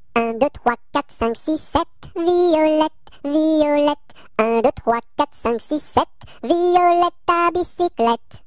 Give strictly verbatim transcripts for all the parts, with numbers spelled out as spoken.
un, deux, trois, quatre, cinq, six, sept, Violette, Violette. un, deux, trois, quatre, cinq, six, sept, Violette à bicyclette.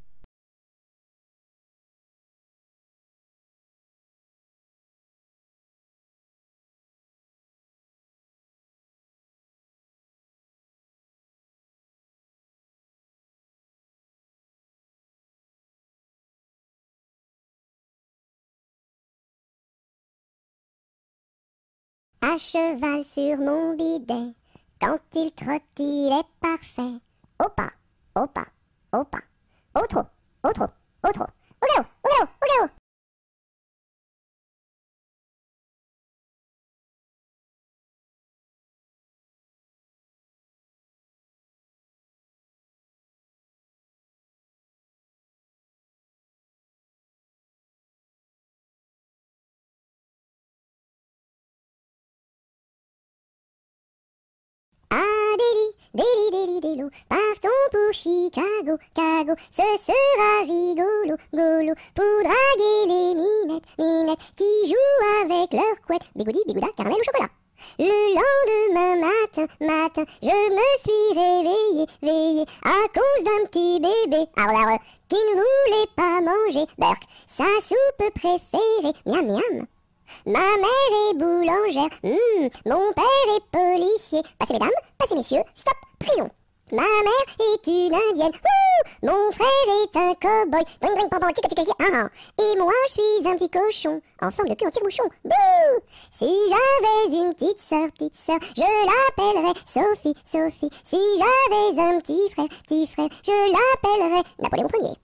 À cheval sur mon bidet, quand il trotte, il est parfait. Au pas, au pas, au pas, au trot, au trot, au trot, au galop, au galop, au galop. Ah, Déli, Déli, Déli, Délo, partons pour Chicago, Cago, ce sera rigolo, golo, pour draguer les minettes, minettes, qui jouent avec leur couette, bigoudi, bigouda, caramel ou chocolat. Le lendemain matin, matin, je me suis réveillé, veillé, à cause d'un petit bébé, arre, arre, qui ne voulait pas manger, berk, sa soupe préférée, miam, miam. Ma mère est boulangère, hmm, mon père est policier. Passez mesdames, passez messieurs, stop, prison. Ma mère est une indienne, wouh, mon frère est un cow-boy, dring dring pam pam, chica chica, ah ah. Et moi je suis un petit cochon, en forme de queue en tire-bouchon, bouh. Si j'avais une petite sœur, petite sœur, je l'appellerais Sophie, Sophie. Si j'avais un petit frère, petit frère, je l'appellerais Napoléon Ier.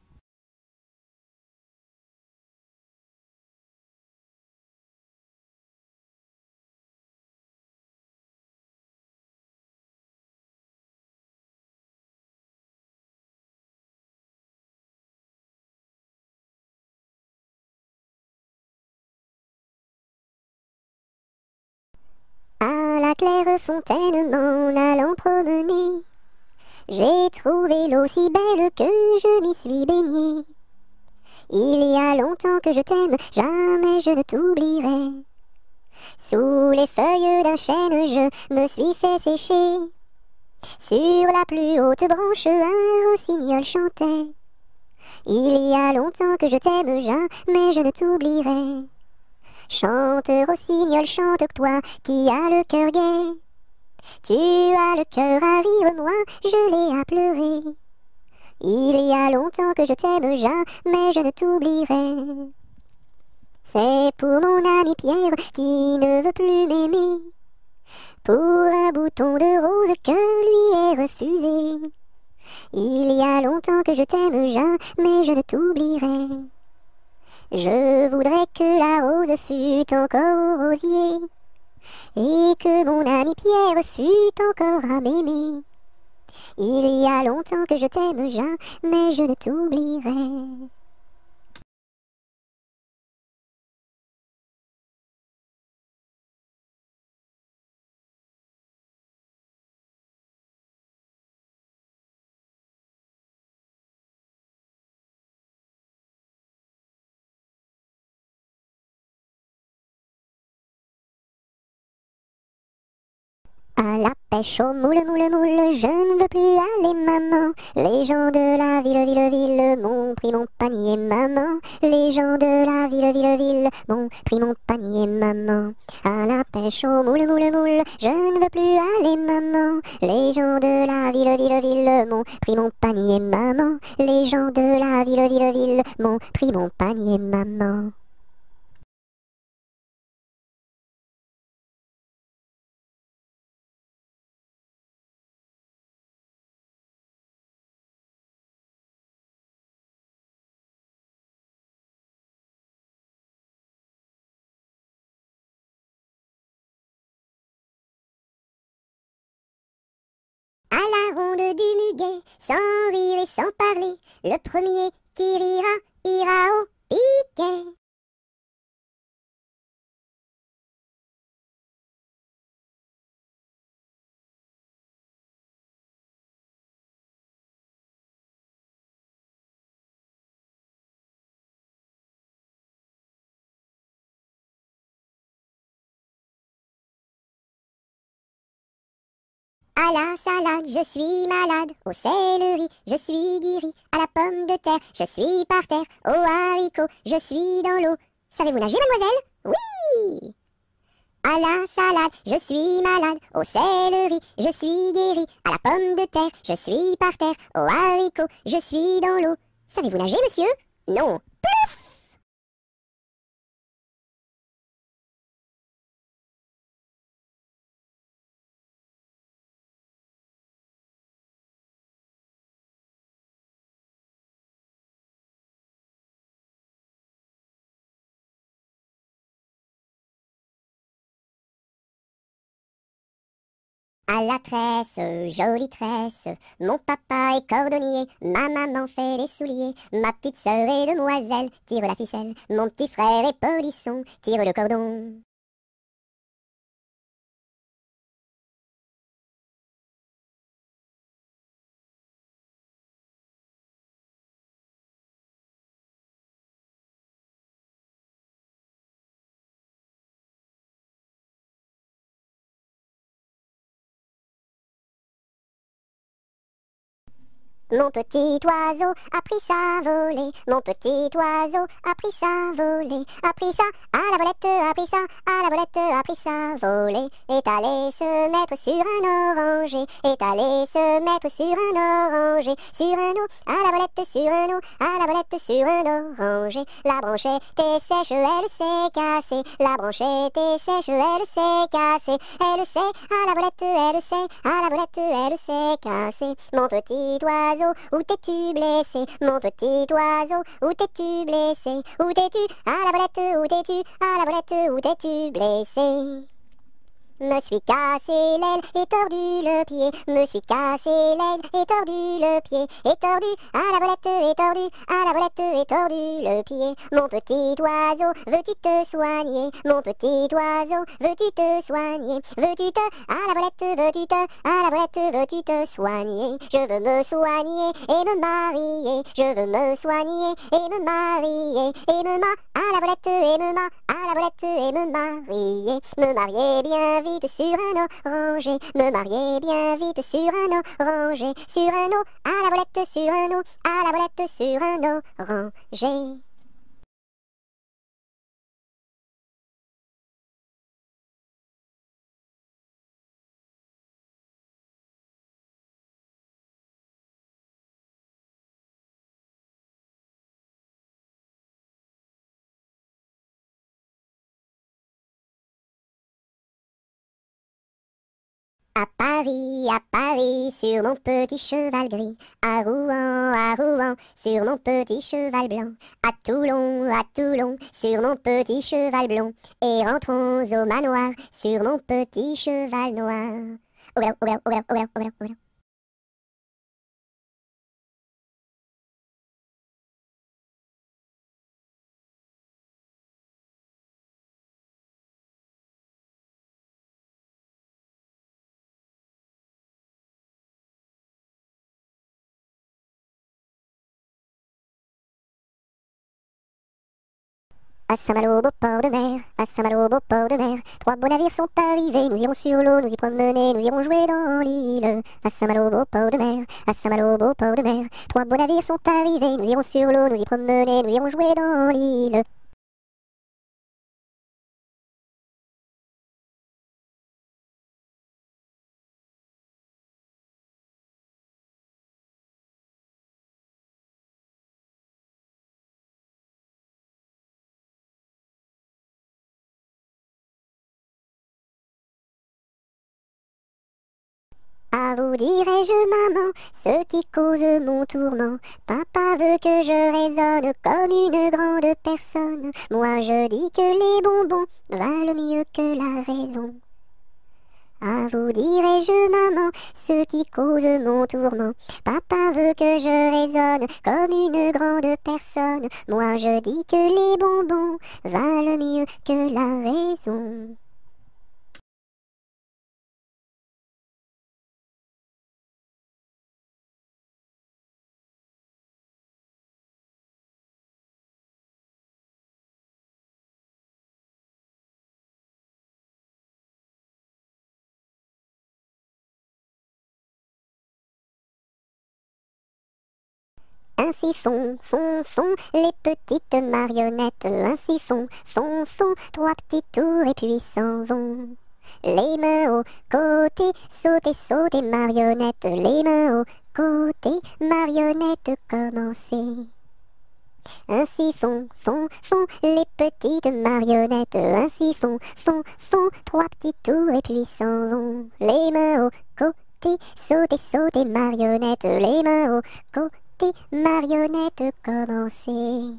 À la claire fontaine m'en allant promener, j'ai trouvé l'eau si belle que je m'y suis baignée. Il y a longtemps que je t'aime, jamais je ne t'oublierai. Sous les feuilles d'un chêne, je me suis fait sécher. Sur la plus haute branche, un rossignol chantait. Il y a longtemps que je t'aime, jamais je ne t'oublierai. Chante, rossignol, chante, toi qui as le cœur gai. Tu as le cœur à rire, moi je l'ai à pleurer. Il y a longtemps que je t'aime, jamais je ne t'oublierai. C'est pour mon ami Pierre qui ne veut plus m'aimer, pour un bouton de rose que lui est refusé. Il y a longtemps que je t'aime, jamais je ne t'oublierai. Je voudrais que la rose fût encore au rosier, et que mon ami Pierre fût encore à m'aimer. Il y a longtemps que je t'aime, jamais je ne t'oublierai. À la pêche au moule, moule, moule, je ne veux plus aller, maman. Les gens de la ville, ville, ville m'ont pris mon panier, maman. Les gens de la ville, ville, ville m'ont pris mon panier, maman. À la pêche au moule, moule, moule, je ne veux plus aller, maman. Les gens de la ville, ville, ville m'ont pris mon panier, maman. Les gens de la ville, ville, ville m'ont pris mon panier, maman. À la ronde du muguet, sans rire et sans parler, le premier qui rira ira au piquet. À la salade, je suis malade. Au céleri, je suis guéri. À la pomme de terre, je suis par terre. Au haricot, je suis dans l'eau. Savez-vous nager, mademoiselle? Oui! À la salade, je suis malade. Au céleri, je suis guéri. À la pomme de terre, je suis par terre. Au haricot, je suis dans l'eau. Savez-vous nager, monsieur? Non. Plouf! À la tresse, jolie tresse, mon papa est cordonnier, ma maman fait les souliers, ma petite sœur est demoiselle, tire la ficelle, mon petit frère est polisson, tire le cordon. Mon petit oiseau a pris sa volée, mon petit oiseau a pris sa volée, a pris ça à la volette, a pris ça à la volette, a pris sa volée, est allé se mettre sur un oranger, est allé se mettre sur un oranger, sur un eau, à la volette, sur un eau, à la volette, sur un oranger, la branche était sèche, elle s'est cassée, la branche était sèche, elle s'est cassée, elle sait, à la volette, elle sait, à la volette, elle s'est cassée, mon petit oiseau, où t'es-tu blessé, mon petit oiseau, où t'es-tu blessé, où t'es-tu, à la volette, où t'es-tu, à la volette, où t'es-tu blessé? Me suis cassé l'aile et tordu le pied, me suis cassé l'aile et tordu le pied, et tordu, à la volette et tordu, à la volette et tordu le pied. Mon petit oiseau, veux-tu te soigner? Mon petit oiseau, veux-tu te soigner? Veux-tu te, à la volette, veux-tu te, à la volette, veux-tu te soigner? Je veux me soigner et me marier, je veux me soigner et me marier, et me ma, à la volette et me ma, à la volette et me marier, me marier bien vite sur un oranger, me marier bien vite sur un oranger, sur un eau, à la volette, sur un eau, à la volette, sur un oranger. À Paris, à Paris, sur mon petit cheval gris, à Rouen, à Rouen, sur mon petit cheval blanc, à Toulon, à Toulon, sur mon petit cheval blond, et rentrons au manoir, sur mon petit cheval noir. Au galop, au galop, au galop, au galop, au galop, au galop. À Saint-Malo, beau port de mer, à Saint-Malo, beau port de mer, trois beaux navires sont arrivés, nous irons sur l'eau, nous y promener, nous irons jouer dans l'île. À Saint-Malo, beau port de mer, à Saint-Malo, beau port de mer, trois beaux navires sont arrivés, nous irons sur l'eau, nous y promener, nous irons jouer dans l'île. À vous dirai-je, maman, ce qui cause mon tourment. Papa veut que je raisonne comme une grande personne. Moi je dis que les bonbons valent mieux que la raison. À vous dirai-je, maman, ce qui cause mon tourment. Papa veut que je raisonne comme une grande personne. Moi je dis que les bonbons valent mieux que la raison. Ainsi font, font, font les petites marionnettes. Ainsi font, font, font trois petits tours et puis s'en vont. Les mains au côté, sauter, sauter, marionnette. Les mains au côté, marionnette, commencez. Ainsi font, font, font les petites marionnettes. Ainsi font, font, font trois petits tours et puis s'en vont. Les mains au côté, sauter, sauter, marionnette. Les mains au côté, marionnette, commencez.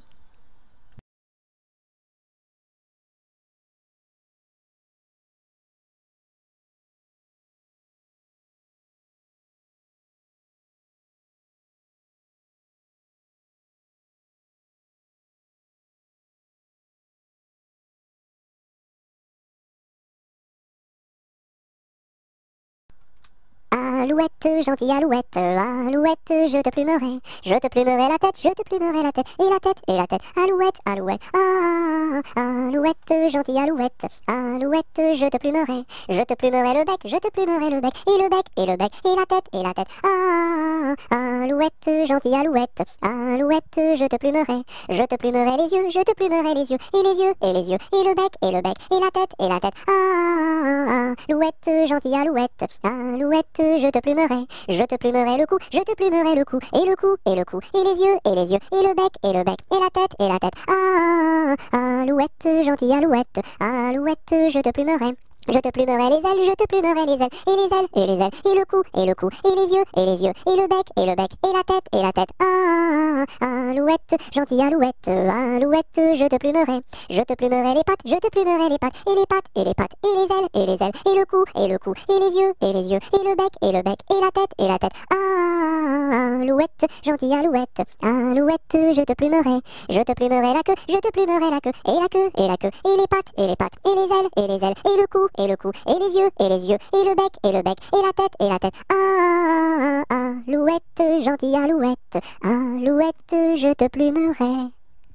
Alouette, gentille alouette, alouette, je te plumerai, je te plumerai la tête, je te plumerai la tête, et la tête, et la tête, alouette, alouette, ah, alouette, gentille alouette, alouette, je te plumerai, je te plumerai le bec, je te plumerai le bec, et le bec, et le bec, et la tête, et la tête, ah, alouette, gentille alouette, alouette, je te plumerai, je te plumerai les yeux, je te plumerai les yeux, et les yeux, et les yeux, et le bec, et le bec, et la tête, et la tête, ah, alouette, gentille alouette, alouette, je te plumerai, je te plumerai le cou, je te plumerai le cou, et le cou, et le cou, et les yeux, et les yeux, et le bec, et le bec, et la tête, et la tête, ah, alouette, gentille alouette, alouette, je te plumerai. Je te plumerai les ailes, je te plumerai les ailes, et les ailes, et les ailes, et le cou, et le cou, et les yeux, et les yeux, et le bec, et le bec, et la tête, et la tête, ah, alouette, gentille alouette, alouette, je te plumerai, je te plumerai les pattes, je te plumerai les pattes, et les pattes, et les pattes, et les ailes, et les ailes, et le cou, et le cou, et les yeux, et les yeux, et le bec, et le bec, et la tête, et la tête, ah, alouette, gentille alouette, alouette, je te plumerai, je te plumerai la queue, je te plumerai la queue, et la queue, et la queue, et les pattes, et les pattes, et les ailes, et les ailes, et le cou, et le cou, et les yeux, et les yeux, et le bec, et le bec, et la tête, et la tête, ah, alouette, gentille alouette, alouette, je te plumerai.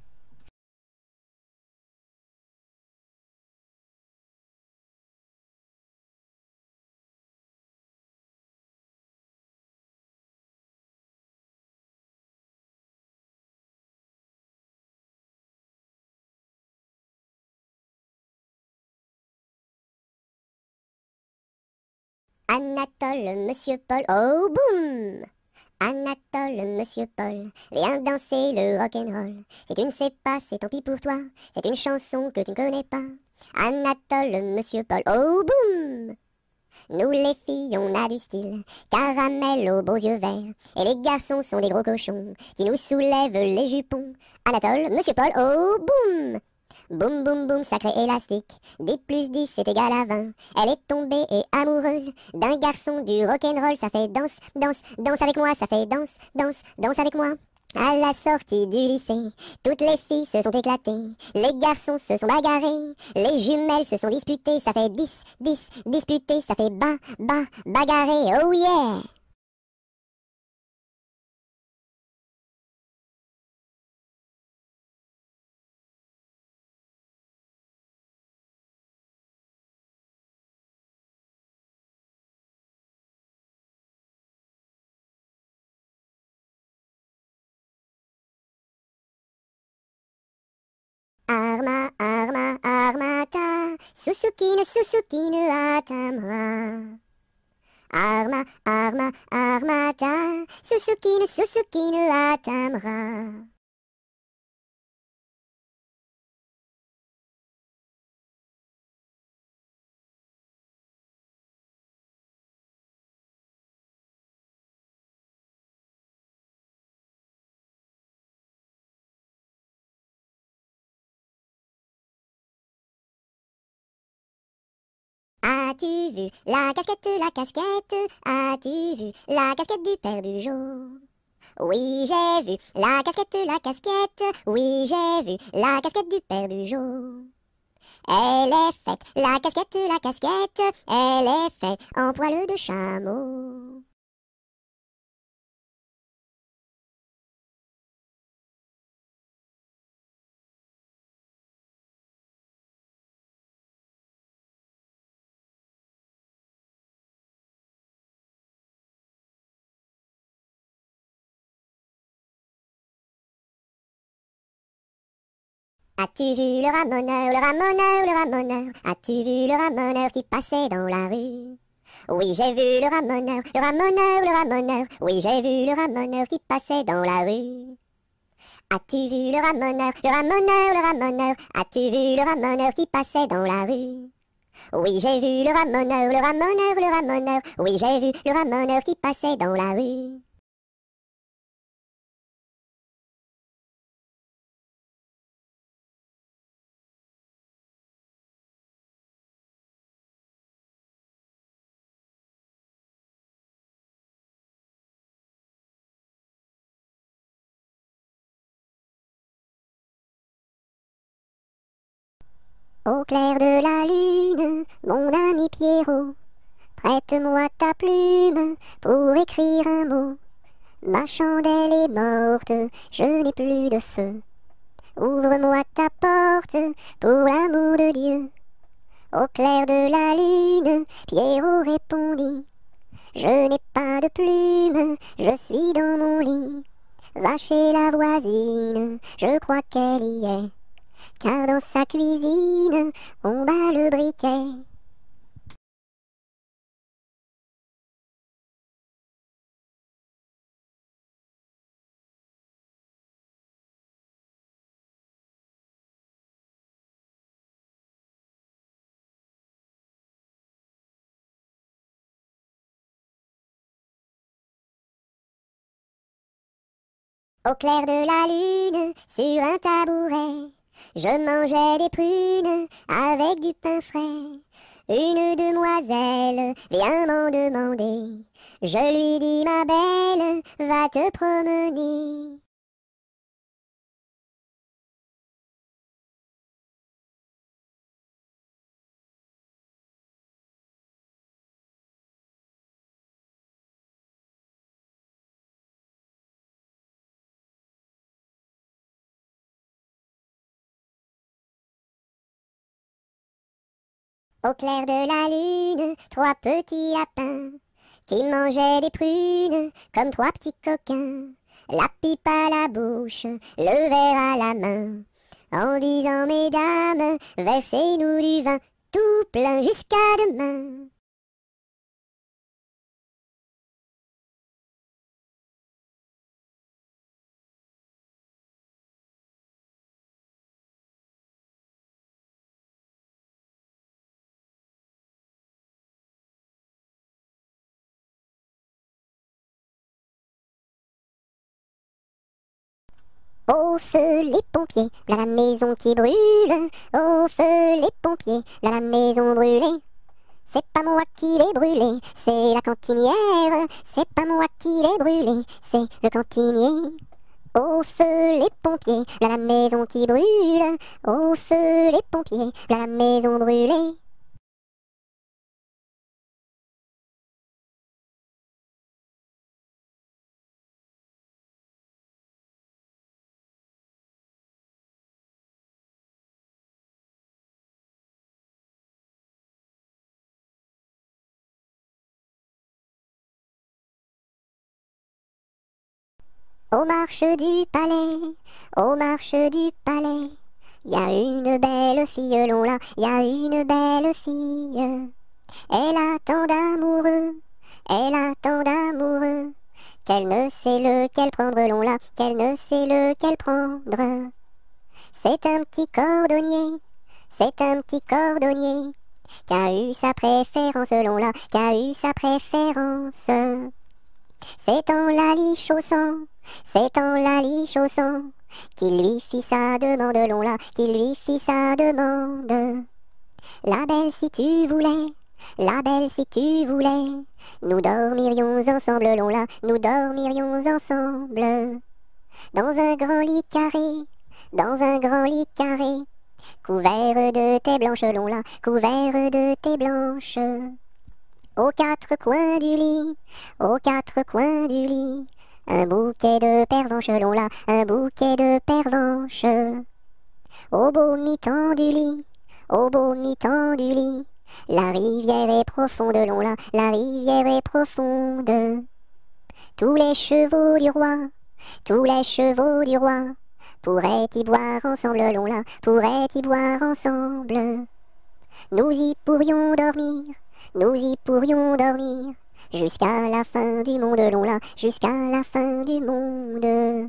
Anatole, monsieur Paul, oh boum! Anatole, monsieur Paul, viens danser le rock'n'roll. Si tu ne sais pas, c'est tant pis pour toi, c'est une chanson que tu ne connais pas. Anatole, monsieur Paul, oh boum! Nous les filles, on a du style, caramel aux beaux yeux verts. Et les garçons sont des gros cochons, qui nous soulèvent les jupons. Anatole, monsieur Paul, oh boum! Boum boum boum, sacré élastique, dix plus dix c'est égal à vingt. Elle est tombée et amoureuse d'un garçon du rock'n'roll, ça fait danse, danse, danse avec moi, ça fait danse, danse, danse avec moi. À la sortie du lycée, toutes les filles se sont éclatées, les garçons se sont bagarrés, les jumelles se sont disputées, ça fait dix, dix, disputés, ça fait ba, ba, bagarré, oh yeah! Arma, arma, armata, Susukine, Susukine, atama. Arma, arma, armata, Susukine, Susukine, atamra. As-tu vu la casquette, la casquette? As-tu vu la casquette du père Bugeaud? Oui, j'ai vu la casquette, la casquette. Oui, j'ai vu la casquette du père Bugeaud. Elle est faite, la casquette, la casquette. Elle est faite en poil de chameau. As-tu vu le ramoneur, le ramoneur, le ramoneur? As-tu vu le ramoneur qui passait dans la rue? Oui, j'ai vu le ramoneur, le ramoneur, le ramoneur. Oui, j'ai vu le ramoneur qui passait dans la rue. As-tu vu le ramoneur, le ramoneur, le ramoneur? As-tu vu le ramoneur qui passait dans la rue? Oui, j'ai vu le ramoneur, le ramoneur, le ramoneur. Oui, j'ai vu le ramoneur qui passait dans la rue. Au clair de la lune, mon ami Pierrot, prête-moi ta plume pour écrire un mot. Ma chandelle est morte, je n'ai plus de feu. Ouvre-moi ta porte pour l'amour de Dieu. Au clair de la lune, Pierrot répondit: je n'ai pas de plume, je suis dans mon lit. Va chez la voisine, je crois qu'elle y est, car dans sa cuisine, on bat le briquet. Au clair de la lune, sur un tabouret, je mangeais des prunes avec du pain frais. Une demoiselle vient m'en demander. Je lui dis: ma belle, va te promener. Au clair de la lune, trois petits lapins qui mangeaient des prunes comme trois petits coquins. La pipe à la bouche, le verre à la main, en disant: mesdames, versez-nous du vin tout plein jusqu'à demain. Au feu les pompiers, là la maison qui brûle. Au feu les pompiers, là la maison brûlée. C'est pas moi qui l'ai brûlée, c'est la cantinière. C'est pas moi qui l'ai brûlée, c'est le cantinier. Au feu les pompiers, là la maison qui brûle. Au feu les pompiers, là la maison brûlée. Aux marches du palais, aux marches du palais, y a une belle fille, long là, y a une belle fille. Elle a tant d'amoureux, elle a tant d'amoureux, qu'elle ne sait lequel prendre, long là, qu'elle ne sait lequel prendre. C'est un petit cordonnier, c'est un petit cordonnier, qui a eu sa préférence, long là, qui a eu sa préférence. C'est en la lichaussant, c'est en la lichaussant, qu'il lui fit sa demande, long là, qu'il lui fit sa demande. La belle, si tu voulais, la belle, si tu voulais, nous dormirions ensemble, long là, nous dormirions ensemble. Dans un grand lit carré, dans un grand lit carré, couvert de tais blanches, long là, couvert de tais blanches. Aux quatre coins du lit, aux quatre coins du lit, un bouquet de pervenches, long là, un bouquet de pervenches. Au beau mi-temps du lit, au beau mi-temps du lit, la rivière est profonde, long là, la rivière est profonde. Tous les chevaux du roi, tous les chevaux du roi, pourrait y boire ensemble, l'on là, pourrait y boire ensemble. Nous y pourrions dormir, nous y pourrions dormir, jusqu'à la fin du monde, l'on là, jusqu'à la fin du monde.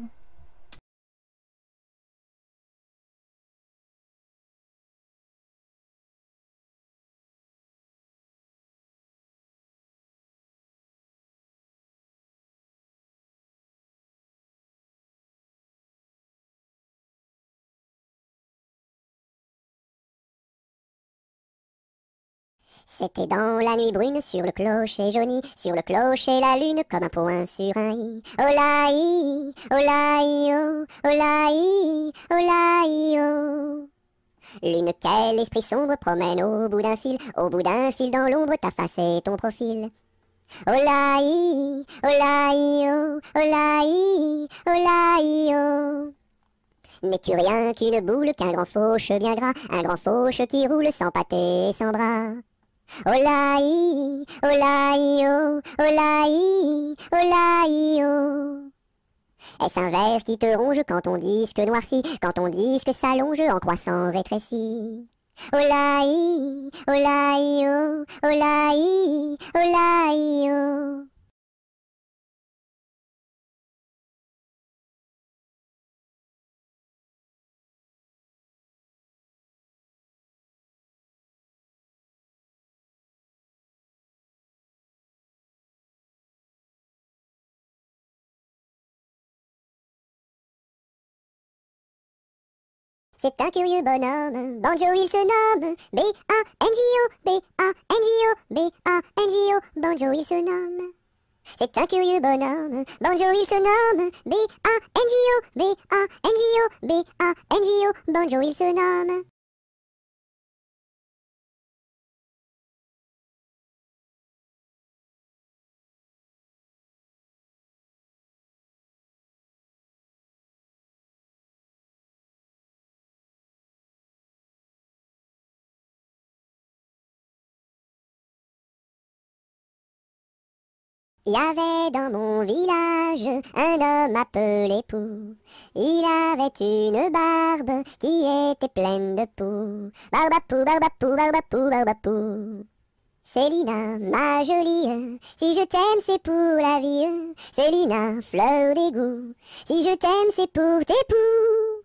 C'était dans la nuit brune, sur le clocher jauni, sur le clocher la lune, comme un point sur un i. Oh la i, oh la i, oh, oh la i, oh la i, oh. Lune, quel esprit sombre promène au bout d'un fil, au bout d'un fil dans l'ombre ta face et ton profil. Oh la i, oh la i, oh, oh la i, oh la i, oh. N'es-tu rien qu'une boule, qu'un grand fauche bien gras, un grand fauche qui roule sans pâté et sans bras? Oh la i, oh la i, oh, oh la i, oh la i, oh. Est-ce un ver qui te ronge quand ton disque noircit, quand ton disque s'allonge en croissant rétréci? Oh la i, oh la i, oh, oh la i, oh la i, oh. C'est un curieux bonhomme, Banjo il se nomme, B A N J O, B A N J O, B A N J O, Banjo il se nomme. C'est un curieux bonhomme, Banjo il se nomme, B A N J O, B A N J O, B A N J O, Banjo il se nomme. Il y avait dans mon village un homme appelé Pou. Il avait une barbe qui était pleine de poux. Barbapou, barbapou, barbapou, barbapou. Célina, ma jolie, si je t'aime c'est pour la vie. Célina, fleur d'égout, si je t'aime c'est pour tes poux.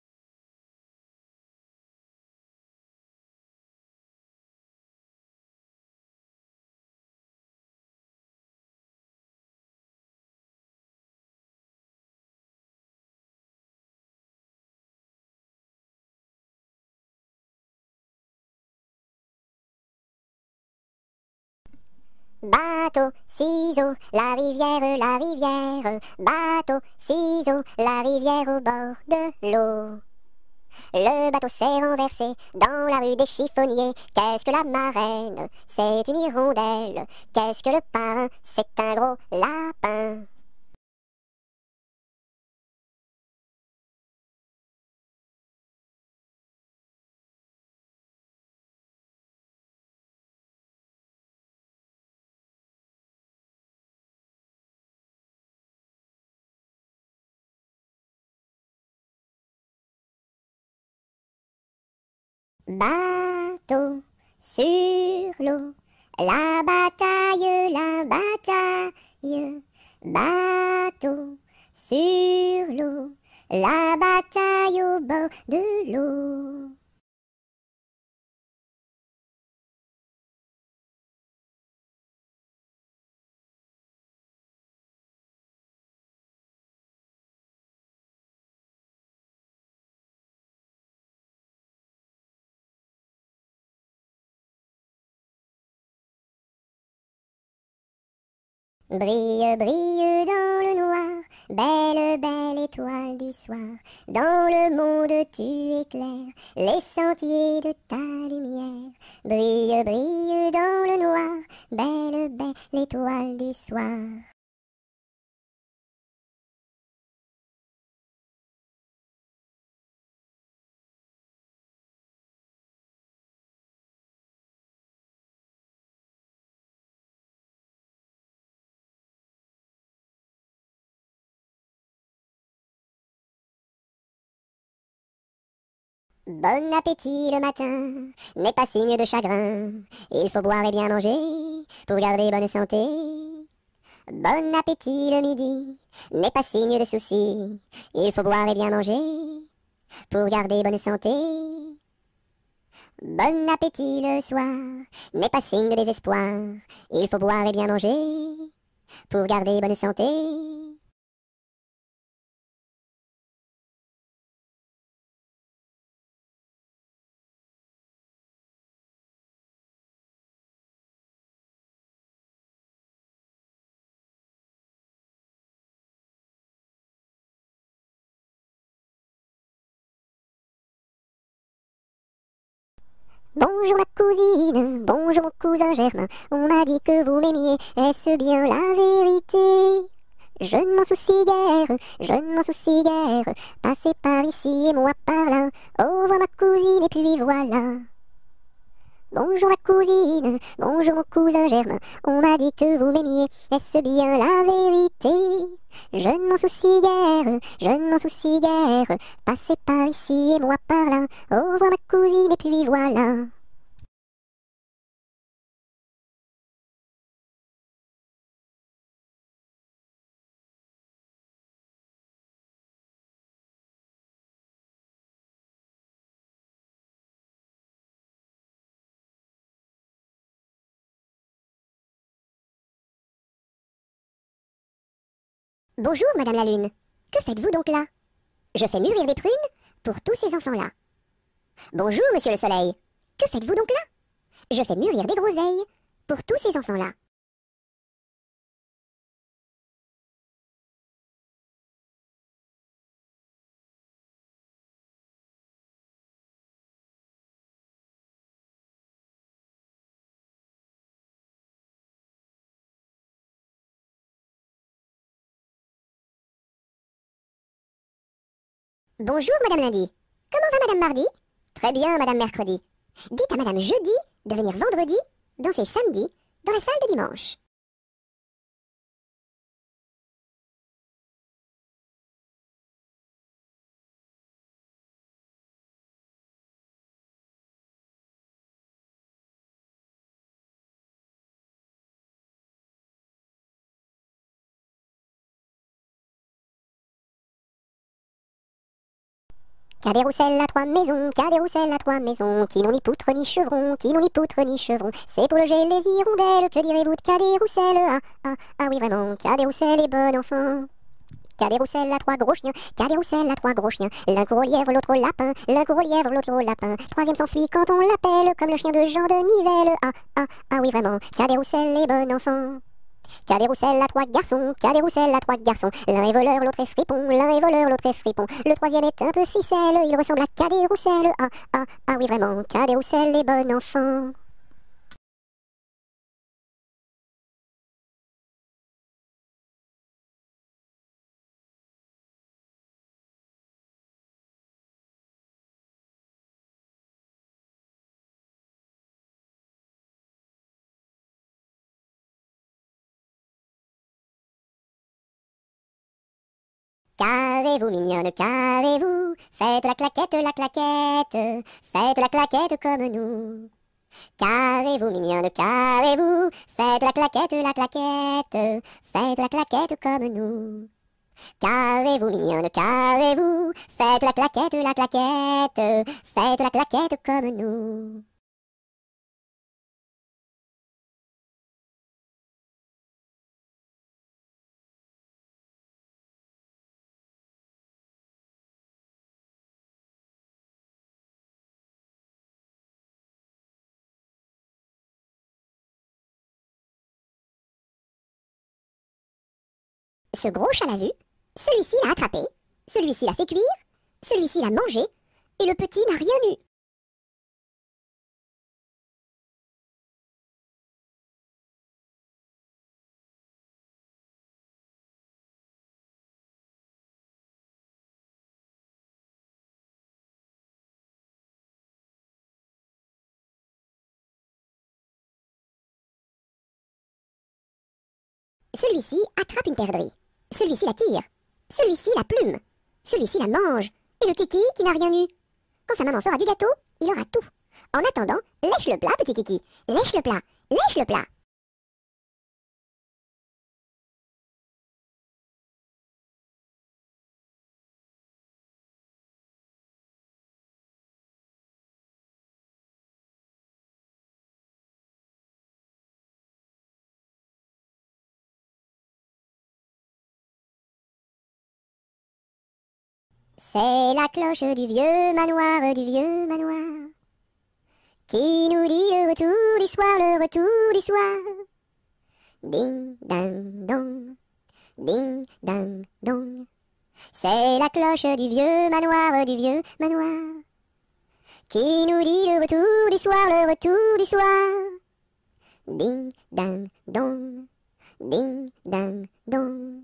Bateau, ciseaux, la rivière, la rivière. Bateau, ciseaux, la rivière au bord de l'eau. Le bateau s'est renversé dans la rue des chiffonniers. Qu'est-ce que la marraine? C'est une hirondelle. Qu'est-ce que le parrain? C'est un gros lapin. Bateau sur l'eau, la bataille, la bataille. Bateau sur l'eau, la bataille au bord de l'eau. Brille, brille dans le noir, belle, belle étoile du soir. Dans le monde tu éclaires les sentiers de ta lumière. Brille, brille dans le noir, belle, belle étoile du soir. Bon appétit le matin n'est pas signe de chagrin. Il faut boire et bien manger pour garder bonne santé. Bon appétit le midi n'est pas signe de souci. Il faut boire et bien manger pour garder bonne santé. Bon appétit le soir n'est pas signe de désespoir. Il faut boire et bien manger pour garder bonne santé. Bonjour ma cousine, bonjour mon cousin Germain, on m'a dit que vous m'aimiez, est-ce bien la vérité? Je ne m'en soucie guère, je ne m'en soucie guère, passez par ici et moi par là, au revoir ma cousine et puis voilà. Bonjour ma cousine, bonjour mon cousin Germain, on m'a dit que vous m'aimiez, est-ce bien la vérité? Je ne m'en soucie guère, je ne m'en soucie guère, passez par ici et moi par là, au revoir ma cousine et puis voilà. Bonjour Madame la Lune, que faites-vous donc là? Je fais mûrir des prunes pour tous ces enfants-là. Bonjour Monsieur le Soleil, que faites-vous donc là? Je fais mûrir des groseilles pour tous ces enfants-là. Bonjour Madame Lundi, comment va Madame Mardi? Très bien Madame Mercredi. Dites à Madame Jeudi de venir vendredi, danser samedi, dans la salle de dimanche. Cadet Roussel a trois maisons, Cadet Roussel a trois maisons, qui n'ont ni poutre ni chevron, qui n'ont ni poutre ni chevron. C'est pour loger les hirondelles, que direz-vous de Cadet Roussel? Ah, ah, ah oui vraiment, Cadet Roussel est bon enfant. Cadet Roussel a trois gros chiens, Cadet Roussel a trois gros chiens. L'un court au lièvre, l'autre au lapin, l'un court au lièvre, l'autre au lapin. Troisième s'enfuit quand on l'appelle, comme le chien de Jean de Nivelle. Ah, ah, ah oui vraiment, Cadet Roussel est bon enfant. Cadet Roussel a trois garçons, Cadet Roussel a trois garçons. L'un est voleur, l'autre est fripon, l'un est voleur, l'autre est fripon. Le troisième est un peu ficelle, il ressemble à Cadet Roussel. Ah, ah, ah oui vraiment, Cadet Roussel est bon enfant. Carrez-vous mignonne, carrez-vous, faites la claquette, la claquette, faites la claquette comme nous. Carrez-vous mignonne, carrez-vous, faites la claquette, la claquette, faites la claquette comme nous. Carrez-vous mignonne, carrez-vous, faites la claquette, la claquette, faites la claquette comme nous. Ce gros chat l'a vu, celui-ci l'a attrapé, celui-ci l'a fait cuire, celui-ci l'a mangé, et le petit n'a rien eu. Celui-ci attrape une perdrix, celui-ci la tire, celui-ci la plume, celui-ci la mange, et le kiki qui n'a rien eu. Quand sa maman fera du gâteau, il aura tout. En attendant, lèche le plat, petit kiki. Lèche le plat, lèche le plat. C'est la cloche du vieux manoir, du vieux manoir, qui nous dit le retour du soir, le retour du soir. Ding, ding, dong, ding, ding, dong. C'est la cloche du vieux manoir, du vieux manoir, qui nous dit le retour du soir, le retour du soir. Ding, ding, dong, ding, ding, dong.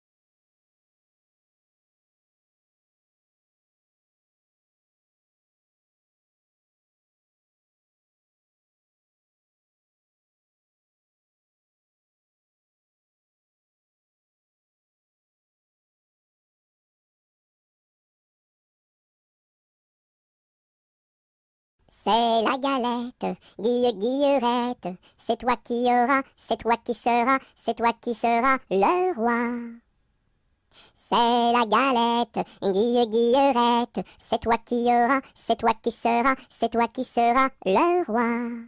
C'est la galette, guille guillerette, c'est toi qui auras, c'est toi qui seras, c'est toi qui seras le roi. C'est la galette, guille guillerette, c'est toi qui auras, c'est toi qui seras, c'est toi qui seras le roi.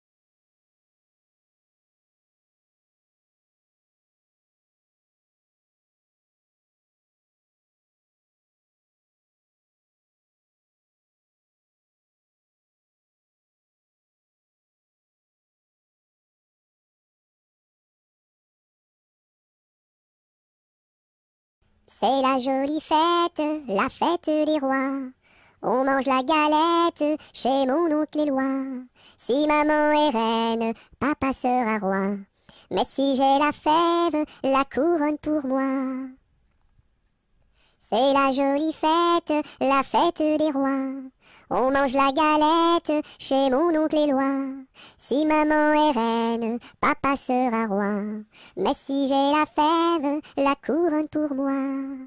C'est la jolie fête, la fête des rois. On mange la galette chez mon oncle Éloi. Si maman est reine, papa sera roi. Mais si j'ai la fève, la couronne pour moi. C'est la jolie fête, la fête des rois. On mange la galette chez mon oncle Éloi. Si maman est reine, papa sera roi. Mais si j'ai la fève, la couronne pour moi.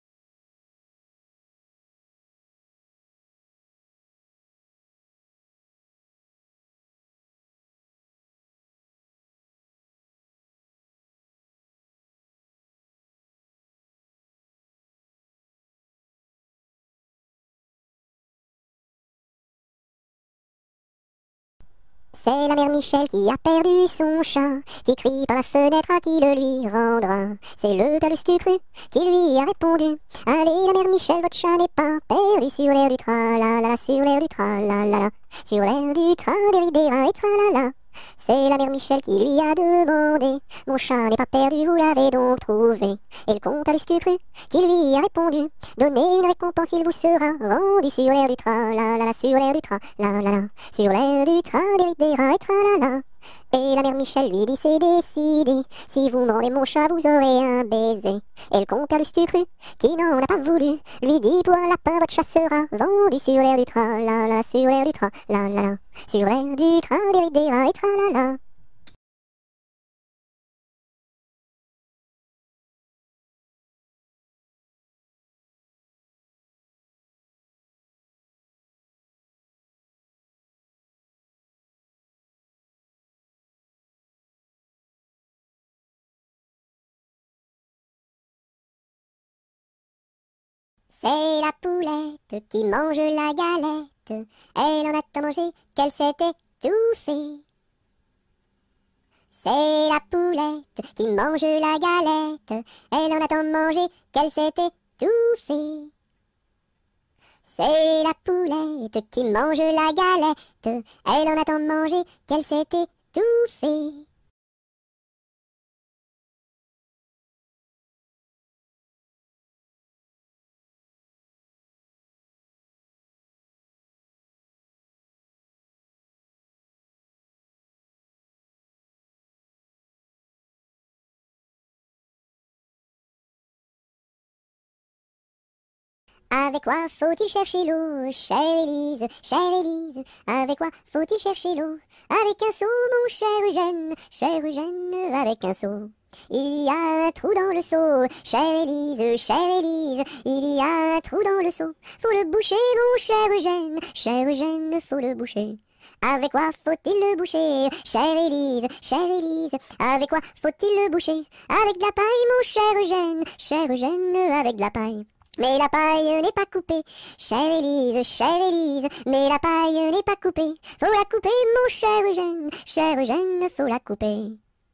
C'est la mère Michel qui a perdu son chat, qui crie par la fenêtre à qui le lui rendra. C'est le Père Lustucru qui lui a répondu: allez la mère Michel, votre chat n'est pas perdu sur l'air du tra-la-la, sur l'air du tra-la-la, sur l'air du tra-des-ri-des-ra et tra-la-la. C'est la mère Michel qui lui a demandé: mon chat n'est pas perdu, vous l'avez donc trouvé? Et le comte Lustucru qui lui a répondu: donnez une récompense, il vous sera rendu sur l'air du tra-la-la, sur l'air du tra-la-la, sur l'air du tra-des-ri-des-ra et tra-la-la. Et la mère Michel lui dit: c'est décidé, si vous me rendez mon chat, vous aurez un baiser. Et le compère Lustucru, qui n'en a pas voulu, lui dit: pour un lapin, votre chat sera vendu sur l'air du tra-la-la, sur l'air du tra-la-la, sur l'air du tra-des-ri-des-ra et tra-la-la. C'est la poulette qui mange la galette, elle en a tant mangé qu'elle s'est étouffée. C'est la poulette qui mange la galette, elle en a tant mangé qu'elle s'est étouffée. C'est la poulette qui mange la galette, elle en a tant mangé qu'elle s'est étouffée. Avec quoi faut-il chercher l'eau, chère Élise, chère Élise? Avec quoi faut-il chercher l'eau? Avec un seau, mon cher Eugène, cher Eugène, avec un seau. Il y a un trou dans le seau, chère Élise, chère Élise, il y a un trou dans le seau. Faut le boucher, mon cher Eugène, cher Eugène, faut le boucher. Avec quoi faut-il le boucher, chère Élise, chère Élise, avec quoi faut-il le boucher? Avec de la paille, mon cher Eugène, cher Eugène, avec de la paille. Mais la paille n'est pas coupée, chère Élise, chère Élise, mais la paille n'est pas coupée. Faut la couper, mon cher Eugène, cher Eugène, faut la couper.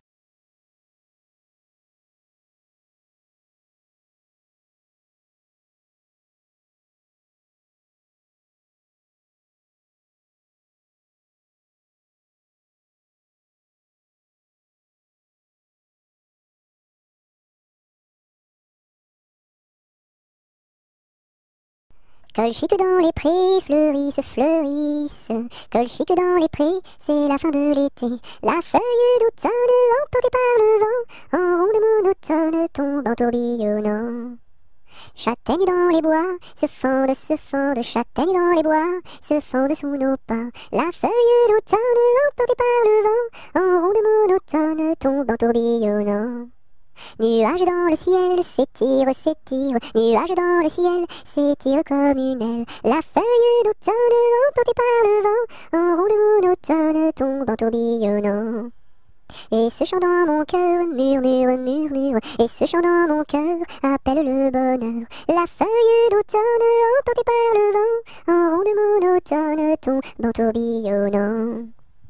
Colchique dans les prés, fleurissent, fleurissent. Colchique dans les prés, c'est la fin de l'été. La feuille d'automne, emportée par le vent, en ronde monotone tombe en tourbillonnant. Châtaignes dans les bois, se fendent, se fendent, châtaignes dans les bois, se fendent sous nos pas. La feuille d'automne, emportée par le vent, en ronde monotone tombe en tourbillonnant. Nuages dans le ciel, s'étire, s'étire, nuages dans le ciel, s'étire comme une aile. La feuille d'automne, emportée par le vent, en ronde monotone, tombe en tourbillonnant. Et ce chant dans mon cœur murmure, murmure, et ce chant dans mon cœur appelle le bonheur. La feuille d'automne, emportée par le vent, en ronde monotone, tombe en tourbillonnant.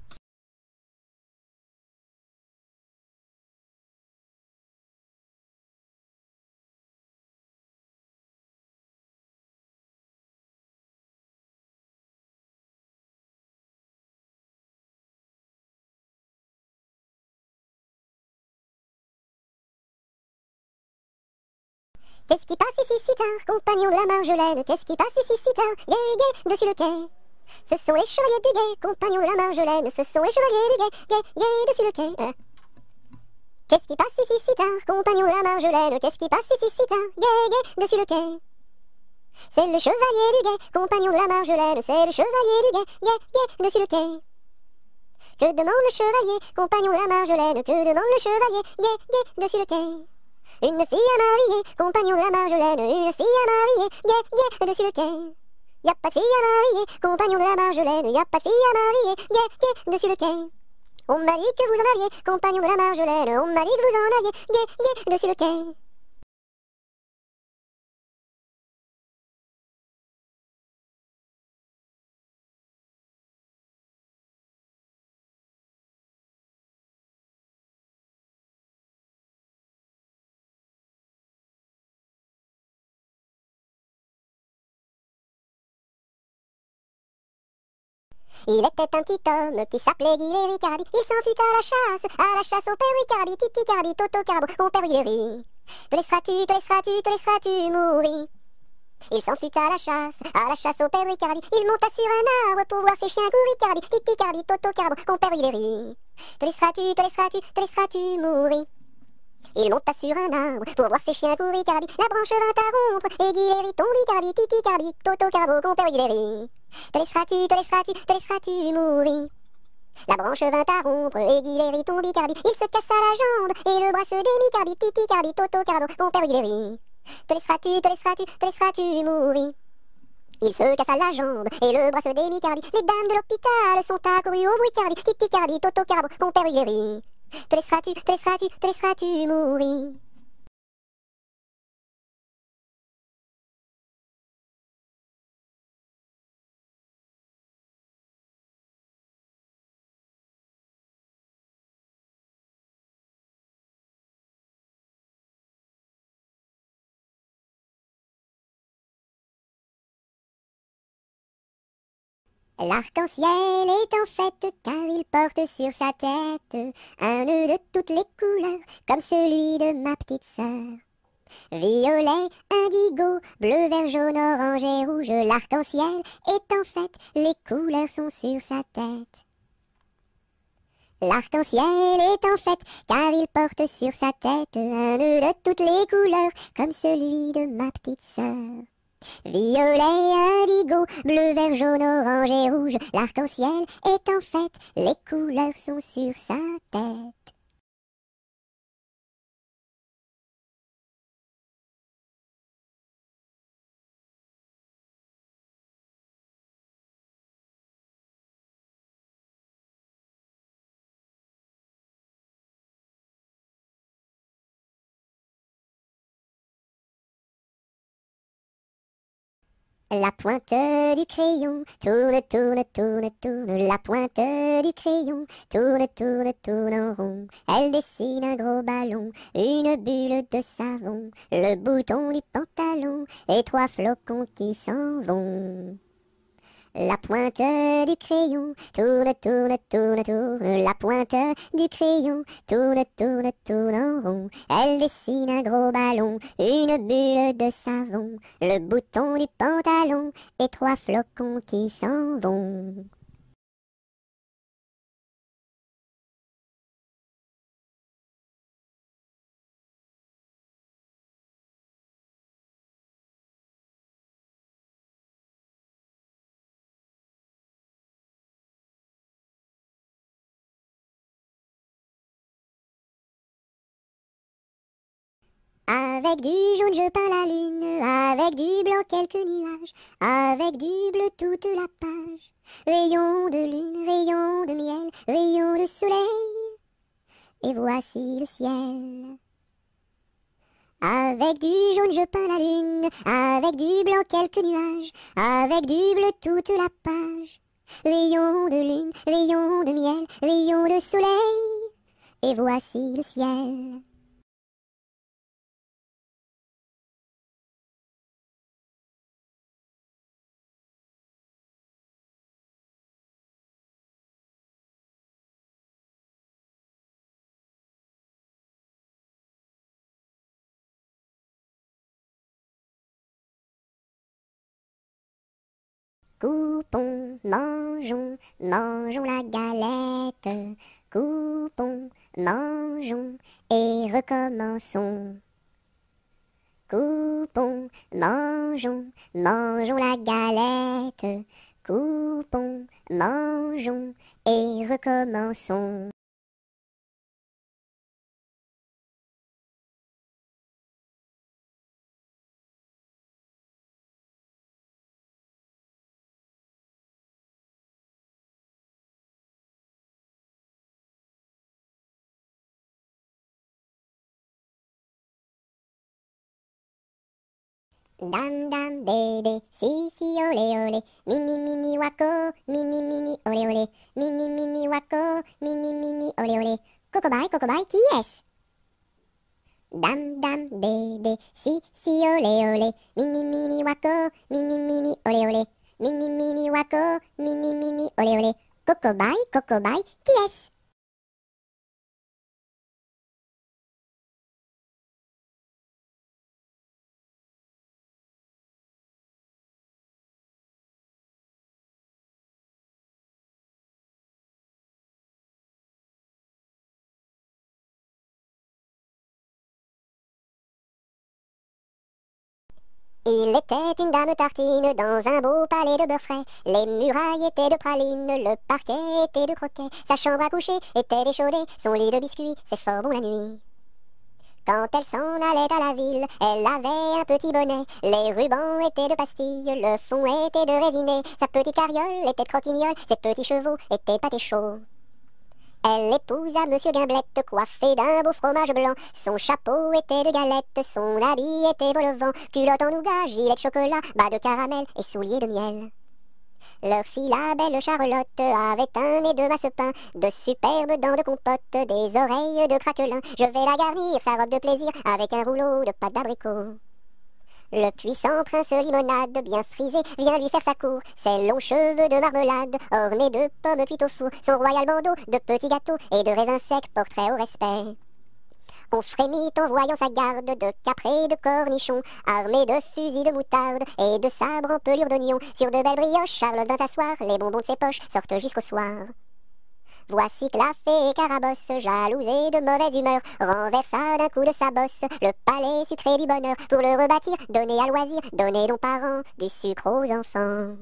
Qu'est-ce qui passe ici si tard, compagnon de la Marjolaine? Qu'est-ce qui passe ici si tard, gai, gai, dessus le quai? Ce sont les chevaliers du guet, compagnons de la Marjolaine. Ce sont les chevaliers du guet, gai, gai, dessus le quai. Euh. Qu'est-ce qui passe ici si tard, compagnons de la Marjolaine? Qu'est-ce qui passe ici si tard, gai, gai, dessus le quai? C'est le chevalier du guet, compagnon de la Marjolaine. C'est le chevalier du guet, gai, gai, dessus le quai. Que demande le chevalier, compagnon de la Marjolaine? Que demande le chevalier, gai, gai, dessus le quai? Une fille à marier, compagnon de la Marjolaine, une fille à marier, gai, gai, dessus le quai. Y a pas de fille à marier, compagnon de la Marjolaine, y a pas de fille à marier, gai, gai, dessus le quai. On m'a dit que vous en aviez, compagnon de la Marjolaine, on m'a dit que vous en aviez, gai, gai, dessus le quai. Il était un petit homme qui s'appelait Guy Ricardi. Il s'en fut à la chasse, à la chasse au père Ricardi, Titi Cardi, Toto Carbo, mon père Guy. Te laisseras-tu, te laisseras-tu, te laisseras-tu mourir? Il s'en fut à la chasse, à la chasse au père Ricardi. Il monta sur un arbre pour voir ses chiens courir, Ricardi, Titi Cardi, Toto Carbo, mon père Guy. Te laisseras-tu, te laisseras-tu, te laisseras-tu mourir? Il monta sur un arbre pour voir ses chiens courir, Ricardi. La branche vint à rompre et Guy tombe, Ricardi, Titi Cardi, Toto Carbo, mon père Guy. Te laisseras-tu, te laisseras-tu, te laisseras-tu mourir? La branche vint à rompre et Guy tombe, Ricardi. Il se cassa la jambe et le bras se démit, Cardi, Titi Cardi, Toto Carbo, mon père Guy. Te laisseras-tu, te laisseras-tu, te laisseras-tu mourir? Il se cassa la jambe et le bras se démit, Cardi. Les dames de l'hôpital sont accourues au bruit, Cardi, Titi Cardi, Toto Carbo, mon père Guy. Te laisseras-tu, te laisseras-tu, te laisseras-tu mourir? L'arc-en-ciel est en fête car il porte sur sa tête un nœud de toutes les couleurs comme celui de ma petite sœur. Violet, indigo, bleu, vert, jaune, orange et rouge, l'arc-en-ciel est en fête, les couleurs sont sur sa tête. L'arc-en-ciel est en fête car il porte sur sa tête un nœud de toutes les couleurs comme celui de ma petite sœur. Violet, indigo, bleu, vert, jaune, orange et rouge, l'arc-en-ciel est en fête, les couleurs sont sur sa tête. La pointe du crayon tourne, tourne, tourne, tourne. La pointe du crayon tourne, tourne, tourne en rond. Elle dessine un gros ballon, une bulle de savon, le bouton du pantalon et trois flocons qui s'en vont. La pointe du crayon tourne, tourne, tourne, tourne. La pointe du crayon tourne, tourne, tourne en rond. Elle dessine un gros ballon, une bulle de savon, le bouton du pantalon et trois flocons qui s'en vont. Avec du jaune je peins la lune, avec du blanc quelques nuages, avec du bleu toute la page. Rayon de lune, rayon de miel, rayon de soleil, et voici le ciel. Avec du jaune je peins la lune, avec du blanc quelques nuages, avec du bleu toute la page. Rayon de lune, rayon de miel, rayon de soleil, et voici le ciel. Coupons, mangeons, mangeons la galette. Coupons, mangeons et recommençons. Coupons, mangeons, mangeons la galette. Coupons, mangeons et recommençons. Dam dam bébé, si si olé olé, mini mini wako, mini mini olé olé, mini mini wako, mini mini olé olé. Cocobaye, cocobaye, qui est-ce? Dam dam bébé, si si olé olé, mini mini wako, mini mini olé olé, mini mini wako, mini mini olé olé. Cocobaye, cocobaye, qui est-ce? Il était une dame tartine dans un beau palais de beurre frais. Les murailles étaient de praline, le parquet était de croquet. Sa chambre à coucher était d'échaudée, son lit de biscuits, c'est fort bon la nuit. Quand elle s'en allait à la ville, elle avait un petit bonnet. Les rubans étaient de pastilles, le fond était de résiné. Sa petite carriole était de croquignole, ses petits chevaux étaient de pâté chaud. Elle épousa Monsieur Gimblette, coiffé d'un beau fromage blanc. Son chapeau était de galette, son habit était vol au vent. Culotte en nougat, gilet de chocolat, bas de caramel et souliers de miel. Leur fille, la belle Charlotte, avait un nez de massepain, de superbes dents de compote, des oreilles de craquelin. Je vais la garnir, sa robe de plaisir, avec un rouleau de pâte d'abricot. Le puissant prince limonade, bien frisé, vient lui faire sa cour. Ses longs cheveux de marmelade, ornés de pommes cuites au four. Son royal bandeau de petits gâteaux et de raisins secs, portrait au respect. On frémit en voyant sa garde de capres et de cornichons, armés de fusils de moutarde et de sabres en pelure d'oignon. Sur de belles brioches, Charlotte vint s'asseoir, les bonbons de ses poches sortent jusqu'au soir. Voici que la fée Carabosse, jalousée de mauvaise humeur, renversa d'un coup de sa bosse le palais sucré du bonheur. Pour le rebâtir, donner à loisir, donner donc parents du sucre aux enfants.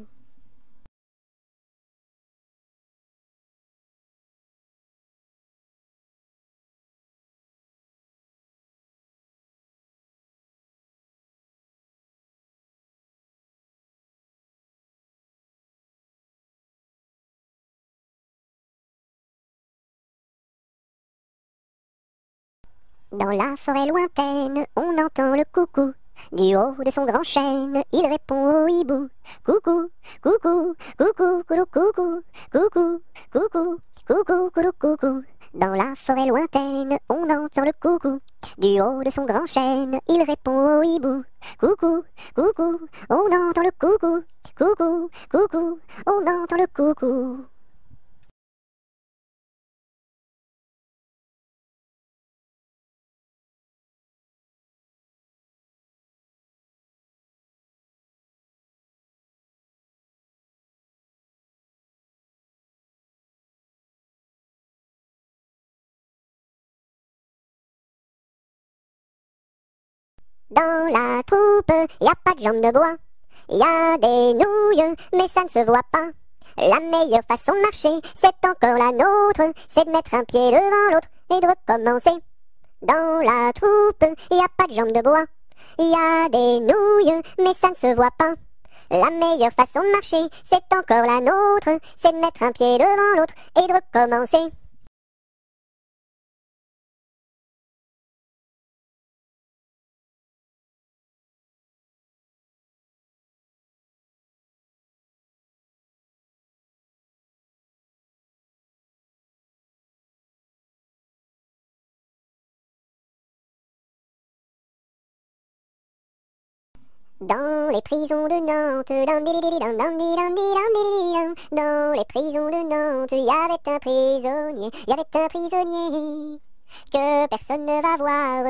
Dans la forêt lointaine, on entend le coucou Du haut de son grand chêne, il répond au hibou. Coucou, coucou, coucou, coucou, coucou, coucou, coucou, coucou, coucou, coucou. Dans la forêt lointaine, on entend le coucou. Du haut de son grand chêne, il répond au hibou. Coucou, coucou, on entend le coucou. Coucou, coucou, on entend le coucou. Dans la troupe, y a pas de jambes de bois. Y a des nouilles, mais ça ne se voit pas. La meilleure façon de marcher, c'est encore la nôtre. C'est de mettre un pied devant l'autre et de recommencer. Dans la troupe, y a pas de jambes de bois. Y a des nouilles, mais ça ne se voit pas. La meilleure façon de marcher, c'est encore la nôtre. C'est de mettre un pied devant l'autre et de recommencer. Dans les prisons de Nantes, dans les prisons de Nantes, il y avait un prisonnier, il y avait un prisonnier que personne ne va voir,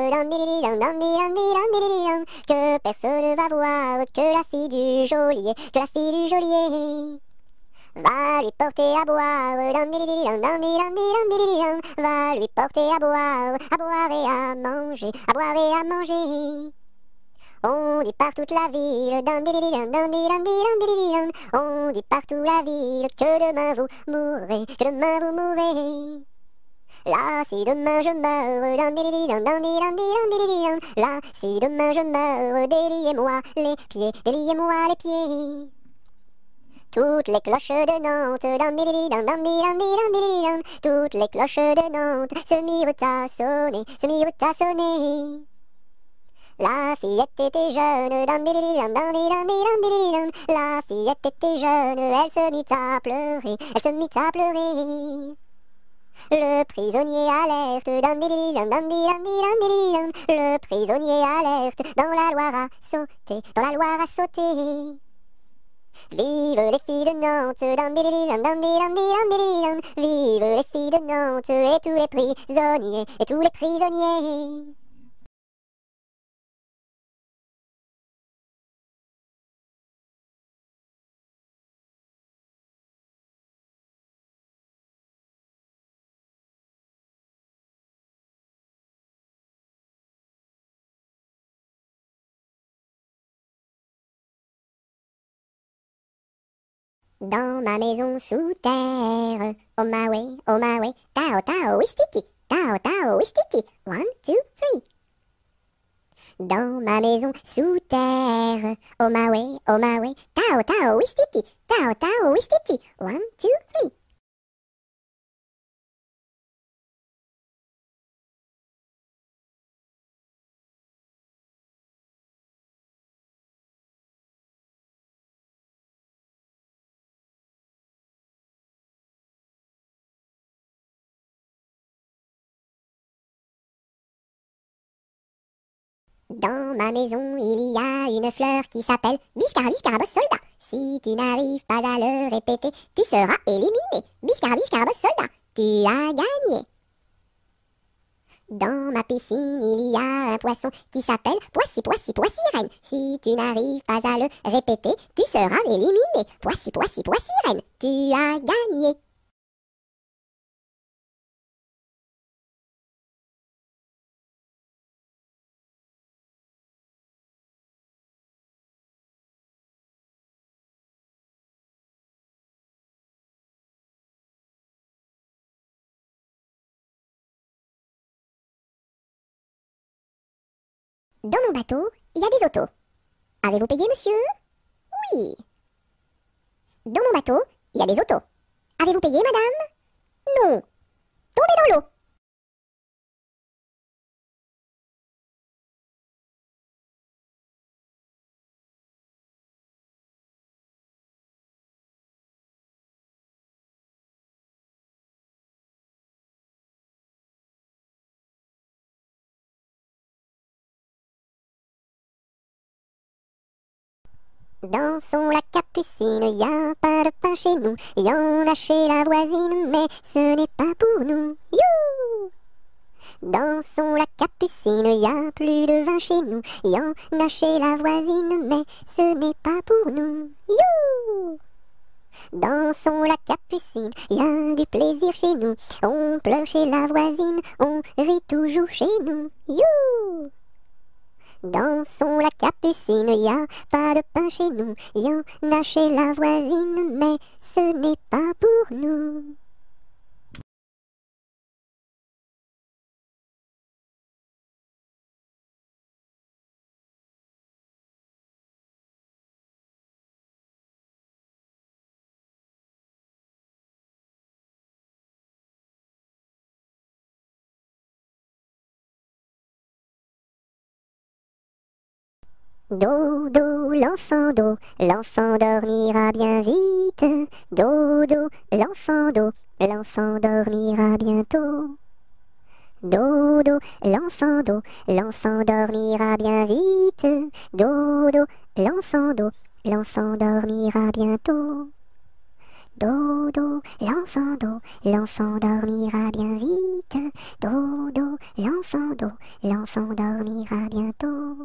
que personne ne va voir, que la fille du geôlier, que la fille du geôlier va lui porter à boire, va lui porter à boire, à boire et à manger, à boire et à manger. On dit par toute la ville, on dit partout la ville que demain vous mourrez, que demain vous mourrez. Là, si demain je meurs, là, si demain je meurs, déliez-moi les pieds, déliez-moi les pieds. Toutes les cloches de Nantes, toutes les cloches de Nantes se mirent à sonner, se mirent à sonner. La fillette était jeune, la fillette était jeune, elle se mit à pleurer, elle se mit à pleurer. Le prisonnier alerte, le prisonnier alerte, dans la Loire à sauter, dans la Loire à sauter. Vive les filles de Nantes, vive les filles de Nantes, et tous les prisonniers, et tous les prisonniers. Dans ma maison sous terre, oh my way, oh my way, tao tao wistiti, tao tao wistiti, one, two, three. Dans ma maison sous terre, oh my way, oh my way, tao tao wistiti, tao tao wistiti, one, two, three. Dans ma maison, il y a une fleur qui s'appelle Biscarabis Carabos Soldat. Si tu n'arrives pas à le répéter, tu seras éliminé. Biscarabis Carabos Soldat, tu as gagné. Dans ma piscine, il y a un poisson qui s'appelle Poissy, Poissy, Poissy Reine. Si tu n'arrives pas à le répéter, tu seras éliminé. Poissy, Poissy, Poissy Reine, tu as gagné. Dans mon bateau, il y a des autos. Avez-vous payé, monsieur? Oui. Dans mon bateau, il y a des autos. Avez-vous payé, madame? Non. Tombez dans l'eau. Dansons la capucine, y a pas de pain chez nous, y en a chez la voisine, mais ce n'est pas pour nous. You! Dansons la capucine, y a plus de vin chez nous, y en a chez la voisine, mais ce n'est pas pour nous. You! Dansons la capucine, y a du plaisir chez nous, on pleure chez la voisine, on rit toujours chez nous. You! Dansons la capucine, y a pas de pain chez nous, y en a chez la voisine, mais ce n'est pas pour nous. Dodo, l'enfant d'eau, l'enfant dormira bien vite. Dodo, l'enfant d'eau, l'enfant dormira bientôt. Dodo, l'enfant d'eau, l'enfant dormira bien vite. Dodo, l'enfant d'eau, l'enfant dormira bientôt. Dodo, l'enfant d'eau, l'enfant dormira bien vite. Dodo, l'enfant d'eau, l'enfant dormira bientôt.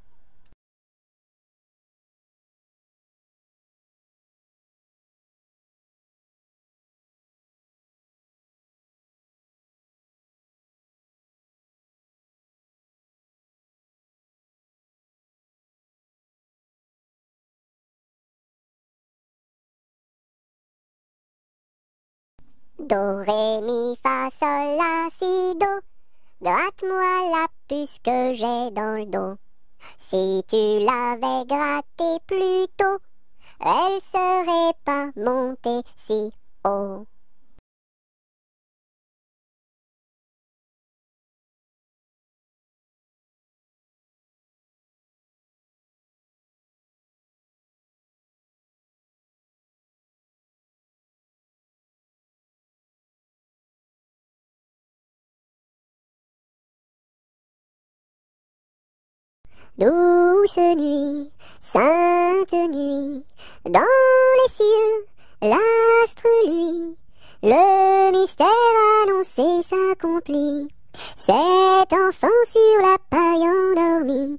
Do, ré, mi, fa, sol, la, si, do. Gratte-moi la puce que j'ai dans le dos. Si tu l'avais grattée plus tôt, elle serait pas montée si haut. Douce nuit, sainte nuit, dans les cieux, l'astre lui, le mystère annoncé s'accomplit, cet enfant sur la paille endormi.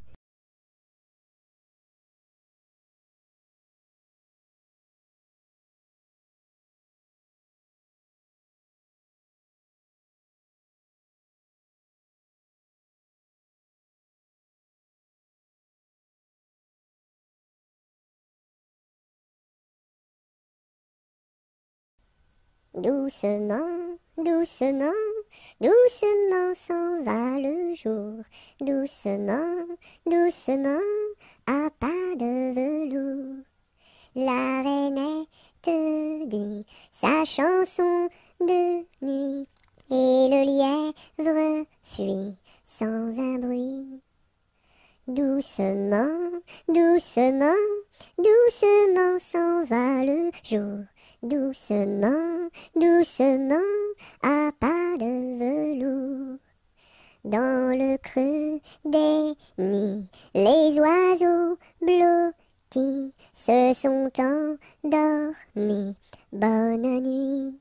Doucement, doucement, doucement s'en va le jour. Doucement, doucement, à pas de velours. La rainette dit sa chanson de nuit, et le lièvre fuit sans un bruit. Doucement, doucement, doucement s'en va le jour. Doucement, doucement, à pas de velours. Dans le creux des nids, les oiseaux blottis se sont endormis. Bonne nuit.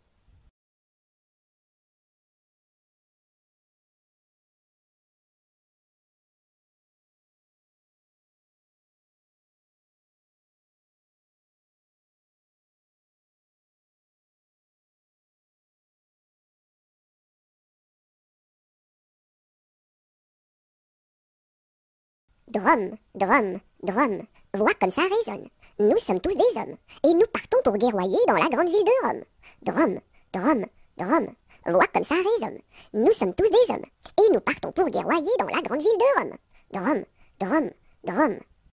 Drum, drum, drum, voix comme ça résonne. Nous sommes tous des hommes, et nous partons pour guerroyer dans la grande ville de Rome. Drum, drum, drum, voix comme ça résonne. Nous sommes tous des hommes, et nous partons pour guerroyer dans la grande ville de Rome. Drum, drum, drum.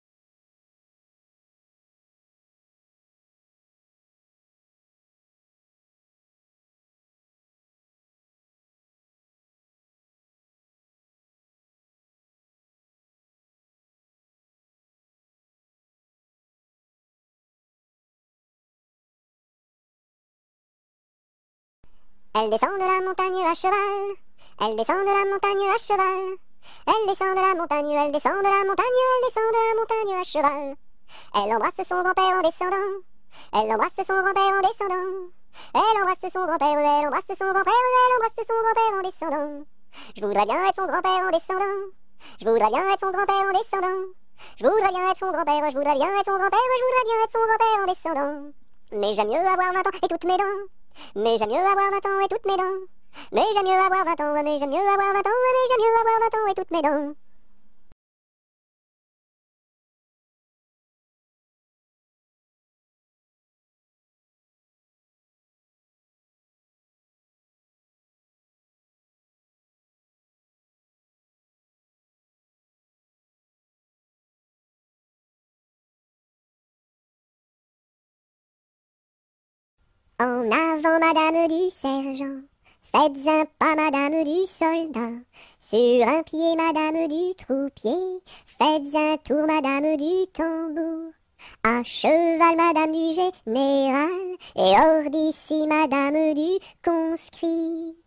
Elle descend de la montagne à cheval, elle descend de la montagne à cheval, elle descend de la montagne, elle descend de la montagne, elle descend de la montagne à cheval. Elle embrasse son grand-père en descendant. Elle embrasse son grand-père en descendant. Elle embrasse son grand-père, elle embrasse son grand-père, elle embrasse son grand-père en descendant. Je voudrais bien être son grand-père en descendant. Je voudrais bien être son grand-père en descendant. Je voudrais bien être son grand-père, je voudrais bien être son grand-père, je voudrais bien être son grand-père en descendant. Mais j'aime mieux avoir vingt ans et toutes mes dents. Mais j'aime mieux avoir vingt ans et toutes mes dents. Mais j'aime mieux avoir vingt ans, mais j'aime mieux avoir vingt ans, mais j'aime mieux avoir vingt ans et toutes mes dents. En avant, madame du sergent, faites un pas, madame du soldat. Sur un pied, madame du troupier, faites un tour, madame du tambour. À cheval, madame du général, et hors d'ici, madame du conscrit.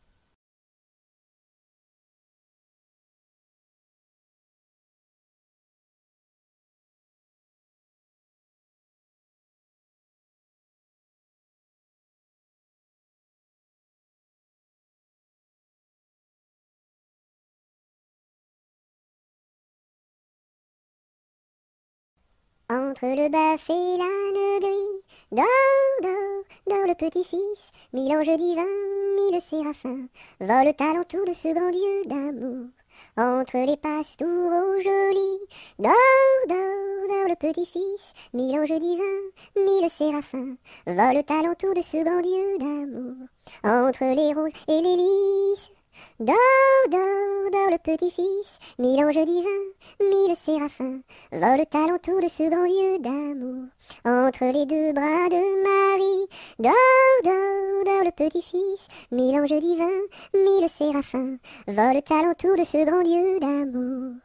Entre le bœuf et l'âne gris, dors, dors, dors le petit-fils, mille anges divins, mille séraphins, volent alentour de ce grand Dieu d'amour. Entre les pastoureaux jolis, dors, dors, dors le petit-fils, mille anges divins, mille séraphins, volent alentour de ce grand Dieu d'amour. Entre les roses et les lys, dors, dors, dors le petit-fils, mille anges divins, mille séraphins, volent alentour de ce grand Dieu d'amour. Entre les deux bras de Marie, dors, dors, dors le petit-fils, mille anges divins, mille séraphins, volent alentour de ce grand Dieu d'amour.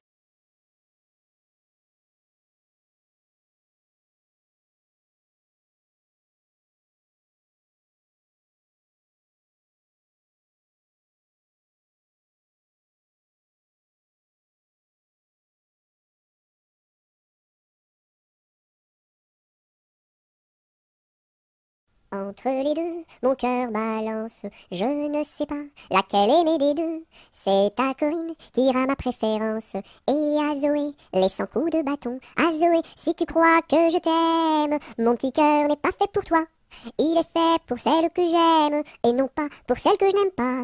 Entre les deux, mon cœur balance, je ne sais pas laquelle aimer des deux. C'est à Corinne qu'ira ma préférence, et à Zoé, les cent coups de bâton. À Zoé, si tu crois que je t'aime, mon petit cœur n'est pas fait pour toi. Il est fait pour celle que j'aime, et non pas pour celle que je n'aime pas.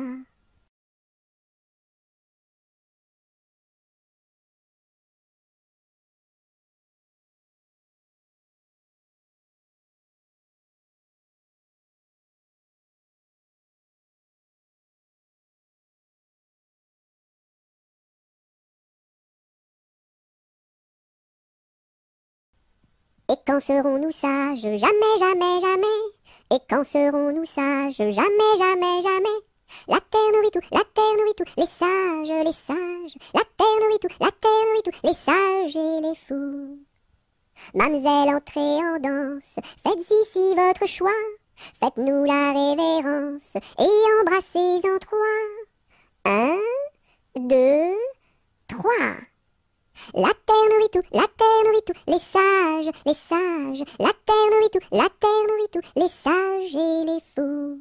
Et quand serons-nous sages? Jamais, jamais, jamais. Et quand serons-nous sages? Jamais, jamais, jamais. La terre nourrit tout, la terre nourrit tout, les sages, les sages. La terre nourrit tout, la terre nourrit tout, les sages et les fous. Mamselle, entrez en danse, faites ici votre choix. Faites-nous la révérence et embrassez en trois. Un, deux, trois. La terre nourrit tout, la terre nourrit tout, les sages, les sages. La terre nourrit tout, la terre nourrit tout, les sages et les fous.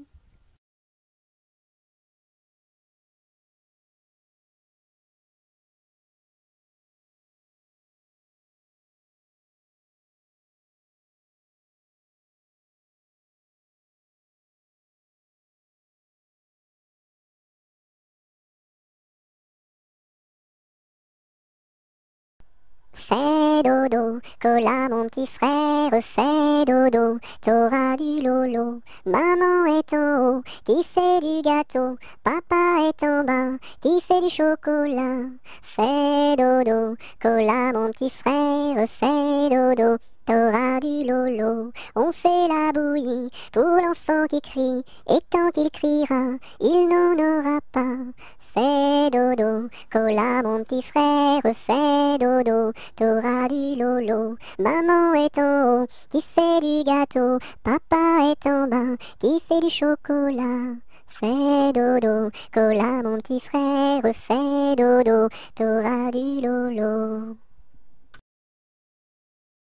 Fais dodo, cola mon petit frère, fais dodo, t'auras du lolo. Maman est en haut, qui fait du gâteau, papa est en bas, qui fait du chocolat. Fais dodo, cola mon petit frère, fais dodo, t'auras du lolo. On fait la bouillie pour l'enfant qui crie, et tant qu'il criera, il n'en aura pas. Fais dodo, cola mon petit frère, fais dodo, t'auras du lolo. Maman est en haut, qui fait du gâteau, papa est en bas, qui fait du chocolat. Fais dodo, cola mon petit frère, fais dodo, t'auras du lolo.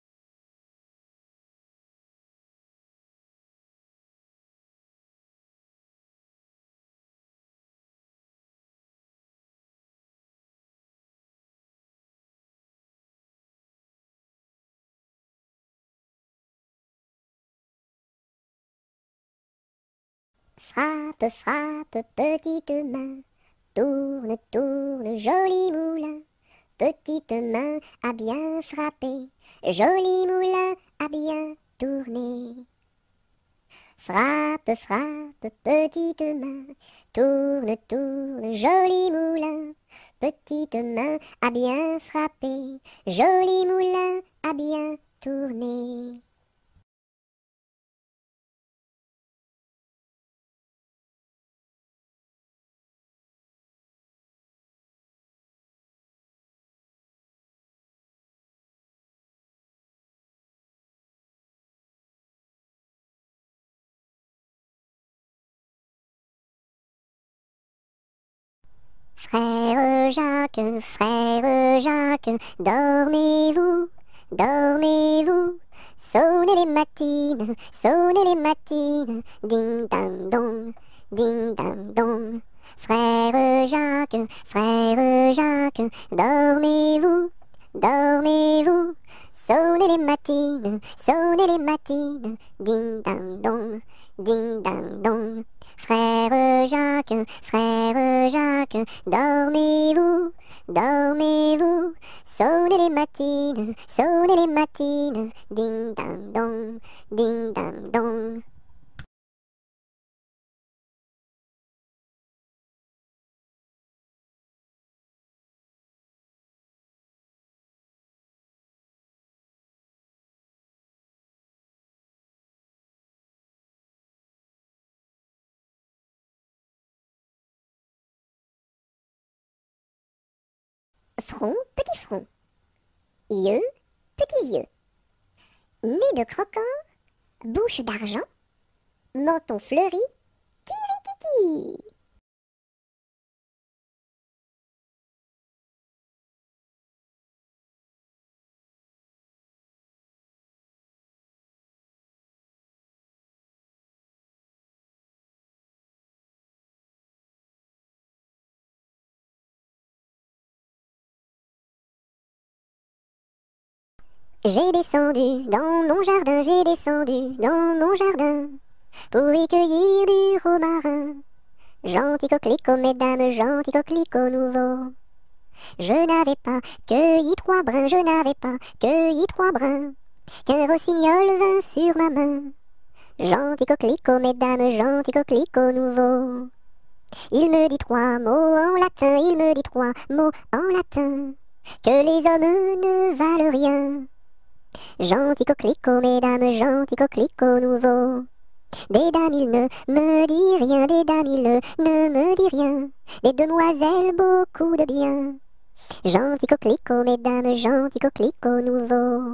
Frappe, frappe, petite main, tourne, tourne, joli moulin. Petite main à bien frapper, joli moulin à bien tourner. Frappe, frappe, petite main, tourne, tourne, joli moulin. Petite main à bien frapper, joli moulin à bien tourner. Frère Jacques, frère Jacques, dormez-vous, dormez-vous. Sonnez les matines, sonnez les matines, ding dang dong, ding dang dong. Frère Jacques, frère Jacques, dormez-vous, dormez-vous. Sonnez les matines, sonnez les matines, ding dang dong, ding dang dong. Frère Jacques, frère Jacques, dormez-vous, dormez-vous. Sonnez les matines, sonnez les matines, ding dang dong, ding dang dong. Front, petit front. Yeux, petits yeux. Nez de croquant, bouche d'argent, menton fleuri, tiri-titi. J'ai descendu dans mon jardin, j'ai descendu dans mon jardin pour y cueillir du romarin. Gentil coquelicot, mesdames, gentil coquelicot nouveau. Je n'avais pas cueilli trois brins, je n'avais pas cueilli trois brins, qu'un rossignol vint sur ma main. Gentil coquelicot, mesdames, gentil coquelicot nouveau. Il me dit trois mots en latin, il me dit trois mots en latin, que les hommes ne valent rien. Gentil coquelicot, mesdames, gentil coquelicot nouveau. Des dames, il ne me dit rien, des dames, il ne, ne me dit rien. Des demoiselles, beaucoup de bien. Gentil coquelicot, mesdames, gentil coquelicot nouveau.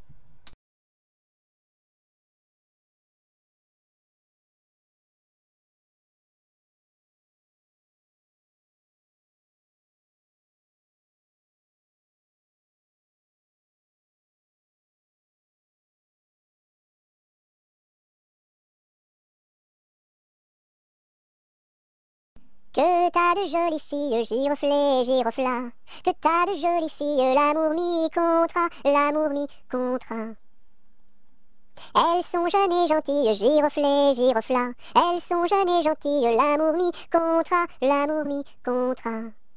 Que t'as de jolies filles, giroflées, girofla. Que t'as de jolies filles, l'amour mi contra, l'amour mi contra. Elles sont jeunes et gentilles, giroflées, girofla. Elles sont jeunes et gentilles, l'amour mi contra, l'amour mi contra.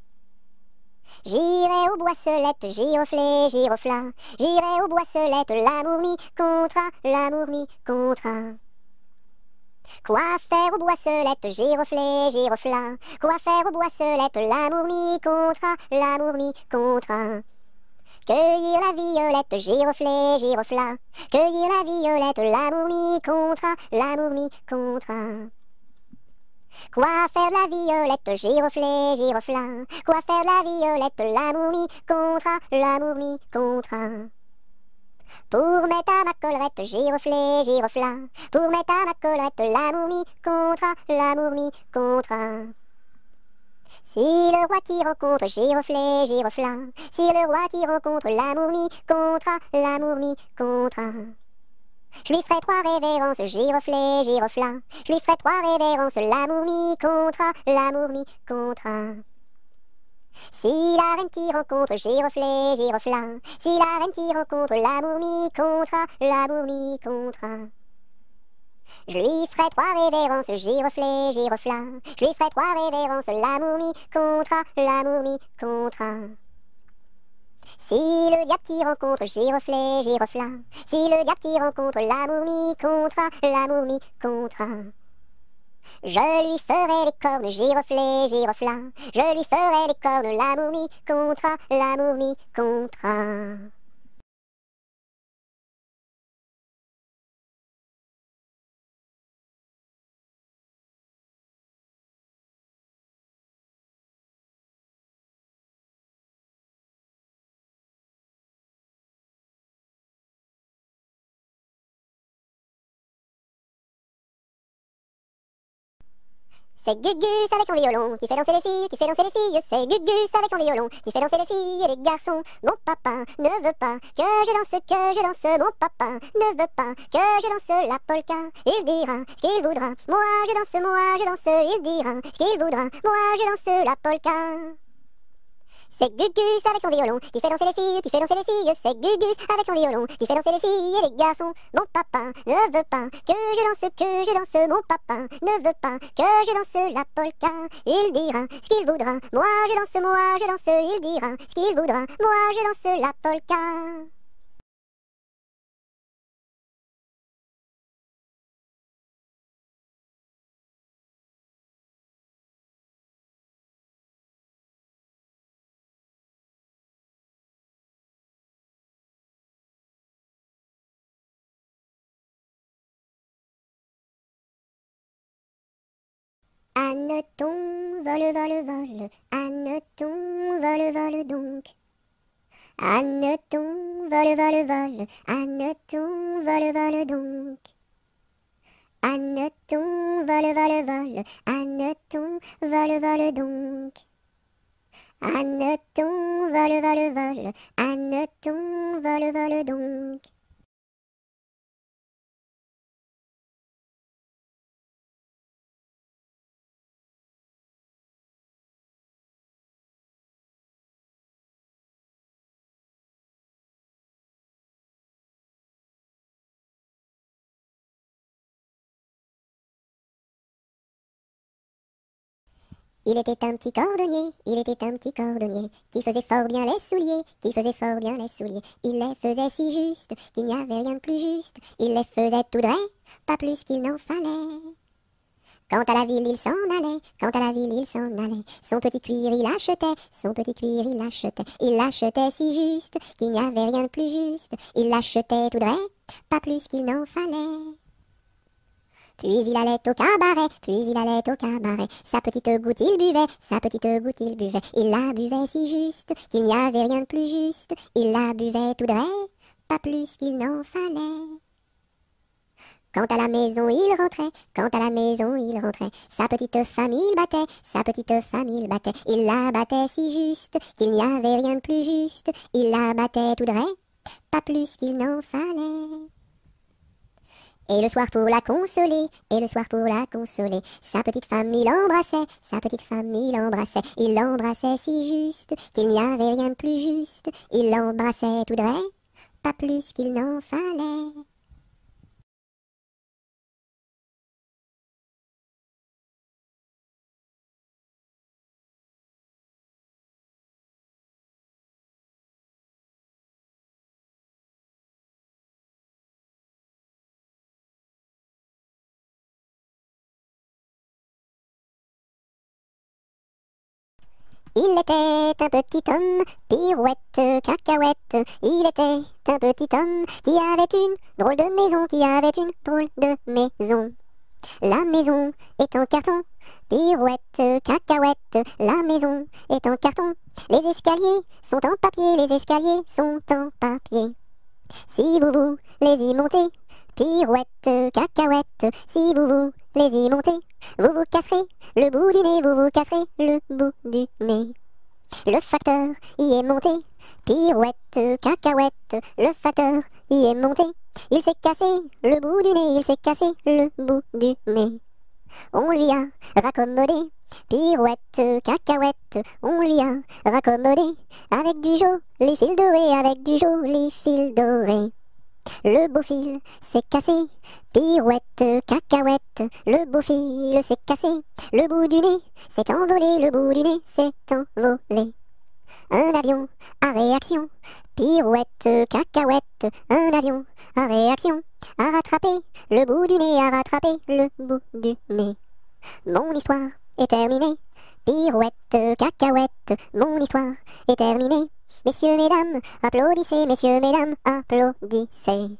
J'irai aux boisselettes, giroflées, girofla. J'irai aux boisselettes, l'amour mi contra, l'amour mi contra. Quoi faire aux boisselettes, giroflées, girofla. Quoi faire aux boisselettes, l'amour mi contra, l'amour mi contra. Cueillir la violette, giroflée, girofla. Cueillir la violette, l'amour mi contra, l'amour mi contra. Quoi faire la violette, giroflée, girofla. Quoi faire la violette, l'amour mi contra, l'amour mi contra. Pour mettre à ma collerette, giroflée, girofla. Pour mettre à ma collerette, l'amour mi contra, l'amour mi contra. Si le roi t'y rencontre, giroflée, girofla. Si le roi t'y rencontre, l'amour mi contra, l'amour mi contra. Je lui ferai trois révérences, giroflée, girofla. Je lui ferai trois révérences, l'amour mi contra, l'amour mi contra. Si la reine t'y rencontre, giroflée, girofla. Si la reine t'y rencontre, l'amour mi contra, l'amour mi contra. Je lui ferai trois révérences, giroflée, girofla. Je lui ferai trois révérences, l'amour mi contra, l'amour mi contra. Si le diable t'y rencontre, giroflée, girofla. Si le diable t'y rencontre, l'amour mi contra, l'amour mi contra. Je lui ferai les cornes, giroflée, girofla. Je lui ferai les cornes, l'amour mi contra, l'amour mi contra. C'est Gugus avec son violon qui fait danser les filles, qui fait danser les filles. C'est Gugus avec son violon qui fait danser les filles et les garçons. Mon papa ne veut pas que je danse, que je danse. Mon papa ne veut pas que je danse la polka. Il dira ce qu'il voudra. Moi je danse, moi je danse. Il dira ce qu'il voudra. Moi je danse la polka. C'est Gugus avec son violon qui fait danser les filles, qui fait danser les filles. C'est Gugus avec son violon qui fait danser les filles et les garçons. Mon papa ne veut pas que je danse, que je danse. Mon papa ne veut pas que je danse la polka. Il dira ce qu'il voudra. Moi je danse, moi je danse. Il dira ce qu'il voudra. Moi je danse la polka. Anneton, vole, vole, vole, Anneton, vole, vole donc. Anneton, vole, vole, vole, Anneton, vole, vole donc. Anneton, vole, vole, vole, Anneton, vole, vole donc. Anneton, vole, vole, vole, Anneton, vole, vole donc. Il était un petit cordonnier, il était un petit cordonnier, qui faisait fort bien les souliers, qui faisait fort bien les souliers. Il les faisait si juste, qu'il n'y avait rien de plus juste. Il les faisait tout droit, pas plus qu'il n'en fallait. Quant à la ville, il s'en allait, quant à la ville, il s'en allait. Son petit cuir, il achetait, son petit cuir, il achetait. Il l'achetait si juste, qu'il n'y avait rien de plus juste. Il l'achetait tout droit, pas plus qu'il n'en fallait. Puis il allait au cabaret, puis il allait au cabaret. Sa petite goutte il buvait, sa petite goutte il buvait. Il la buvait si juste, qu'il n'y avait rien de plus juste. Il la buvait tout droit, pas plus qu'il n'en fallait. Quant à la maison il rentrait, quant à la maison il rentrait. Sa petite femme il battait, sa petite femme il battait. Il la battait si juste, qu'il n'y avait rien de plus juste. Il la battait tout droit, pas plus qu'il n'en fallait. Et le soir pour la consoler, et le soir pour la consoler, sa petite femme il embrassait, sa petite femme il embrassait, il l'embrassait si juste, qu'il n'y avait rien de plus juste, il l'embrassait tout droit, pas plus qu'il n'en fallait. Il était un petit homme, pirouette, cacahuète. Il était un petit homme qui avait une drôle de maison, qui avait une drôle de maison. La maison est en carton, pirouette, cacahuète. La maison est en carton. Les escaliers sont en papier, les escaliers sont en papier. Si vous voulez y monter, pirouette, cacahuète, si vous voulez y monter, vous vous casserez le bout du nez, vous vous casserez le bout du nez. Le facteur y est monté, pirouette, cacahuète, le facteur y est monté. Il s'est cassé le bout du nez, il s'est cassé le bout du nez. On lui a raccommodé, pirouette, cacahuète, on lui a raccommodé, avec du joli fil doré, avec du joli fil doré. le beau fil s'est cassé. Pirouette, cacahuète, le beau fil s'est cassé. Le bout du nez s'est envolé, le bout du nez s'est envolé. Un avion à réaction, pirouette, cacahuète, un avion à réaction, a rattrapé le bout du nez, a rattrapé le bout du nez. Mon histoire est terminée, pirouette, cacahuète, mon histoire est terminée. Messieurs, mesdames, applaudissez, messieurs, mesdames, applaudissez.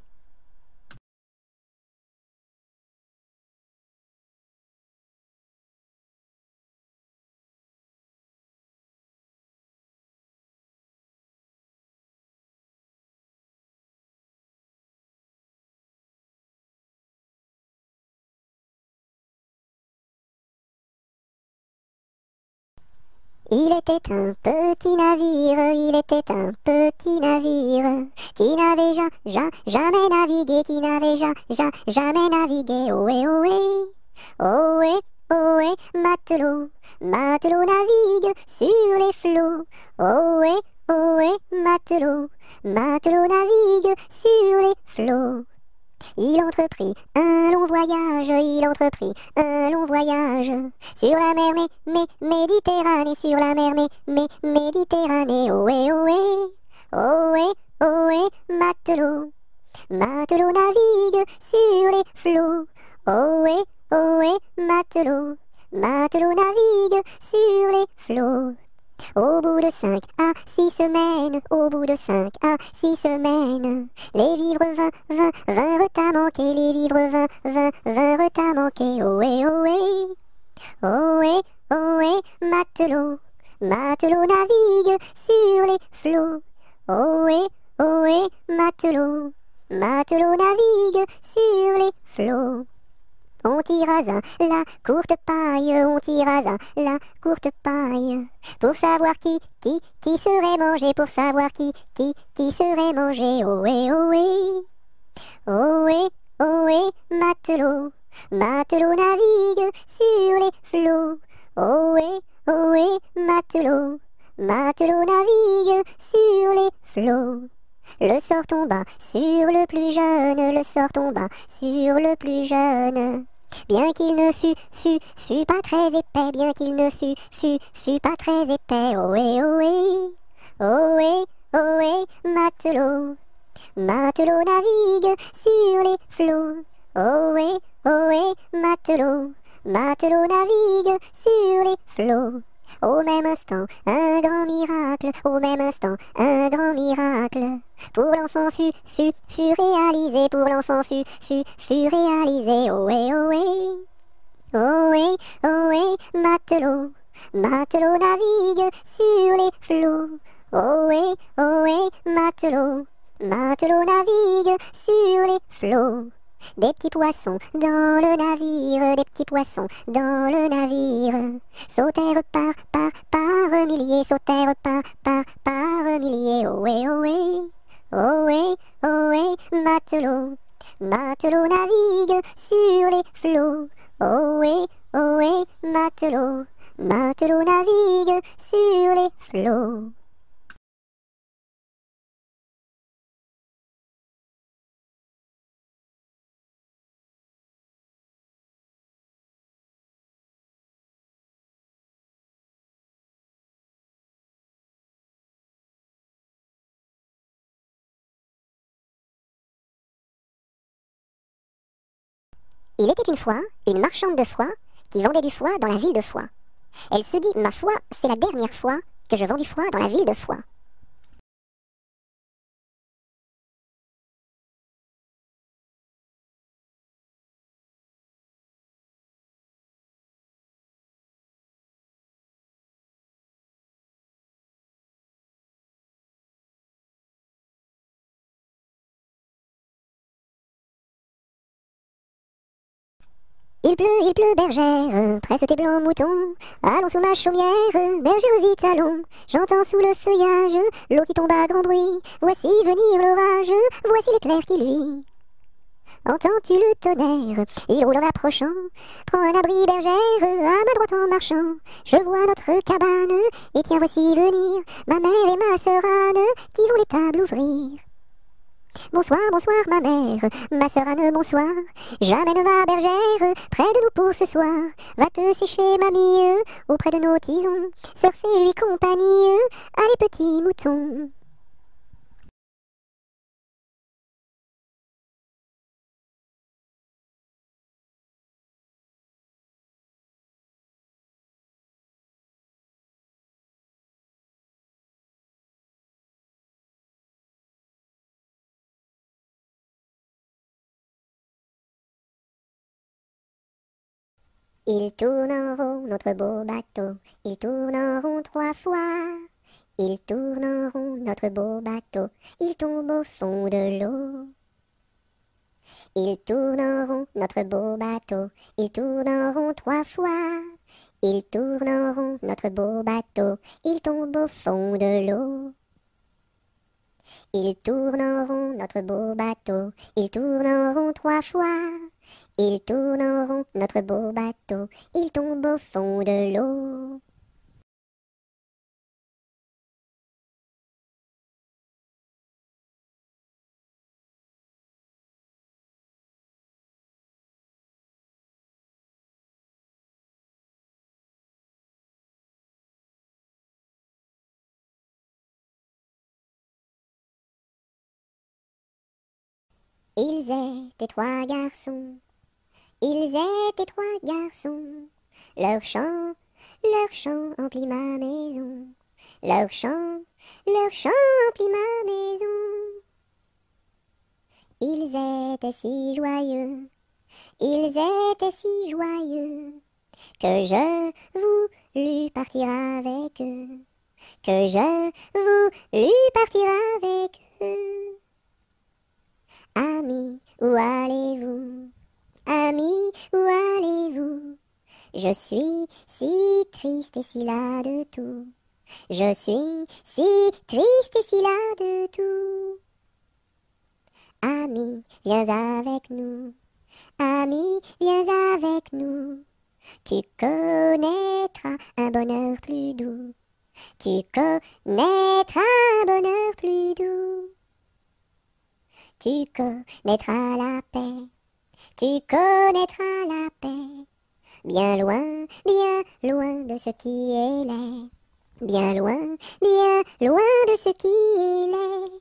Il était un petit navire, il était un petit navire, qui n'avait ja, ja, jamais navigué, qui n'avait ja, ja, jamais navigué. Ohé, ohé, ohé, ohé, matelot, matelot navigue sur les flots. Ohé, ohé, matelot, matelot navigue sur les flots. Il entreprit un long voyage, il entreprit un long voyage sur la mer mé, mé, Méditerranée, sur la mer mé, mé, Méditerranée. Ohé, ohé, ohé, ohé, matelot, matelot navigue sur les flots. Ohé, ohé, matelot, matelot navigue sur les flots. Au bout de cinq à six semaines, au bout de cinq à six semaines, les vivres vingt, vingt, vingt à manquer, les vivres vingt, vingt, vingt à manquer. Ohé, ohé, ohé, ohé, matelot, matelot navigue sur les flots. Ohé, ohé, matelot, matelot navigue sur les flots. On tira la courte paille, on tira la courte paille, pour savoir qui, qui, qui serait mangé, pour savoir qui, qui, qui serait mangé. Ohé, ohé, ohé, ohé, matelot, matelot navigue sur les flots. Ohé, ohé, matelot, matelot navigue sur les flots. Le sort tomba sur le plus jeune, le sort tomba sur le plus jeune. Bien qu'il ne fût, fût, fût pas très épais, bien qu'il ne fût, fût, fût pas très épais. Ohé, ohé, ohé, ohé, matelot, matelot navigue sur les flots. Ohé, ohé, matelot, matelot navigue sur les flots. Au même instant, un grand miracle, au même instant, un grand miracle. Pour l'enfant fut, fut, fut réalisé, pour l'enfant fut, fut, fut réalisé. Ohé, ohé, ohé, ohé, matelot, matelot navigue sur les flots. Ohé, ohé, matelot, matelot navigue sur les flots. Des petits poissons dans le navire, des petits poissons dans le navire, sautèrent par, par, par milliers, sautèrent par, par, par milliers. Ohé, ohé, ohé, ohé, matelot, matelot navigue sur les flots. Ohé, ohé, matelot, matelot navigue sur les flots. Il était une fois une marchande de foie qui vendait du foie dans la ville de Foix. Elle se dit, ma foi, c'est la dernière fois que je vends du foie dans la ville de Foix. Il pleut, il pleut, bergère, presse tes blancs moutons, allons sous ma chaumière, bergère vite allons, j'entends sous le feuillage l'eau qui tombe à grand bruit, voici venir l'orage, voici l'éclair qui luit. Entends-tu le tonnerre, il roule en approchant, prends un abri bergère, à ma droite en marchant, je vois notre cabane, et tiens voici venir, ma mère et ma sœur Anne, qui vont les tables ouvrir. Bonsoir, bonsoir ma mère, ma sœur Anne, bonsoir. J'amène ma bergère près de nous pour ce soir. Va te sécher mamie, auprès de nos tisons. Sœur fais-lui compagnie, allez petits moutons. Il tourne en rond notre beau bateau, il tourne en rond trois fois. Il tourne en rond notre beau bateau, il tombe au fond de l'eau. Il tourne en rond notre beau bateau, il tourne en rond trois fois. Il tourne en rond notre beau bateau, il tombe au fond de l'eau. Il tourne en rond notre beau bateau, il tourne en rond trois fois. Il tourne en rond notre beau bateau, il tombe au fond de l'eau. Ils étaient trois garçons, ils étaient trois garçons. Leur chant, leur chant emplit ma maison. Leur chant, leur chant emplit ma maison. Ils étaient si joyeux, ils étaient si joyeux, que je voulus partir avec eux, que je voulus partir avec eux. Amis, où allez-vous? Amis, où allez-vous? Je suis si triste et si las de tout. Je suis si triste et si las de tout. Amis, viens avec nous. Amis, viens avec nous. Tu connaîtras un bonheur plus doux. Tu connaîtras un bonheur plus doux. Tu connaîtras la paix. Tu connaîtras la paix. Bien loin, bien loin de ce qui est laid. Bien loin, bien loin de ce qui est laid.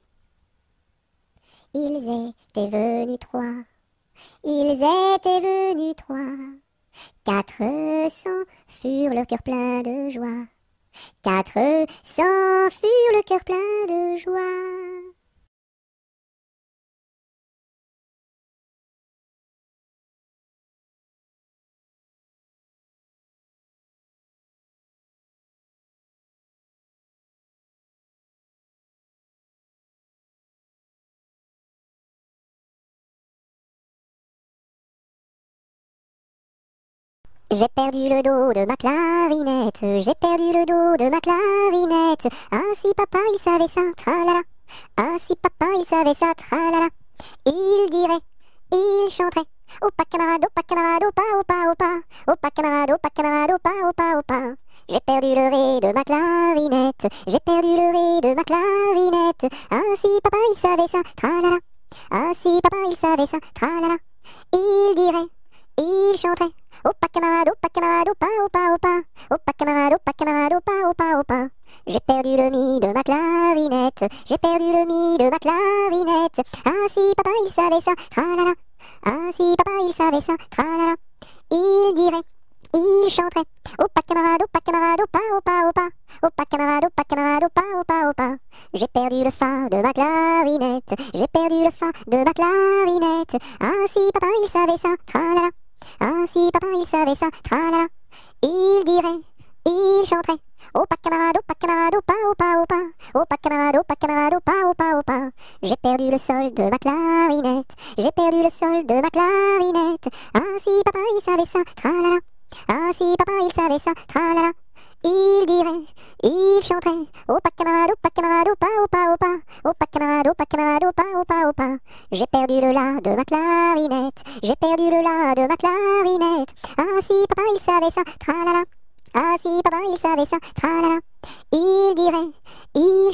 Ils étaient venus trois. Ils étaient venus trois. Quatre cents furent le cœur plein de joie. Quatre cents furent le cœur plein de joie. J'ai perdu le dos de ma clarinette, j'ai perdu le dos de ma clarinette. Ah si papa il savait ça, tralala. Ah si papa il savait ça, tralala. Il dirait, il chanterait. Opa camarade, opa camarade, opa, opa, opa. Opa camarade, opa camarade, opa, opa, opa. J'ai perdu le ré de ma clarinette, j'ai perdu le ré de ma clarinette. Ah si papa il savait ça, tralala. Ah si papa il savait ça, tralala. Il dirait, il chanterait. Opa camarade, opa camarade, opa, opa, opa. Opa camarade, opa camarade, opa, opa, opa. J'ai perdu le mi de ma clarinette, j'ai perdu le mi de ma clarinette. Ah si papa il savait ça, tralala. Ah si papa il savait ça, tralala. Il dirait, il chanterait. Opa camarade, opa camarade, opa, opa, opa. Opa camarade, opa camarade, opa, opa, opa. J'ai perdu le fa de ma clarinette, j'ai perdu le fa de ma clarinette. Ah si papa il savait ça, tralala. Ah si papa il savait ça, tralala. Il dirait, il chanterait. Opa camarade, opa camarade, opa, opa, opa. Opa camarade, opa camarade, opa, opa, opa. J'ai perdu le sol de ma clarinette, j'ai perdu le sol de ma clarinette. Ah si papa il savait ça, tralala. Ah si papa il savait ça, tralala. Il dirait, il chanterait. Opa camarade, opa camarade, opa, opa, opa. Opa camarade, opa camarade, opa, opa, opa. J'ai perdu le la de ma clarinette, j'ai perdu le la de ma clarinette. Ah si papa il savait ça, tralala. Ah si papa il savait ça, tralala. Il dirait, il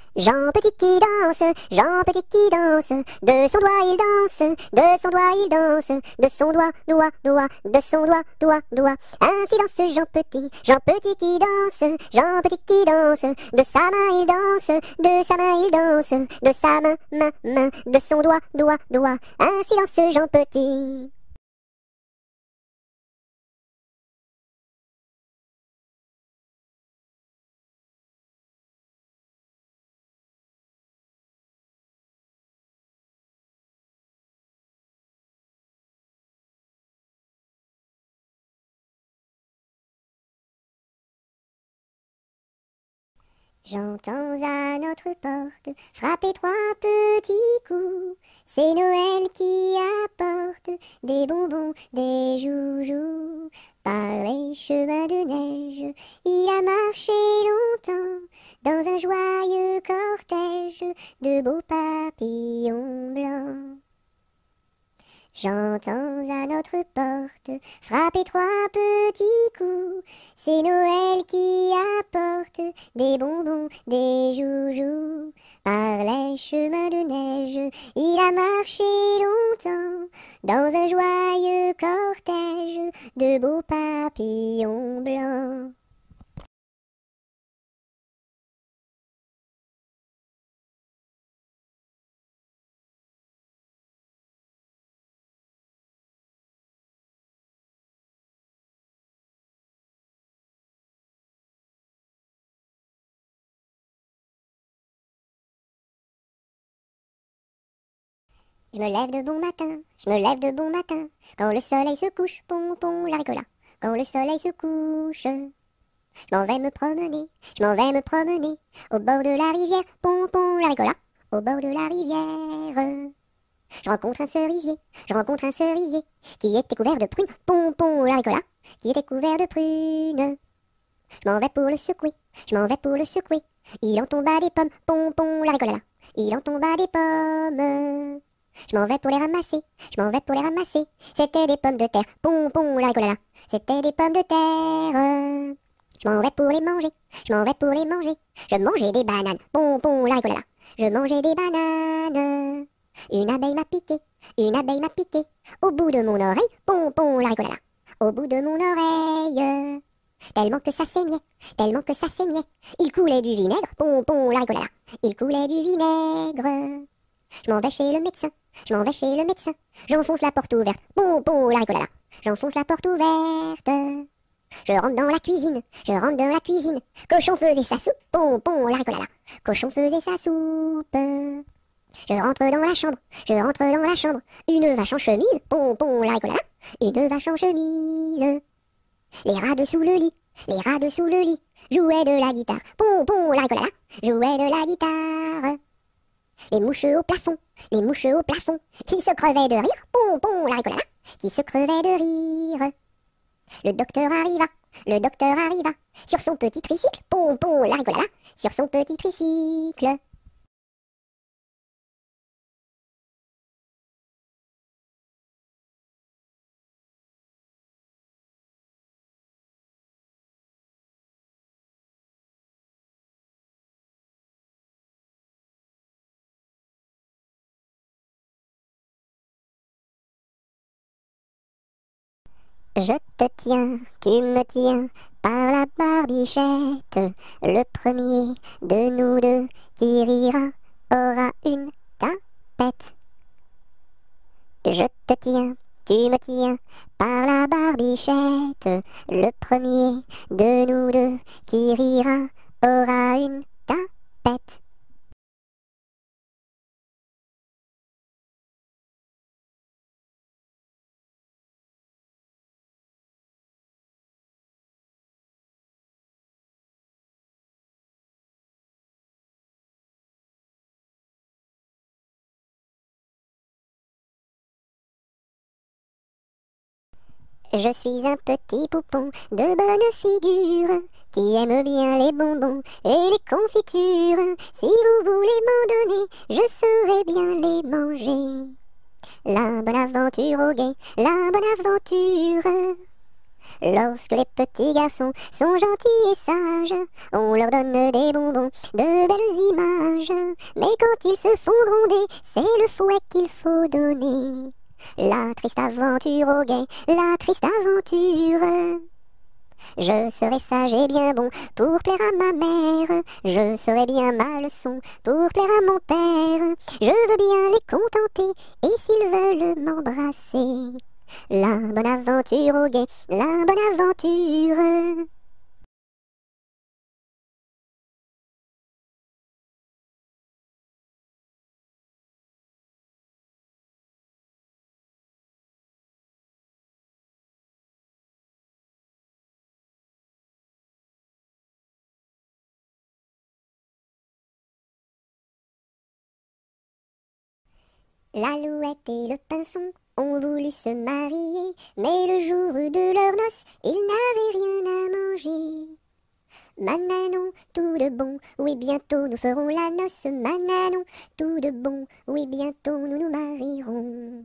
Jean Petit qui danse, Jean Petit qui danse, de son doigt il danse, de son doigt il danse, de son doigt, doigt, doigt, de son doigt, doigt, doigt. Ainsi danse Jean Petit, Jean Petit qui danse, Jean Petit qui danse, de sa main il danse, de sa main il danse, de sa main, main, main, de son doigt, doigt, doigt. Ainsi danse Jean Petit. J'entends à notre porte frapper trois petits coups. C'est Noël qui apporte des bonbons, des joujoux. Par les chemins de neige, il a marché longtemps dans un joyeux cortège de beaux papillons blancs. J'entends à notre porte frapper trois petits coups. C'est Noël qui apporte des bonbons, des joujoux. Par les chemins de neige, il a marché longtemps dans un joyeux cortège de beaux papillons blancs. Je me lève de bon matin, je me lève de bon matin, quand le soleil se couche, pompon la ricola, quand le soleil se couche. Je m'en vais me promener, je m'en vais me promener, au bord de la rivière, pompon la ricola, au bord de la rivière. Je rencontre un cerisier, je rencontre un cerisier, qui était couvert de prunes, pompon la ricola, qui était couvert de prunes. Je m'en vais pour le secouer, je m'en vais pour le secouer, il en tomba des pommes, pompon la ricola, il en tomba des pommes. Je m'en vais pour les ramasser, je m'en vais pour les ramasser. C'était des pommes de terre, pompon la ricolala. C'était des pommes de terre. Je m'en vais pour les manger, je m'en vais pour les manger. Je mangeais des bananes, pompon la ricolala. Je mangeais des bananes. Une abeille m'a piqué, une abeille m'a piqué. Au bout de mon oreille, pompon la ricolala. Au bout de mon oreille. Tellement que ça saignait, tellement que ça saignait. Il coulait du vinaigre, pompon la ricolala. Il coulait du vinaigre. Je m'en vais chez le médecin, je m'en vais chez le médecin. J'enfonce la porte ouverte, pompon la ricolala. J'enfonce la porte ouverte. Je rentre dans la cuisine, je rentre dans la cuisine. Cochon faisait sa soupe, pompon la ricolala. Cochon faisait sa soupe. Je rentre dans la chambre, je rentre dans la chambre. Une vache en chemise, pompon la ricolala. Une vache en chemise. Les rats dessous le lit, les rats dessous le lit jouaient de la guitare, pompon la ricolala. Jouaient de la guitare. Les mouches au plafond, les mouches au plafond, qui se crevaient de rire, pompon la ricolala, qui se crevaient de rire. Le docteur arriva, le docteur arriva, sur son petit tricycle, pompon la ricolala, sur son petit tricycle. Je te tiens, tu me tiens, par la barbichette. Le premier de nous deux qui rira aura une tapette. Je te tiens, tu me tiens, par la barbichette. Le premier de nous deux qui rira aura une tapette. Je suis un petit poupon de bonne figure qui aime bien les bonbons et les confitures. Si vous voulez m'en donner, je saurai bien les manger. La bonne aventure au guet, la bonne aventure. Lorsque les petits garçons sont gentils et sages, on leur donne des bonbons, de belles images. Mais quand ils se font gronder, c'est le fouet qu'il faut donner. La triste aventure au guet, la triste aventure. Je serai sage et bien bon pour plaire à ma mère. Je serai bien ma leçon pour plaire à mon père. Je veux bien les contenter et s'ils veulent m'embrasser. La bonne aventure au guet, la bonne aventure. L'Alouette et le Pinson ont voulu se marier, mais le jour de leur noces, ils n'avaient rien à manger. Mananon, tout de bon, oui bientôt nous ferons la noce. Mananon, tout de bon, oui bientôt nous nous marierons.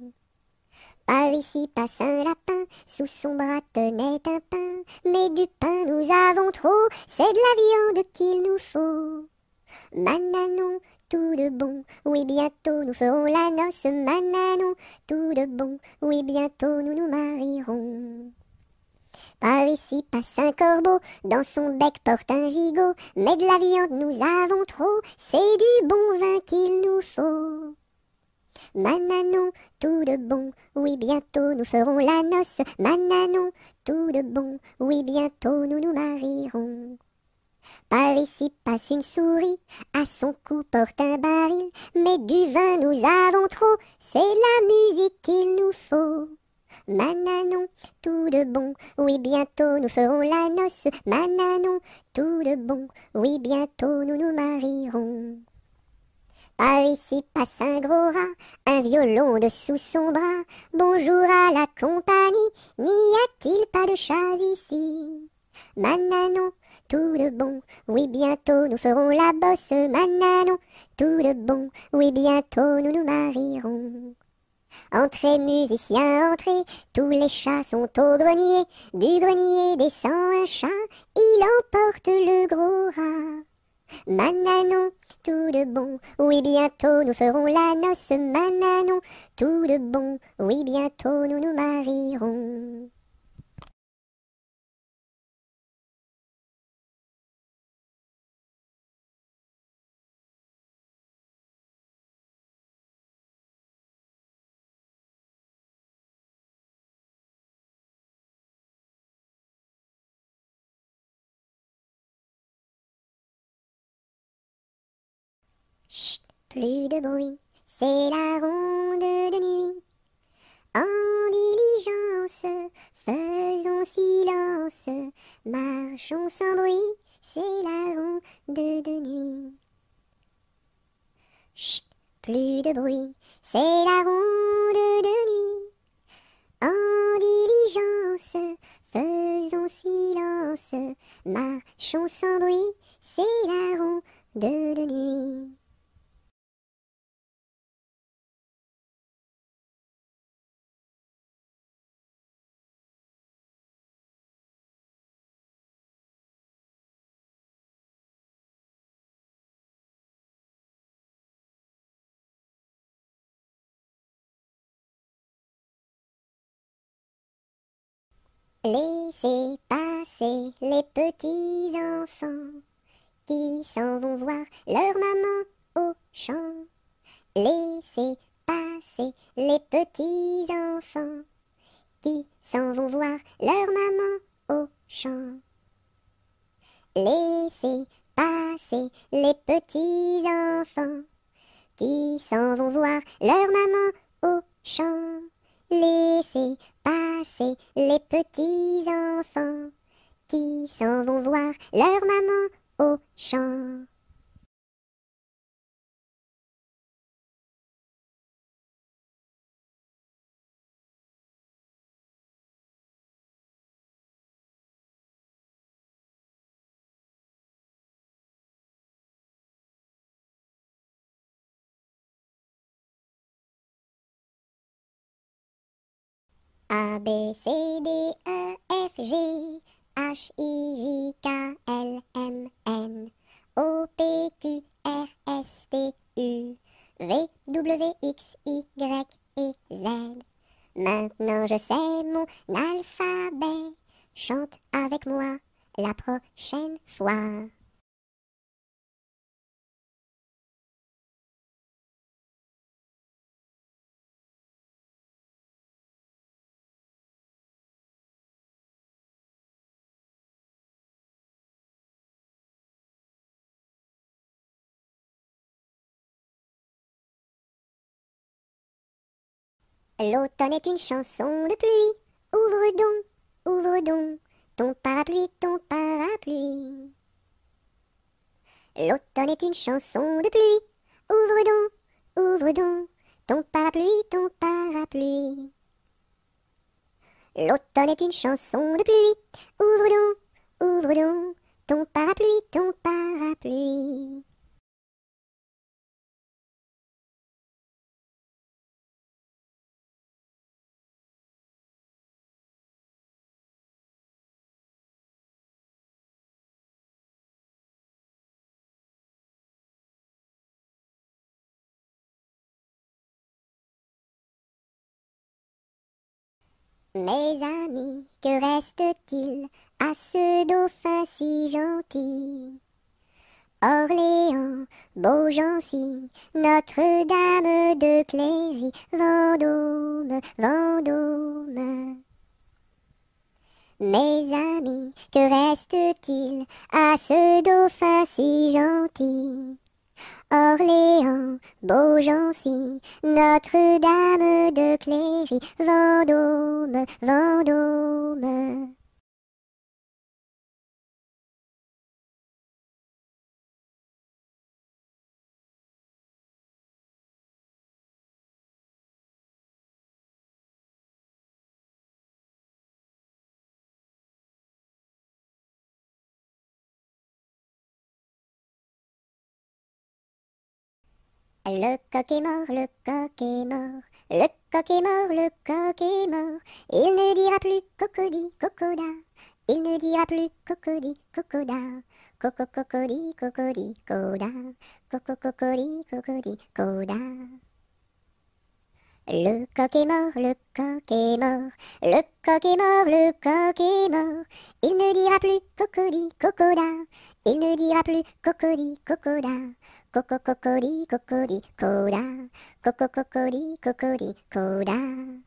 Par ici passe un lapin, sous son bras tenait un pain. Mais du pain nous avons trop, c'est de la viande qu'il nous faut. Mananon, tout de bon, oui bientôt nous ferons la noce. Mananon, tout de bon, oui bientôt nous nous marierons. Par ici passe un corbeau, dans son bec porte un gigot. Mais de la viande nous avons trop, c'est du bon vin qu'il nous faut. Mananon, tout de bon, oui bientôt nous ferons la noce. Mananon, tout de bon, oui bientôt nous nous marierons. Par ici passe une souris, à son cou porte un baril. Mais du vin nous avons trop, c'est la musique qu'il nous faut. Mananon, tout de bon, oui bientôt nous ferons la noce. Mananon, tout de bon, oui bientôt nous nous marierons. Par ici passe un gros rat, un violon dessous son bras. Bonjour à la compagnie, n'y a-t-il pas de chats ici? Mananon, tout de bon, oui bientôt nous ferons la bosse. Mananon, tout de bon, oui bientôt nous nous marierons. Entrez musiciens, entrez, tous les chats sont au grenier. Du grenier descend un chat, il emporte le gros rat. Mananon, tout de bon, oui bientôt nous ferons la noce. Mananon, tout de bon, oui bientôt nous nous marierons. Chut, plus de bruit, c'est la ronde de nuit. En diligence, faisons silence, marchons sans bruit, c'est la ronde de nuit. Chut, plus de bruit, c'est la ronde de nuit. En diligence, faisons silence, marchons sans bruit, c'est la ronde de nuit. Laissez passer les petits enfants qui s'en vont voir leur maman au champ. Laissez passer les petits enfants qui s'en vont voir leur maman au champ. Laissez passer les petits enfants qui s'en vont voir leur maman au champ. Laissez passer les petits enfants qui s'en vont voir leur maman au champ. A, B, C, D, E, F, G, H, I, J, K, L, M, N, O, P, Q, R, S, T, U, V, W, X, Y et Z. Maintenant je sais mon alphabet, chante avec moi la prochaine fois. L'automne est une chanson de pluie. Ouvre donc, ouvre donc ton parapluie, ton parapluie. L'automne est une chanson de pluie. Ouvre donc, ouvre donc ton parapluie, ton parapluie. L'automne est une chanson de pluie. Ouvre donc, ouvre donc ton parapluie, ton parapluie. Mes amis, que reste-t-il à ce dauphin si gentil? Orléans, Beaugency, Notre-Dame de Cléry, Vendôme, Vendôme. Mes amis, que reste-t-il à ce dauphin si gentil? Orléans, Beaugency, Notre-Dame de Cléry, Vendôme, Vendôme. Le coq est mort, le coq est mort, le coq est mort, le coq est mort. Il ne dira plus cocody, cocoda, il ne dira plus cocody, cocoda, coco cocody, cocody, coda, coco cocody, cocody, coda. Le coq est mort, le coq est mort, le coq est mort, le coq est mort. Il ne dira plus cocody, cocoda, il ne dira plus cocody, cocoda, coco cocody, cocody, coda, coco cocody, cocody, coda.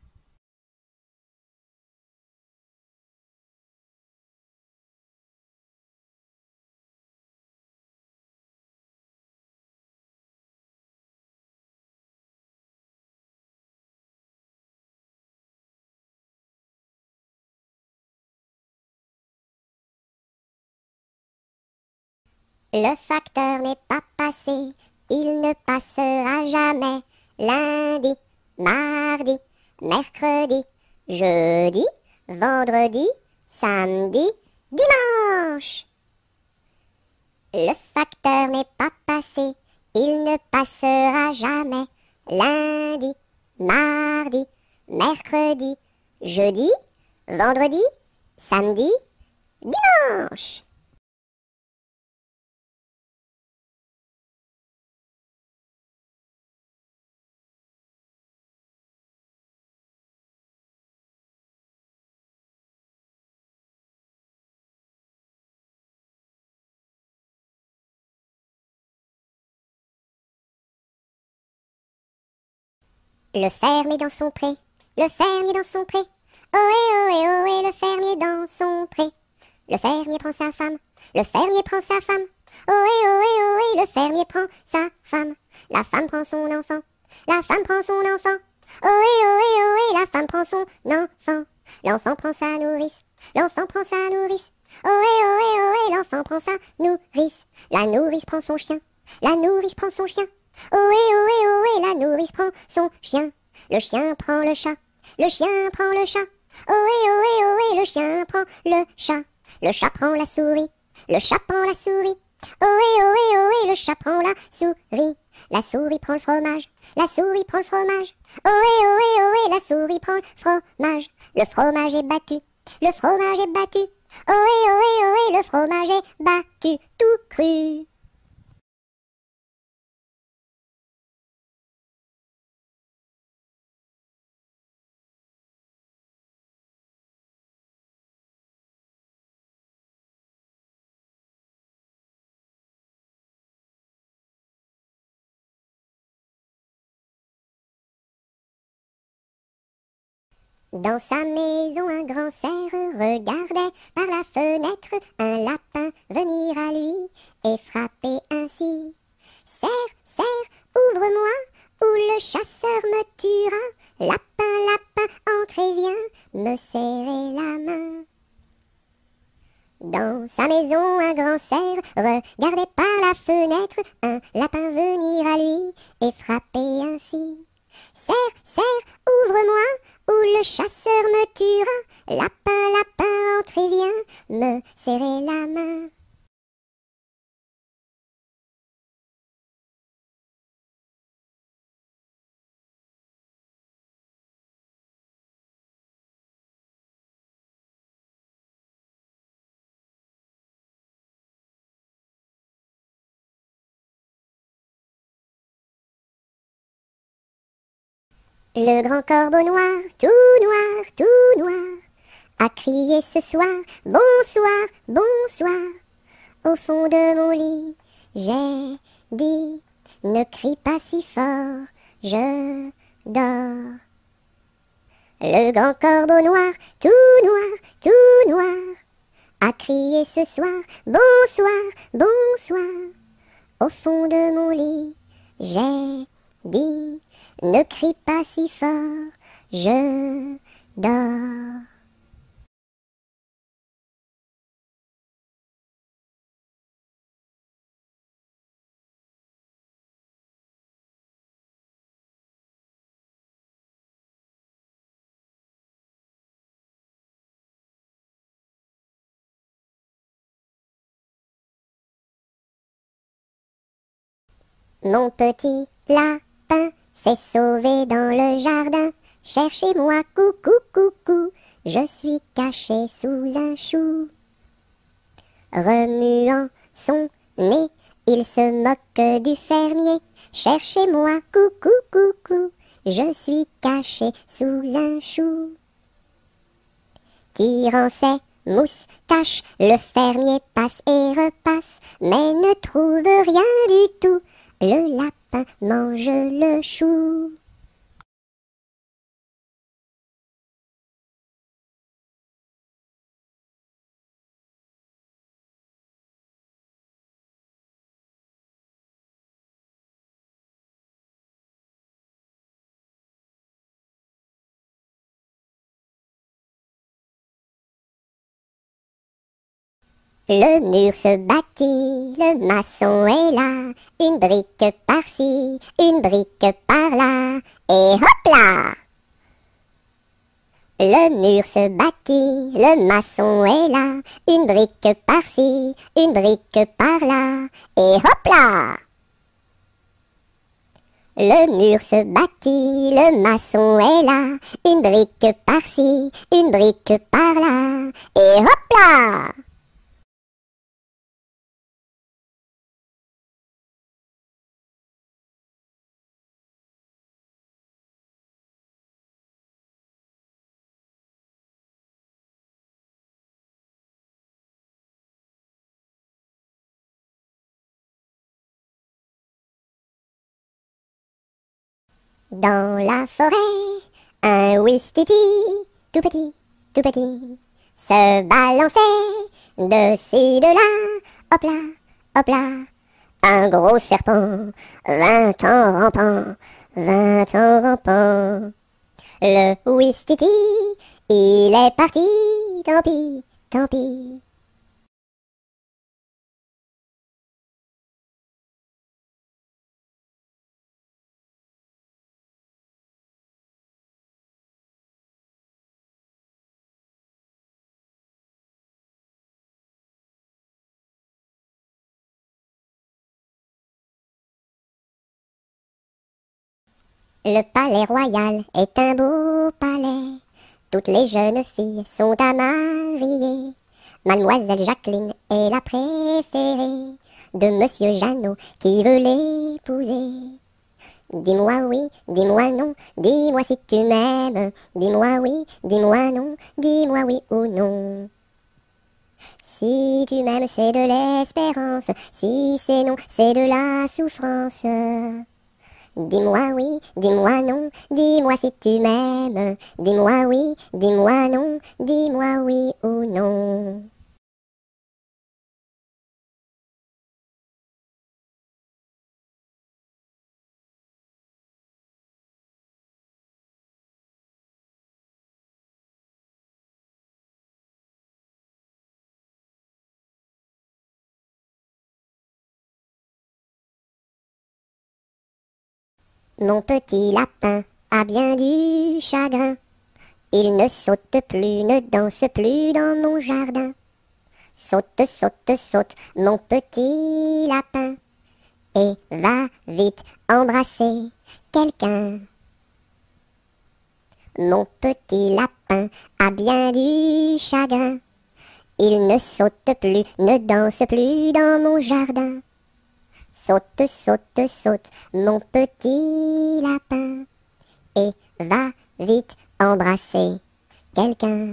Le facteur n'est pas passé, il ne passera jamais. Lundi, mardi, mercredi, jeudi, vendredi, samedi, dimanche. Le facteur n'est pas passé, il ne passera jamais. Lundi, mardi, mercredi, jeudi, vendredi, samedi, dimanche. Le fermier dans son pré, le fermier dans son pré. Ohé, ohé, ohé, le fermier dans son pré. Le fermier prend sa femme, le fermier prend sa femme. Ohé, ohé, ohé, le fermier prend sa femme. La femme prend son enfant, la femme prend son enfant. Ohé, ohé, ohé, la femme prend son enfant. L'enfant prend sa nourrice, l'enfant prend sa nourrice. Ohé, ohé, ohé, l'enfant prend sa nourrice. La nourrice prend son chien, la nourrice prend son chien. Ohé, ohé, ohé, la nourrice prend son chien. Le chien prend le chat, le chien prend le chat. Ohé, ohé, ohé, le chien prend le chat. Le chat prend la souris, le chat prend la souris. Ohé, ohé, ohé, le chat prend la souris. La souris prend le fromage, la souris prend le fromage. Ohé, ohé, ohé, la souris prend le fromage. Le fromage est battu, le fromage est battu. Ohé, ohé, ohé, le fromage est battu, tout cru. Dans sa maison, un grand cerf regardait par la fenêtre un lapin venir à lui et frapper ainsi. Cerf, cerf, ouvre-moi, ou le chasseur me tuera. Lapin, lapin, entre et viens me serrer la main. Dans sa maison, un grand cerf regardait par la fenêtre un lapin venir à lui et frapper ainsi. Cerf, cerf, ouvre-moi, ou le chasseur me tuera. Lapin, lapin, entre et viens me serrer la main. Le grand corbeau noir, tout noir, tout noir, a crié ce soir, bonsoir, bonsoir. Au fond de mon lit, j'ai dit, ne crie pas si fort, je dors. Le grand corbeau noir, tout noir, tout noir, a crié ce soir, bonsoir, bonsoir. Au fond de mon lit, j'ai dit, ne crie pas si fort, je dors. Mon petit lapin s'est sauvé dans le jardin. Cherchez-moi, coucou, coucou, je suis caché sous un chou. Remuant son nez, il se moque du fermier. Cherchez-moi, coucou, coucou, je suis caché sous un chou. Tirant ses moustaches, le fermier passe et repasse, mais ne trouve rien du tout. Le lapin mange le chou. Le mur se bâtit, le maçon est là, une brique par-ci, une brique par-là, et hop là! Le mur se bâtit, le maçon est là, une brique par-ci, une brique par-là, et hop là! Le mur se bâtit, le maçon est là, une brique par-ci, une brique par-là, et hop là! Dans la forêt, un ouistiti, tout petit, tout petit, se balançait de ci, de là, hop là, hop là. Un gros serpent vint en rampant, vint en rampant. Le ouistiti, il est parti, tant pis, tant pis. Le palais royal est un beau palais. Toutes les jeunes filles sont à marier. Mademoiselle Jacqueline est la préférée de Monsieur Jeannot qui veut l'épouser. Dis-moi oui, dis-moi non, dis-moi si tu m'aimes. Dis-moi oui, dis-moi non, dis-moi oui ou non. Si tu m'aimes, c'est de l'espérance. Si c'est non, c'est de la souffrance. Dis-moi oui, dis-moi non, dis-moi si tu m'aimes. Dis-moi oui, dis-moi non, dis-moi oui ou non. Mon petit lapin a bien du chagrin. Il ne saute plus, ne danse plus dans mon jardin. Saute, saute, saute, mon petit lapin, et va vite embrasser quelqu'un. Mon petit lapin a bien du chagrin. Il ne saute plus, ne danse plus dans mon jardin. Saute, saute, saute, mon petit lapin, et va vite embrasser quelqu'un.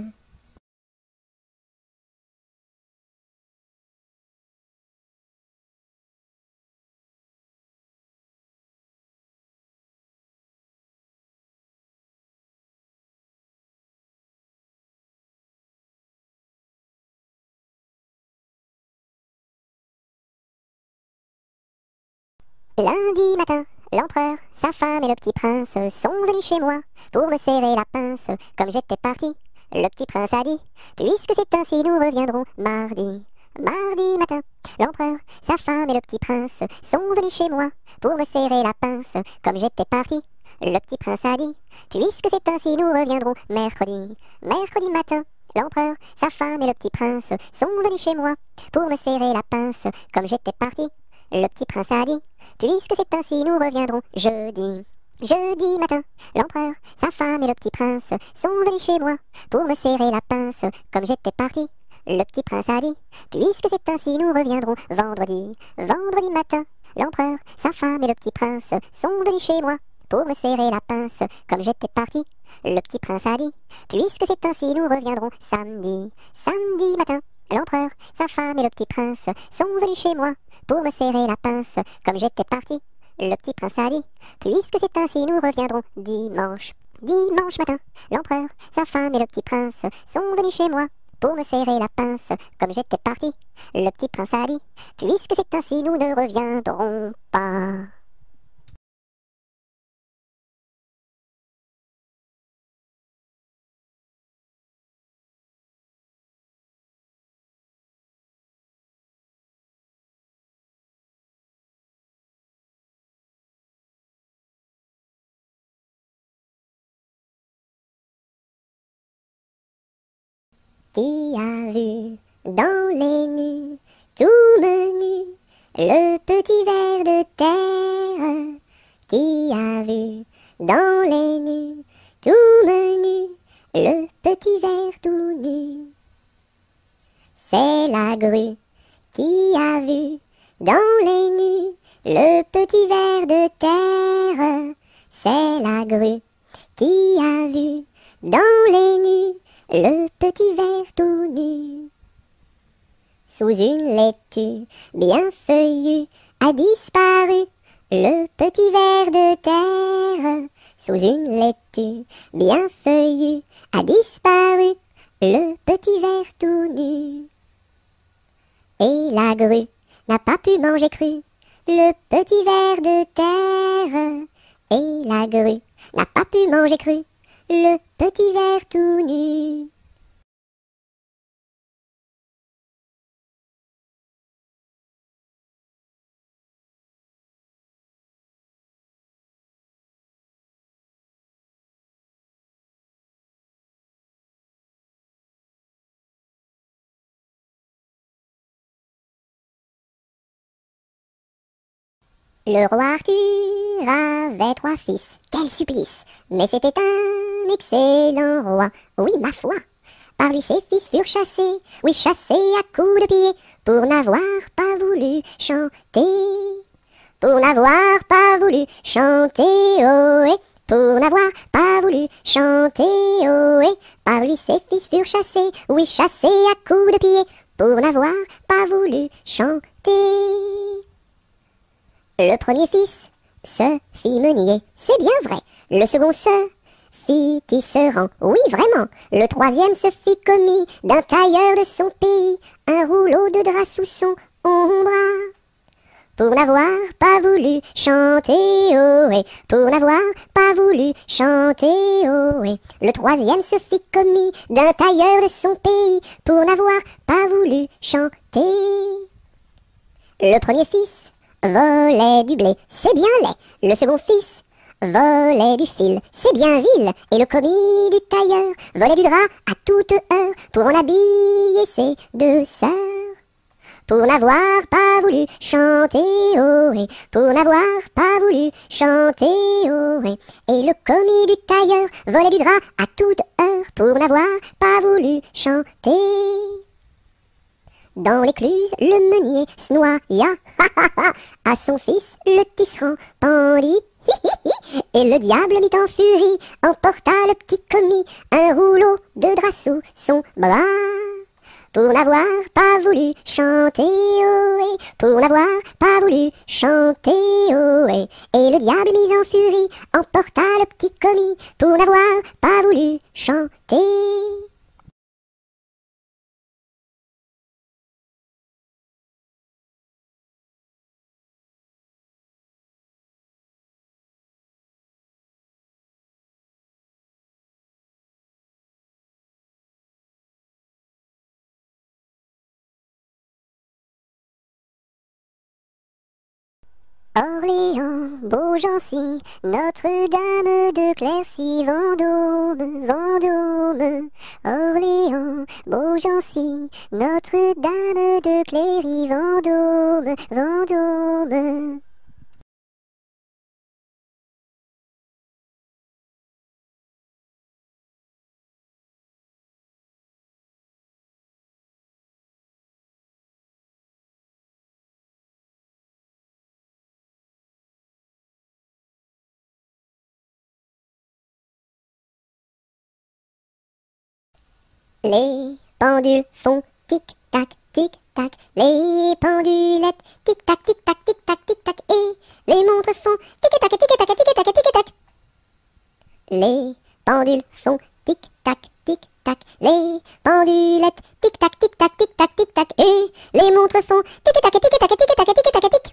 Lundi matin, l'empereur, sa femme et le petit prince sont venus chez moi pour me serrer la pince. Comme j'étais parti, le petit prince a dit: puisque c'est ainsi, nous reviendrons mardi. Mardi matin, l'empereur, sa femme et le petit prince sont venus chez moi pour me serrer la pince. Comme j'étais parti, le petit prince a dit: puisque c'est ainsi, nous reviendrons mercredi. Mercredi matin, l'empereur, sa femme et le petit prince sont venus chez moi pour me serrer la pince. Comme j'étais parti, le petit prince a dit: puisque c'est ainsi, nous reviendrons jeudi. Jeudi matin, l'empereur, sa femme et le petit prince sont venus chez moi pour me serrer la pince. Comme j'étais parti, le petit prince a dit: puisque c'est ainsi, nous reviendrons vendredi. Vendredi matin, l'empereur, sa femme et le petit prince sont venus chez moi pour me serrer la pince. Comme j'étais parti, le petit prince a dit: puisque c'est ainsi, nous reviendrons samedi. Samedi matin, l'empereur, sa femme et le petit prince sont venus chez moi pour me serrer la pince. Comme j'étais parti, le petit prince a dit: puisque c'est ainsi, nous reviendrons dimanche. Dimanche matin, l'empereur, sa femme et le petit prince sont venus chez moi pour me serrer la pince. Comme j'étais parti, le petit prince a dit: puisque c'est ainsi, nous ne reviendrons pas. Qui a vu dans les nues, tout menu, le petit ver de terre? Qui a vu dans les nues, tout menu, le petit ver tout nu? C'est la grue qui a vu dans les nues, le petit ver de terre. C'est la grue qui a vu dans les nues, le petit ver tout nu. Sous une laitue bien feuillue a disparu le petit ver de terre. Sous une laitue bien feuillue a disparu le petit ver tout nu. Et la grue n'a pas pu manger cru le petit ver de terre. Et la grue n'a pas pu manger cru le petit ver tout nu. Le roi Arthur avait trois fils, quel supplice! Mais c'était un excellent roi, oui ma foi. Par lui ses fils furent chassés, oui chassés à coups de pied, pour n'avoir pas voulu chanter. Pour n'avoir pas voulu chanter, ohé, pour n'avoir pas voulu chanter, ohé. Par lui ses fils furent chassés, oui chassés à coups de pied, pour n'avoir pas voulu chanter. Le premier fils se fit meunier, c'est bien vrai. Le second se fit tisserand, oui vraiment. Le troisième se fit commis d'un tailleur de son pays, un rouleau de drap sous son ombre. Pour n'avoir pas voulu chanter, ohé, pour n'avoir pas voulu chanter, ohé. Le troisième se fit commis d'un tailleur de son pays, pour n'avoir pas voulu chanter. Le premier fils volait du blé, c'est bien laid. Le second fils volait du fil, c'est bien vil. Et le commis du tailleur volait du drap à toute heure, pour en habiller ses deux sœurs. Pour n'avoir pas voulu chanter, ohé, pour n'avoir pas voulu chanter, ohé. Et le commis du tailleur volait du drap à toute heure, pour n'avoir pas voulu chanter. Dans l'écluse, le meunier se noya, ha ha ha, à son fils le tisserand pendit, hi hi hi. Et le diable mit en furie, emporta le petit commis, un rouleau de drap sous son bras. Pour n'avoir pas voulu chanter, ohé, pour n'avoir pas voulu chanter, ohé. Et le diable mis en furie, emporta le petit commis, pour n'avoir pas voulu chanter. Orléans, Beaugency, Notre-Dame de Clercy, Vendôme, Vendôme. Orléans, Beaugency, Notre-Dame de Cléry, Vendôme, Vendôme. Les pendules font tic-tac, tic-tac, les pendulettes, tic-tac, tic-tac, tic-tac, tic-tac, et les montres font tic-tac, tic-tac, tic-tac, tic-tac. Les pendules font tic-tac, tic-tac, les pendulettes, tic-tac, tic-tac, tic-tac, tic-tac, et les montres font tic-tac, tic-tac, tic-tac, tic-tac, tic.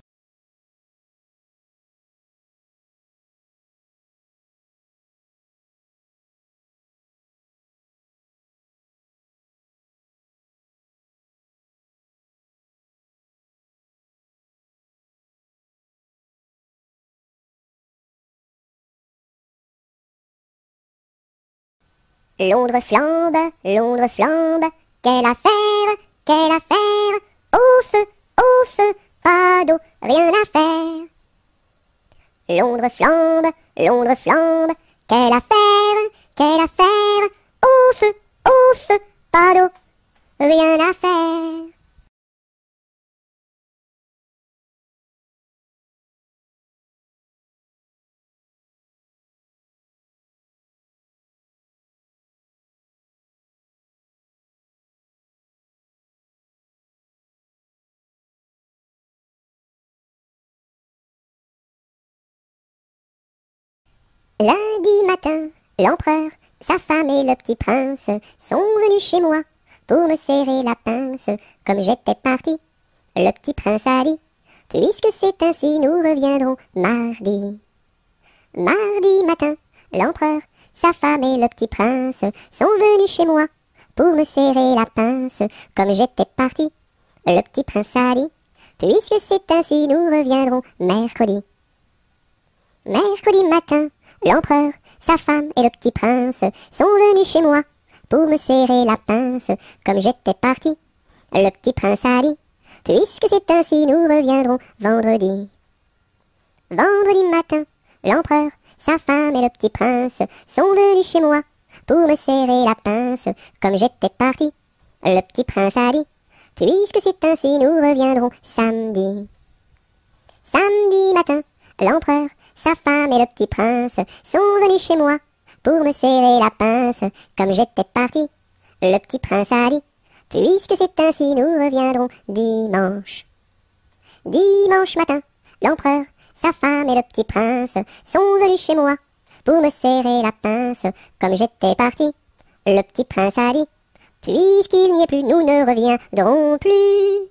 Londres flambe, Londres flambe, quelle affaire, quelle affaire, au feu, au feu, pas d'eau, rien à faire. Londres flambe, Londres flambe, quelle affaire, quelle affaire, au feu, au feu, pas d'eau, rien à faire. Lundi matin, l'empereur, sa femme et le petit prince sont venus chez moi pour me serrer la pince. Comme j'étais parti, le petit prince a dit: puisque c'est ainsi, nous reviendrons mardi. Mardi matin, l'empereur, sa femme et le petit prince sont venus chez moi pour me serrer la pince. Comme j'étais parti, le petit prince a dit: puisque c'est ainsi, nous reviendrons mercredi. Mercredi matin, l'empereur, sa femme et le petit prince sont venus chez moi pour me serrer la pince. Comme j'étais parti, le petit prince a dit: puisque c'est ainsi, nous reviendrons vendredi. Vendredi matin, l'empereur, sa femme et le petit prince sont venus chez moi pour me serrer la pince. Comme j'étais parti, le petit prince a dit: puisque c'est ainsi, nous reviendrons samedi. Samedi matin, l'empereur, sa femme et le petit prince sont venus chez moi pour me serrer la pince. Comme j'étais parti, le petit prince a dit: puisque c'est ainsi, nous reviendrons dimanche. Dimanche matin, l'empereur, sa femme et le petit prince sont venus chez moi pour me serrer la pince. Comme j'étais parti, le petit prince a dit: puisqu'il n'y est plus, nous ne reviendrons plus.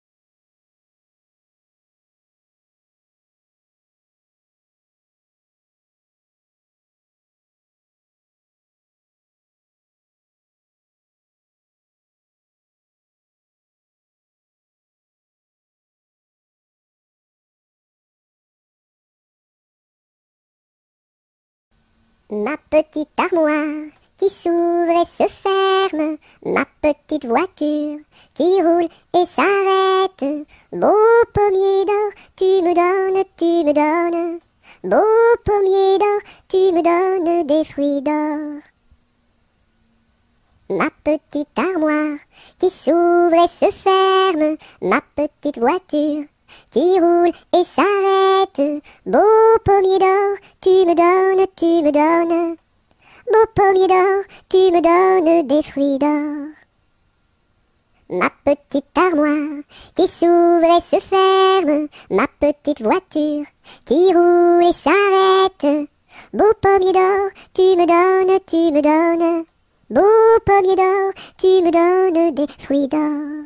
Ma petite armoire qui s'ouvre et se ferme, ma petite voiture qui roule et s'arrête. Beau pommier d'or, tu me donnes, tu me donnes. Beau pommier d'or, tu me donnes des fruits d'or. Ma petite armoire qui s'ouvre et se ferme, ma petite voiture qui roule et s'arrête. Beau pommier d'or, tu me donnes, tu me donnes. Beau pommier d'or, tu me donnes des fruits d'or. Ma petite armoire qui s'ouvre et se ferme, ma petite voiture qui roule et s'arrête. Beau pommier d'or, tu me donnes, tu me donnes. Beau pommier d'or, tu me donnes des fruits d'or.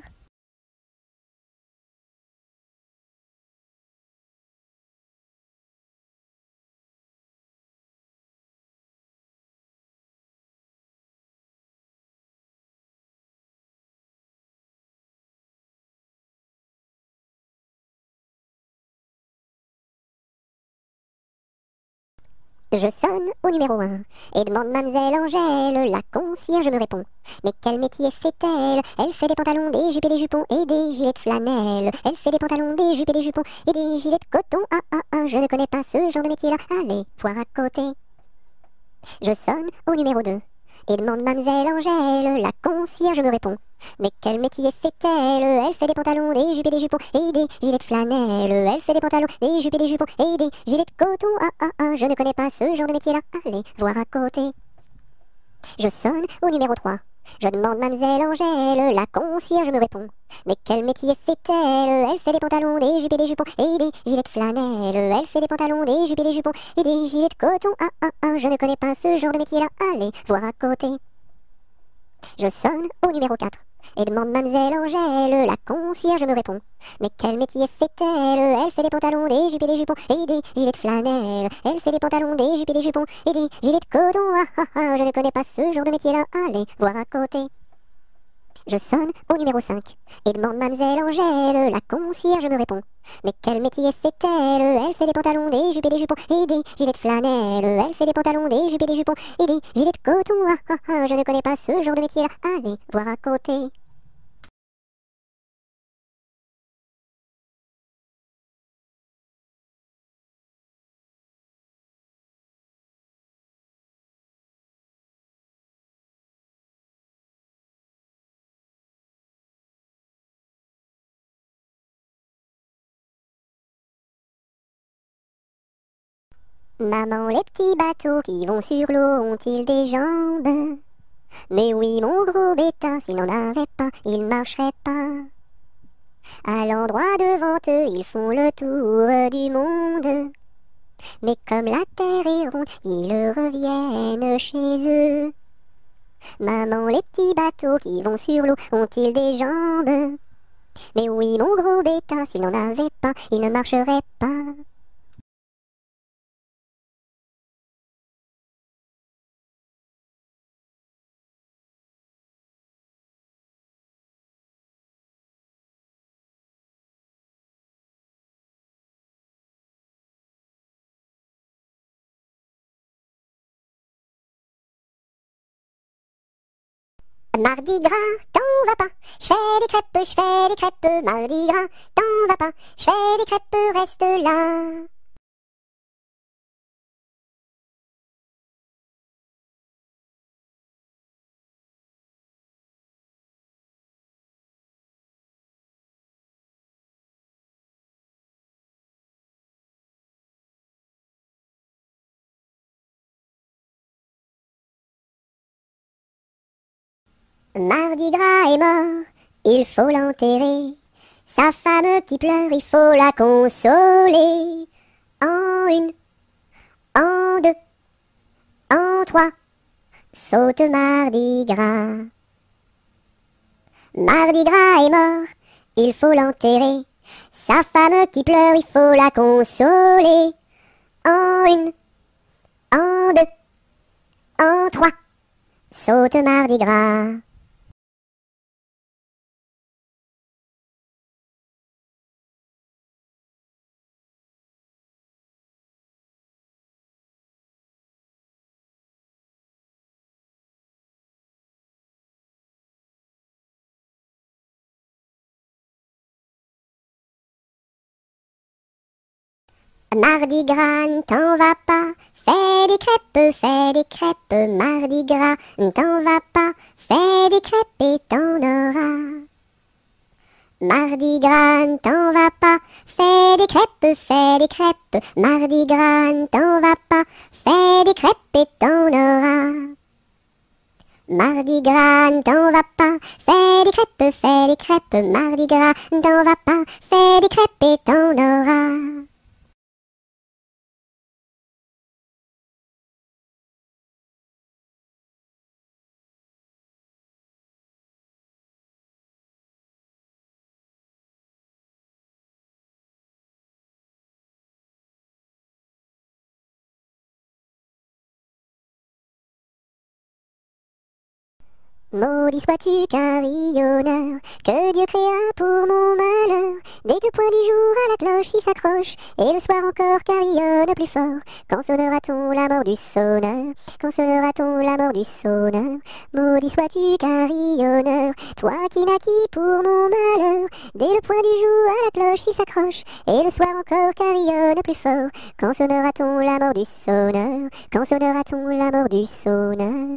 Je sonne au numéro un et demande mademoiselle Angèle. La concierge me répond: mais quel métier fait-elle? Elle fait des pantalons, des jupes et des jupons et des gilets de flanelle. Elle fait des pantalons, des jupes et des jupons et des gilets de coton. Ah ah ah, je ne connais pas ce genre de métier-là. Allez voir à côté. Je sonne au numéro deux et demande mademoiselle Angèle. La concierge me répond: mais quel métier fait-elle? Elle fait des pantalons, des jupes et des jupons et des gilets de flanelle. Elle fait des pantalons, des jupes et des jupons et des gilets de coton. Ah ah ah, je ne connais pas ce genre de métier-là. Allez voir à côté. Je sonne au numéro trois. Je demande mademoiselle Angèle. La concierge me répond: mais quel métier fait-elle? Elle fait des pantalons, des jupes et des jupons et des gilets de flanelle. Elle fait des pantalons, des jupes et des jupons et des gilets de coton. Ah ah ah, je ne connais pas ce genre de métier-là. Allez voir à côté. Je sonne au numéro quatre et demande mademoiselle Angèle. La concierge me répond: mais quel métier fait-elle? Elle fait des pantalons, des jupes et des jupons et des gilets de flanelle. Elle fait des pantalons, des jupes et des jupons et des gilets de coton. Ah ah ah, je ne connais pas ce genre de métier-là. Allez voir à côté. Je sonne au numéro cinq et demande mademoiselle Angèle. La concierge me répond: mais quel métier fait-elle? Elle fait des pantalons, des jupes et des jupons et des gilets de flanelle. Elle fait des pantalons, des jupes et des jupons et des gilets de coton. Ah ah ah, je ne connais pas ce genre de métier-là. Allez voir à côté. Maman, les petits bateaux qui vont sur l'eau ont-ils des jambes? Mais oui, mon gros bêta, s'il n'en avait pas, il marcherait pas. À l'endroit devant eux, ils font le tour du monde. Mais comme la terre est ronde, ils reviennent chez eux. Maman, les petits bateaux qui vont sur l'eau ont-ils des jambes? Mais oui, mon gros bêta, s'il n'en avait pas, il ne marcherait pas. Mardi gras, t'en vas pas, je fais des crêpes, je fais des crêpes, mardi gras, t'en vas pas, je fais des crêpes, reste là. Mardi Gras est mort, il faut l'enterrer. Sa femme qui pleure, il faut la consoler. En une, en deux, en trois, saute Mardi Gras. Mardi Gras est mort, il faut l'enterrer. Sa femme qui pleure, il faut la consoler. En une, en deux, en trois, saute Mardi Gras. Mardi Gras, ne t'en va pas, fais des crêpes, fais des crêpes. Mardi Gras, ne t'en va pas, fais des crêpes et t'en auras. Mardi Gras, ne t'en va pas, fais des crêpes, fais des crêpes. Mardi Gras, ne t'en va pas, fais des crêpes et t'en auras. Mardi Gras, ne t'en va pas, fais des crêpes, fais des crêpes. Mardi Gras, ne t'en va pas, fais des crêpes et t'en auras. Maudit sois-tu carillonneur, que Dieu créa pour mon malheur. Dès que le point du jour à la cloche il s'accroche, et le soir encore carillonne plus fort. Quand sonnera-t-on la mort du sonneur? Quand sonnera-t-on la mort du sonneur? Maudit sois-tu carillonneur, toi qui naquis pour mon malheur. Dès le point du jour à la cloche il s'accroche, et le soir encore carillonne plus fort. Quand sonnera-t-on la mort du sonneur? Quand sonnera-t-on la mort du sonneur?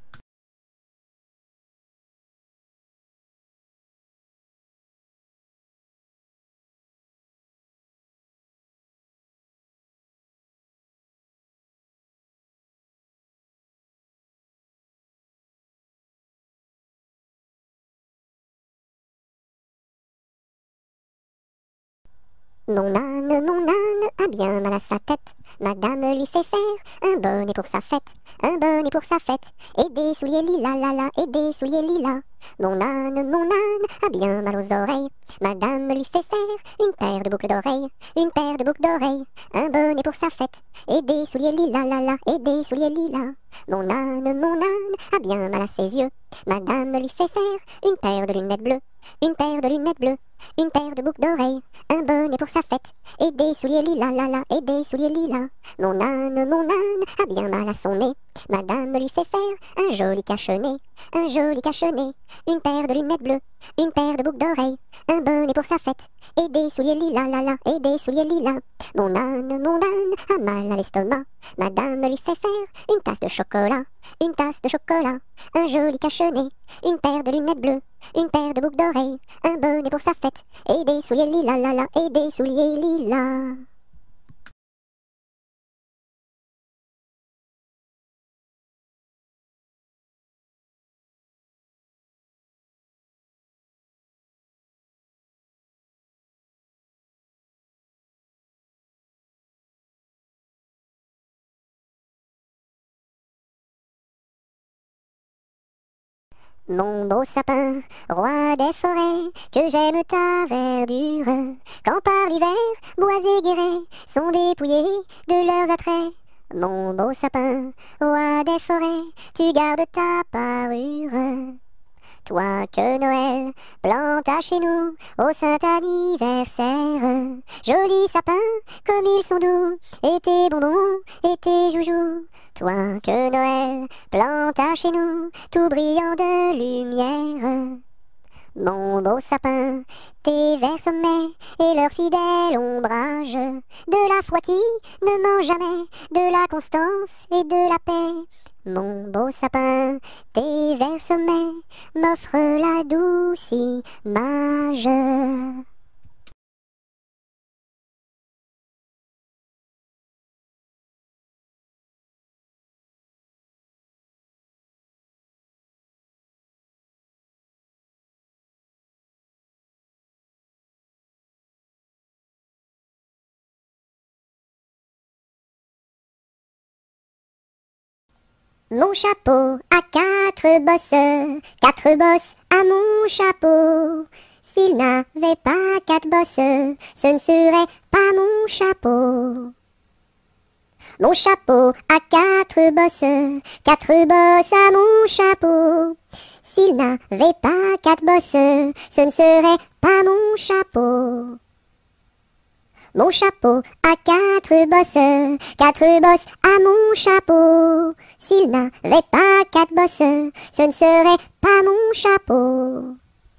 Mon âne, mon âne a bien mal à sa tête. Madame lui fait faire un bonnet pour sa fête, un bonnet pour sa fête, et des souliers lilas, la la, et des souliers lilas. Mon âne, mon âne a bien mal aux oreilles. Madame lui fait faire une paire de boucles d'oreilles, une paire de boucles d'oreilles, un bonnet pour sa fête, et des souliers lilas, la la, et des souliers lilas. Mon âne, mon âne a bien mal à ses yeux. Madame lui fait faire une paire de lunettes bleues, une paire de lunettes bleues, une paire de boucles d'oreilles, un bonnet pour sa fête, et des souliers lilas, la la, et des souliers lilas. Mon âne, mon âne a bien mal à son nez. Madame lui fait faire un joli cache-nez, un joli cache-nez, une paire de lunettes bleues, une paire de boucles d'oreilles, un bonnet pour sa fête, et des souliers lilas, la la, et des souliers lilas. Mon âne, mon âne a mal à l'estomac. Madame lui fait faire une tasse de chocolat, une tasse de chocolat, un joli cache-nez, une paire de lunettes bleues, une paire de boucles d'oreilles, un bonnet pour sa fête, et des souliers lilas, la la, et des souliers lilas. Mon beau sapin, roi des forêts, que j'aime ta verdure, quand par l'hiver, bois et guérets sont dépouillés de leurs attraits. Mon beau sapin, roi des forêts, tu gardes ta parure. Toi que Noël planta chez nous au saint anniversaire. Joli sapin, comme ils sont doux, et tes bonbons, et tes joujoux. Toi que Noël planta chez nous, tout brillant de lumière. Mon beau sapin, tes verts sommets et leur fidèle ombrage, de la foi qui ne ment jamais, de la constance et de la paix. Mon beau sapin, tes verts sommets m'offrent la douce image. Mon chapeau a quatre bosses, quatre bosses à mon chapeau. S'il n'avait pas quatre bosses, ce ne serait pas mon chapeau. Mon chapeau a quatre bosses, quatre bosses à mon chapeau. S'il n'avait pas quatre bosses, ce ne serait pas mon chapeau. Mon chapeau a quatre bosses, quatre bosses à mon chapeau. S'il n'avait pas quatre bosses, ce ne serait pas mon chapeau.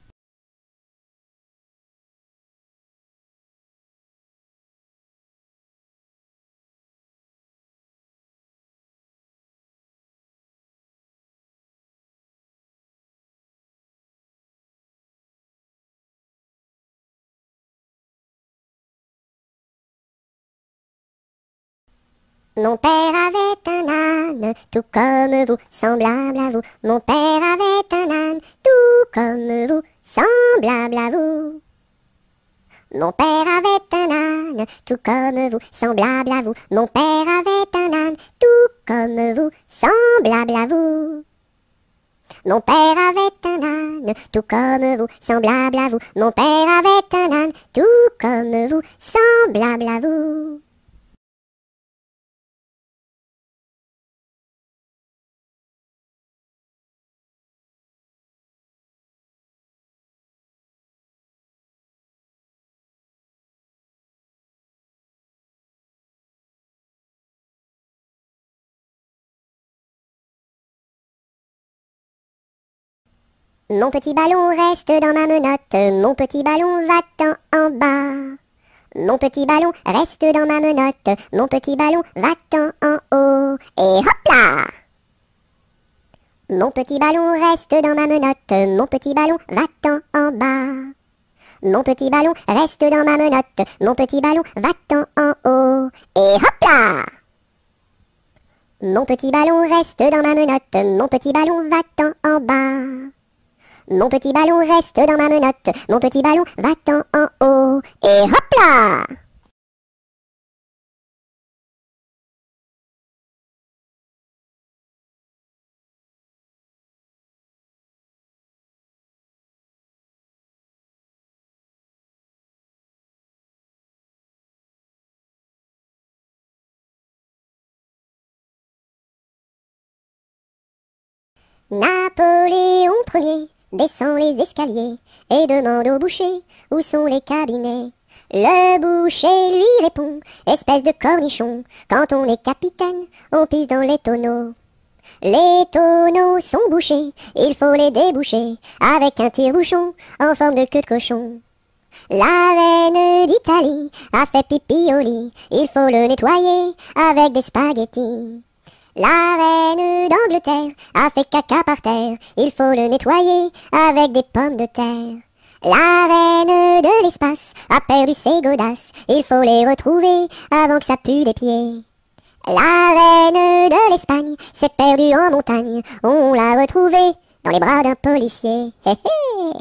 Mon père avait un âne, tout comme vous, semblable à vous. Mon père avait un âne, tout comme vous, semblable à vous. Mon père avait un âne, tout comme vous, semblable à vous. Mon père avait un âne, tout comme vous, semblable à vous. Mon père avait un âne, tout comme vous, semblable à vous. Mon père avait un âne, tout comme vous, semblable à vous. Mon petit ballon reste dans ma menotte, mon petit ballon va-t'en en bas. Mon petit ballon reste dans ma menotte, mon petit ballon va-t'en en haut. Et hop là! Mon petit ballon reste dans ma menotte, mon petit ballon va-t'en en bas. Mon petit ballon reste dans ma menotte, mon petit ballon va-t'en en haut. Et hop là! Mon petit ballon reste dans ma menotte, mon petit ballon va-t'en en bas. Mon petit ballon reste dans ma menotte, mon petit ballon va-t'en en haut. Et hop là! Napoléon Ier descend les escaliers et demande au boucher où sont les cabinets. Le boucher lui répond, espèce de cornichon, quand on est capitaine, on pisse dans les tonneaux. Les tonneaux sont bouchés, il faut les déboucher avec un tire-bouchon en forme de queue de cochon. La reine d'Italie a fait pipi au lit, il faut le nettoyer avec des spaghettis. La reine d'Angleterre a fait caca par terre, il faut le nettoyer avec des pommes de terre. La reine de l'espace a perdu ses godasses, il faut les retrouver avant que ça pue des pieds. La reine de l'Espagne s'est perdue en montagne, on l'a retrouvée dans les bras d'un policier. Hé hé!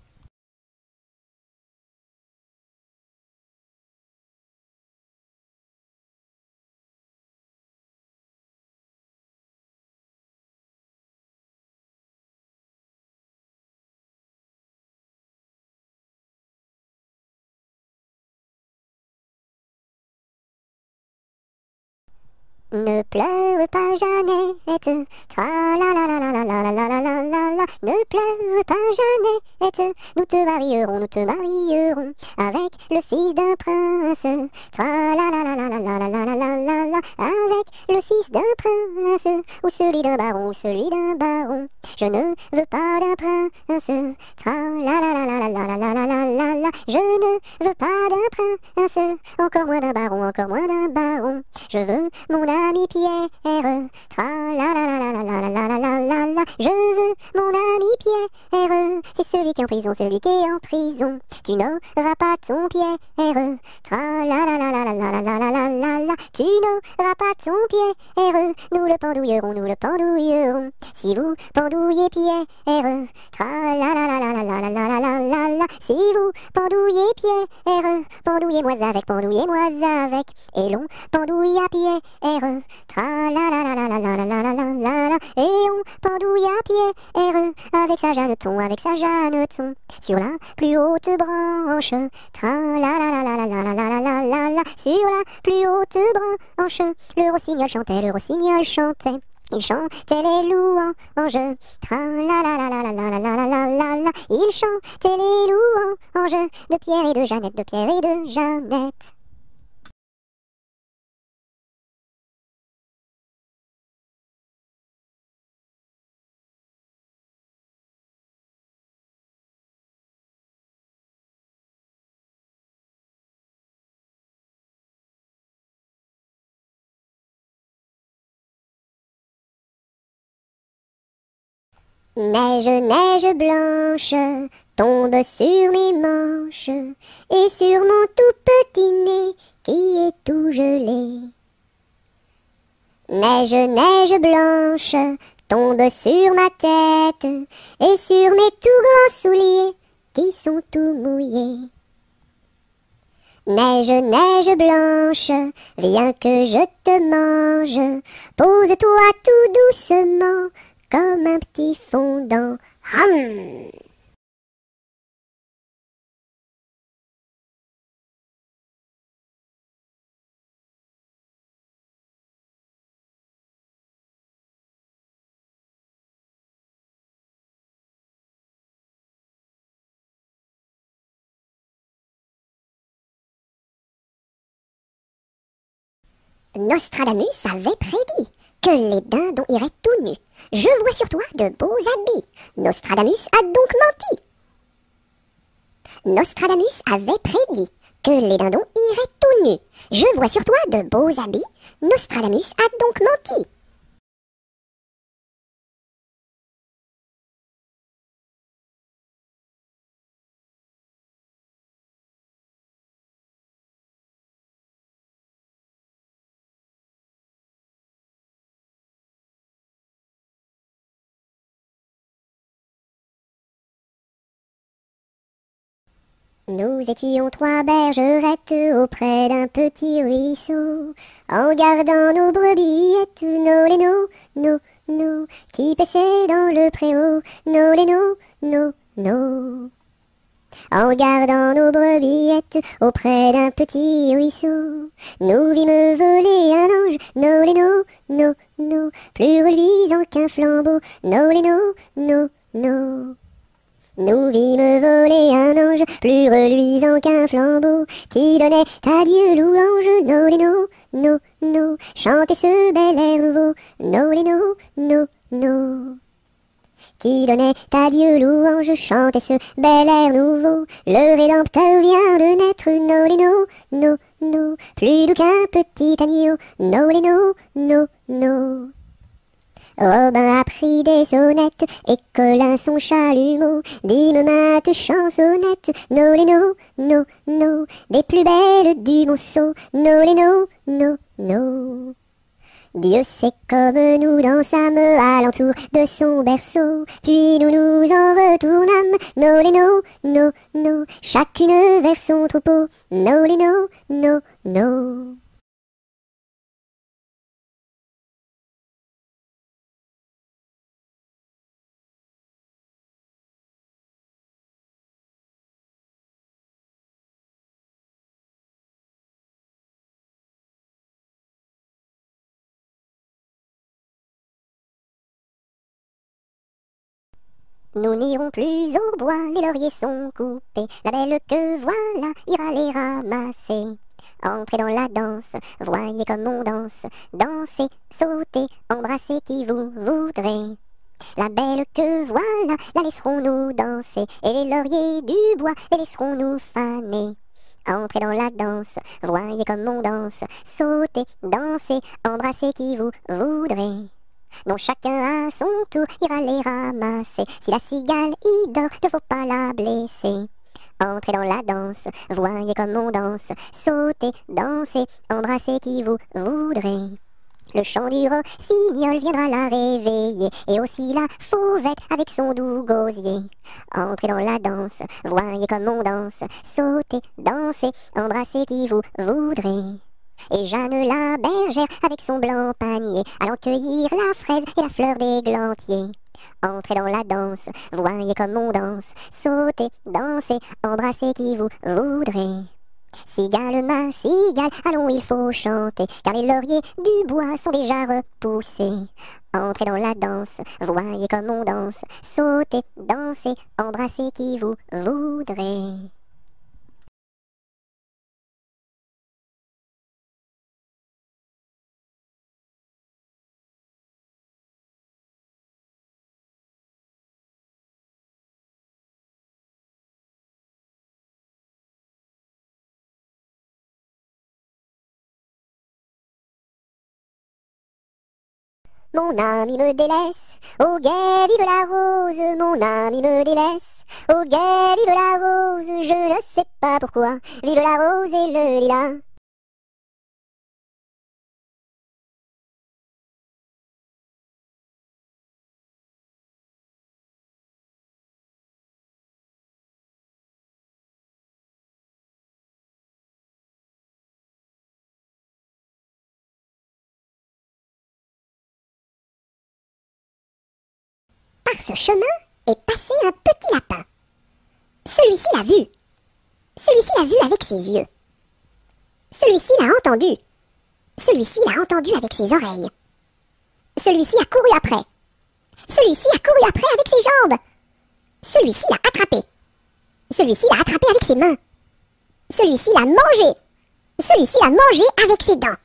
Ne pleure pas Jeannette, tra la la la la la la la la la la la la. Ne pleure pas Jeannette, nous te marierons, nous te marierons avec le fils d'un prince. Tra la la la la la la la la la la la. Avec le fils d'un prince, ou celui d'un baron, ou celui d'un baron. Je ne veux pas d'un prince. Tra la la la la la la la la la la la. Je ne veux pas d'un prince, encore moins d'un baron, encore moins d'un baron. Je veux mon ami Pierre, tra la la la la la la la la la la la. Je veux mon ami Pierre, heureux, c'est celui qui est en prison, celui qui est en prison. Tu n'auras pas ton pierre, tra la la la la la la la la la la la. Tu n'auras pas ton pierre, nous le pendouillerons, nous le pendouillerons. Si vous pendouillez Pierre, tra la la la la la la la la la la la. Si vous pendouillez Pierre, pendouillez-moi avec, pendouillez-moi avec. Et l'on pendouille à Pierre, tra la la la la la la la la la la la. Et on pendouille à Pierre, avec sa Jeanneton, avec sa Jeanneton. Sur la plus haute branche, tra la la la la la la la la la la la. Sur la plus haute branche, le rossignol chantait, le rossignol chantait. Il chantait les louanges, tra la la la la la la la la la la la. Il chantait les louanges de Pierre et de Jeannette, de Pierre et de Jeannette. Neige, neige blanche, tombe sur mes manches et sur mon tout petit nez qui est tout gelé. Neige, neige blanche, tombe sur ma tête et sur mes tout grands souliers qui sont tout mouillés. Neige, neige blanche, viens que je te mange, pose-toi tout doucement comme un petit fondant. Hum. Nostradamus avait prédit que les dindons iraient tout nus. Je vois sur toi de beaux habits. Nostradamus a donc menti. Nostradamus avait prédit que les dindons iraient tout nus. Je vois sur toi de beaux habits. Nostradamus a donc menti. Nous étions trois bergerettes auprès d'un petit ruisseau, en gardant nos brebillettes, nos lénos, nos, nos, qui paissaient dans le préau, nos lénos, nos, nos. En gardant nos brebillettes auprès d'un petit ruisseau, nous vîmes voler un ange, nos lénos, nos, nos, plus reluisant qu'un flambeau, nos lénos, nos, nos. Nous vîmes voler un ange, plus reluisant qu'un flambeau, qui donnait à Dieu louange, nos lénos, nos, nos, chantez ce bel air nouveau, nos lénos, nos, nos. Qui donnait à Dieu louange, chantez ce bel air nouveau, le Rédempteur vient de naître, nos lénos, nos, nos, plus doux qu'un petit agneau, nos lénos, nos, nos. Robin a pris des sonnettes et Colin son chalumeau, dîme mainte chansonnette, nos lénos, nos, nos, des plus belles du monceau, nos lénos, nos, nos. Dieu sait comme nous dansâmes alentour de son berceau, puis nous nous en retournâmes, nos lénos, nos, nos, chacune vers son troupeau, nos lénos, nos, nos. Nous n'irons plus au bois, les lauriers sont coupés, la belle que voilà ira les ramasser. Entrez dans la danse, voyez comme on danse, dansez, sautez, embrassez qui vous voudrez. La belle que voilà, la laisserons-nous danser, et les lauriers du bois, les laisserons-nous faner. Entrez dans la danse, voyez comme on danse, sautez, dansez, embrassez qui vous voudrez. Dont chacun à son tour ira les ramasser. Si la cigale y dort, ne faut pas la blesser. Entrez dans la danse, voyez comme on danse, sautez, dansez, embrassez qui vous voudrez. Le chant du rossignol viendra la réveiller, et aussi la fauvette avec son doux gosier. Entrez dans la danse, voyez comme on danse, sautez, dansez, embrassez qui vous voudrez. Et Jeanne la bergère avec son blanc panier, allant cueillir la fraise et la fleur d'églantier. Entrez dans la danse, voyez comme on danse, sautez, dansez, embrassez qui vous voudrez. Cigale, ma cigale, allons il faut chanter, car les lauriers du bois sont déjà repoussés. Entrez dans la danse, voyez comme on danse, sautez, dansez, embrassez qui vous voudrez. Mon ami me délaisse, au guet vive la rose, mon ami me délaisse, au guet vive la rose, je ne sais pas pourquoi, vive la rose et le lilas. Par ce chemin est passé un petit lapin. Celui-ci l'a vu. Celui-ci l'a vu avec ses yeux. Celui-ci l'a entendu. Celui-ci l'a entendu avec ses oreilles. Celui-ci a couru après. Celui-ci a couru après avec ses jambes. Celui-ci l'a attrapé. Celui-ci l'a attrapé avec ses mains. Celui-ci l'a mangé. Celui-ci l'a mangé avec ses dents.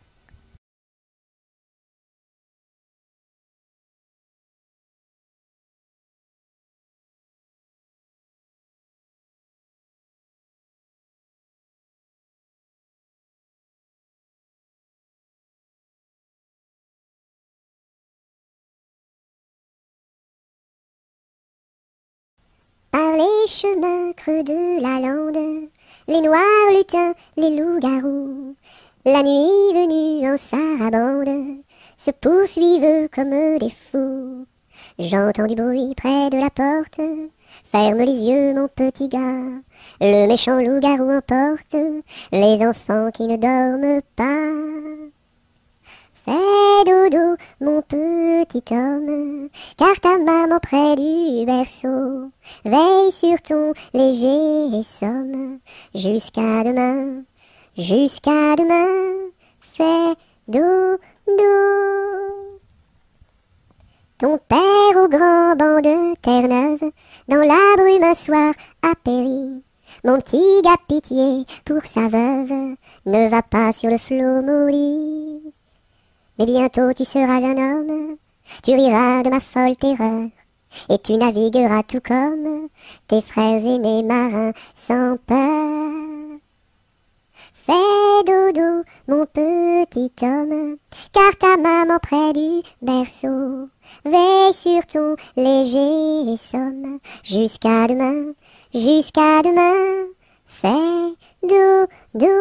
Par les chemins creux de la lande, les noirs lutins, les loups-garous, la nuit venue en sarabande, se poursuivent comme des fous. J'entends du bruit près de la porte, ferme les yeux mon petit gars, le méchant loup-garou emporte les enfants qui ne dorment pas. Fais dodo, mon petit homme, car ta maman près du berceau veille sur ton léger somme. Jusqu'à demain, jusqu'à demain, fais dodo. Ton père au grand banc de Terre-Neuve, dans la brume un soir a péri. Mon petit gars pitié pour sa veuve, ne va pas sur le flot maudit. Mais bientôt tu seras un homme, tu riras de ma folle terreur, et tu navigueras tout comme tes frères aînés marins sans peur. Fais dodo, mon petit homme, car ta maman près du berceau veille sur ton léger somme. Jusqu'à demain, jusqu'à demain, fais dodo.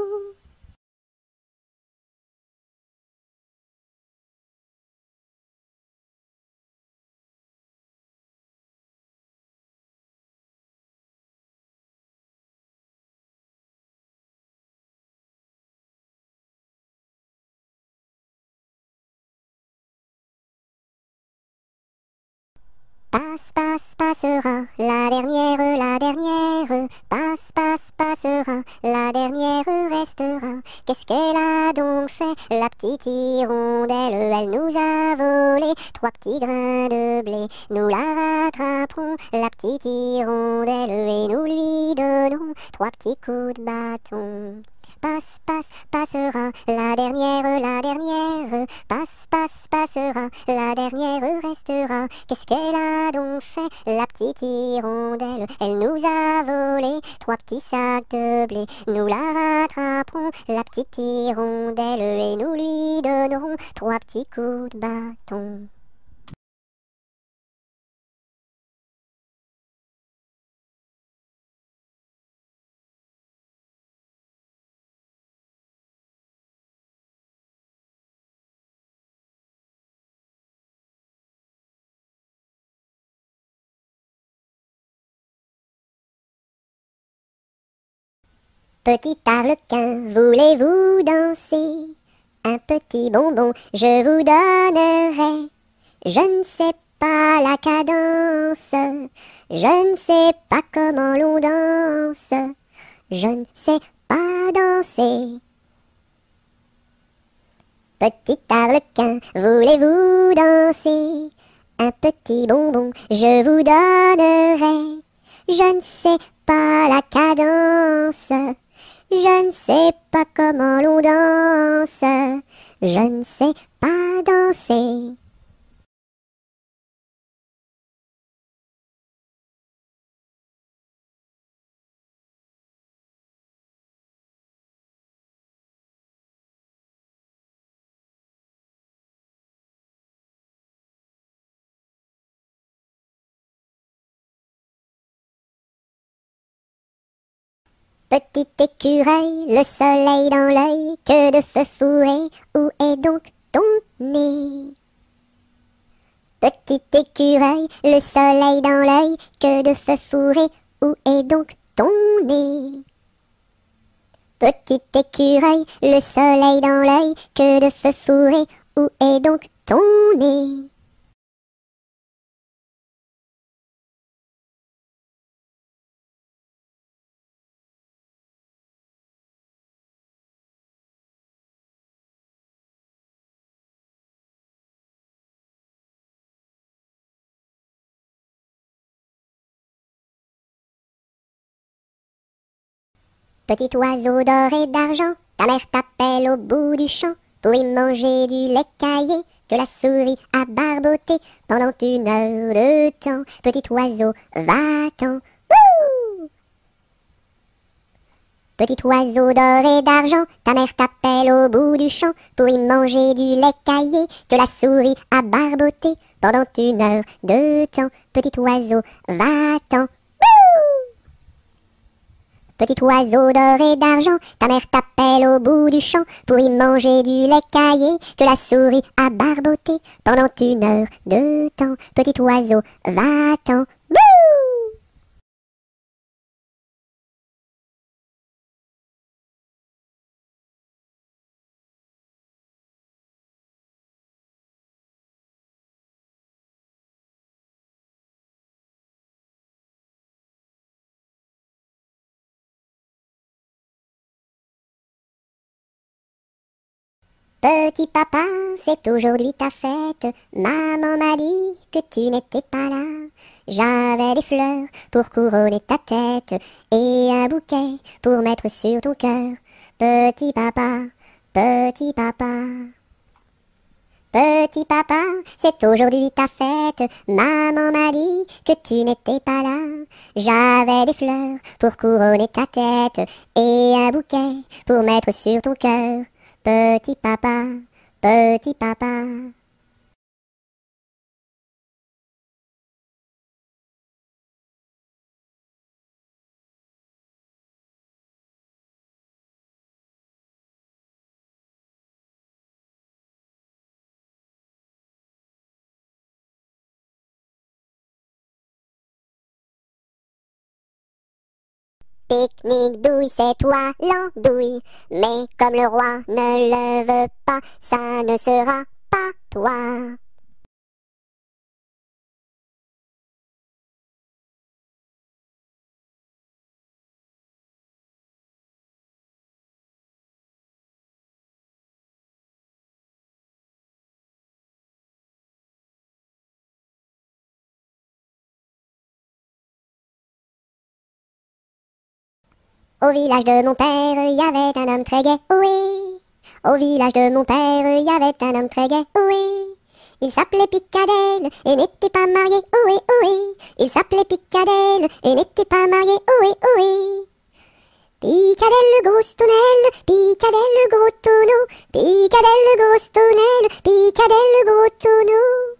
Passe, passe, passera, la dernière, la dernière, passe, passe, passera, la dernière restera. Qu'est-ce qu'elle a donc fait, la petite hirondelle? Elle nous a volé trois petits grains de blé. Nous la rattraperons, la petite hirondelle, et nous lui donnons trois petits coups de bâton. passe, passe, passera, la dernière, la dernière, passe, passe, passera, la dernière restera. Qu'est-ce qu'elle a donc fait, la petite hirondelle? Elle nous a volé trois petits sacs de blé. Nous la rattraperons, la petite hirondelle, et nous lui donnerons trois petits coups de bâton. Petit arlequin, voulez-vous danser? Un petit bonbon, je vous donnerai. Je ne sais pas la cadence, je ne sais pas comment l'on danse, je ne sais pas danser. Petit arlequin, voulez-vous danser? Un petit bonbon, je vous donnerai. Je ne sais pas la cadence, je ne sais pas comment l'on danse, je ne sais pas danser. Petit écureuil, le soleil dans l'œil, que de feu fourré, où est donc ton nez? Petit écureuil, le soleil dans l'œil, que de feu fourré, où est donc ton nez? Petit écureuil, le soleil dans l'œil, que de feu fourré, où est donc ton nez? Petit oiseau d'or et d'argent, ta mère t'appelle au bout du champ pour y manger du lait caillé que la souris a barboté pendant une heure de temps. Petit oiseau, va-t'en. Wouh! Petit oiseau d'or et d'argent, ta mère t'appelle au bout du champ pour y manger du lait caillé que la souris a barboté pendant une heure de temps. Petit oiseau, va-t'en. Petit oiseau d'or et d'argent, ta mère t'appelle au bout du champ pour y manger du lait caillé que la souris a barboté pendant une heure de temps. Petit oiseau, va-t'en. Bouh! Petit papa, c'est aujourd'hui ta fête. Maman m'a dit que tu n'étais pas là. J'avais des fleurs pour couronner ta tête et un bouquet pour mettre sur ton cœur. Petit papa, petit papa. Petit papa, c'est aujourd'hui ta fête. Maman m'a dit que tu n'étais pas là. J'avais des fleurs pour couronner ta tête et un bouquet pour mettre sur ton cœur. Petit papa, petit papa. Pique-nique douille, c'est toi l'andouille, mais comme le roi ne le veut pas, ça ne sera pas toi. Au village de mon père, il y avait un homme très gai, oui. Au village de mon père, il y avait un homme très gai, oui. Il s'appelait Picadelle et n'était pas marié, oui, oui. Il s'appelait Picadelle et n'était pas marié, oui, oui. Picadelle le gros tonnelle, Picadelle le gros tonneau, Picadelle le gros tonnelle, Picadelle le gros tonneau.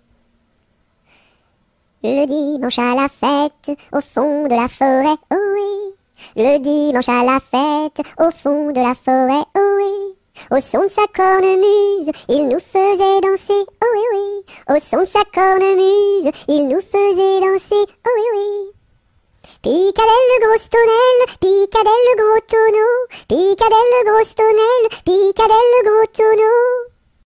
Le dimanche à la fête, au fond de la forêt, oh oui. Le dimanche à la fête, au fond de la forêt, oh oui. Au son de sa cornemuse, il nous faisait danser, oh oui, oui. Au son de sa cornemuse, il nous faisait danser, oh oui, oui. Picadelle le gros tonnelle, Picadelle le gros tonneau, Picadelle le gros tonnelle, Picadelle le gros tonneau.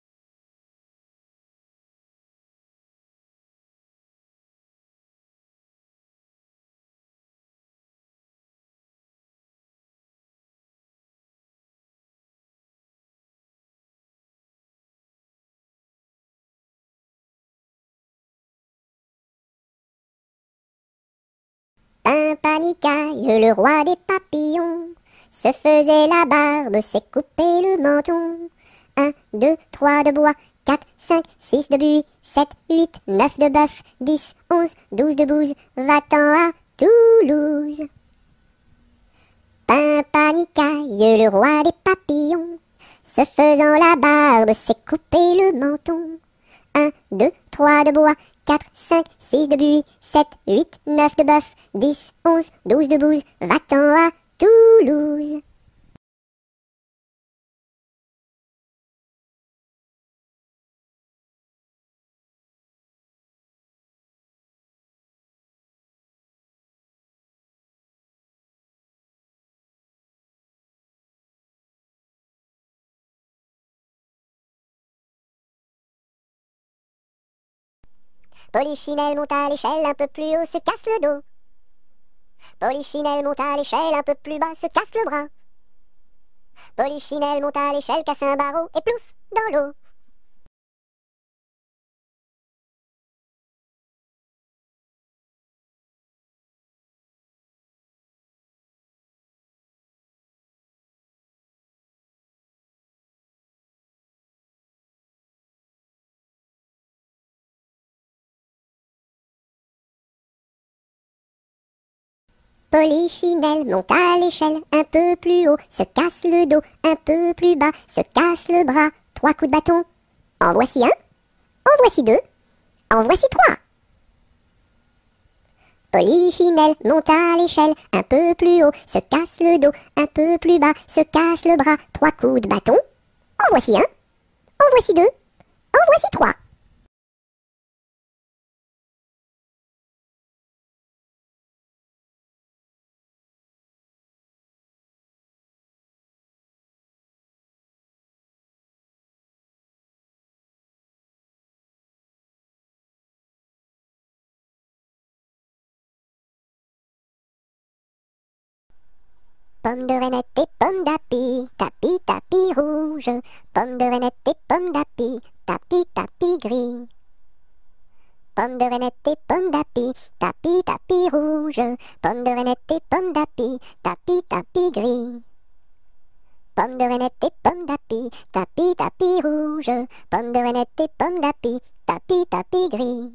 Pimpanicaille, le roi des papillons, se faisait la barbe, s'est coupé le menton. Un, deux, trois de bois, quatre, cinq, six de buis, sept, huit, neuf de bœuf, dix, onze, douze de bouse, va-t'en à Toulouse. Pimpanicaille, le roi des papillons, se faisant la barbe, s'est coupé le menton. Un, deux, trois de bois, quatre, cinq, six de buis, sept, huit, neuf de bœuf, dix, onze, douze de bouse, va-t'en à Toulouse. Polichinelle monte à l'échelle, un peu plus haut, se casse le dos. Polichinelle monte à l'échelle, un peu plus bas, se casse le bras. Polichinelle monte à l'échelle, casse un barreau et plouf, dans l'eau. Polichinelle monte à l'échelle, un peu plus haut, se casse le dos, un peu plus bas, se casse le bras. Trois coups de bâton. En voici un, en voici deux, en voici trois. Polichinelle monte à l'échelle, un peu plus haut, se casse le dos, un peu plus bas, se casse le bras. Trois coups de bâton. En voici un, en voici deux, en voici trois. Pomme de reinette et pomme d'api, tapis, tapis rouge. Pomme de reinette et pomme d'api, tapis, tapis gris. Pomme de reinette et pomme d'api, tapis, tapis rouge. Pomme de reinette et pomme d'api, tapis, tapis gris. Pomme de reinette et pomme d'api, tapis, tapis rouge. Pomme de reinette et pomme d'api, tapis, tapis gris.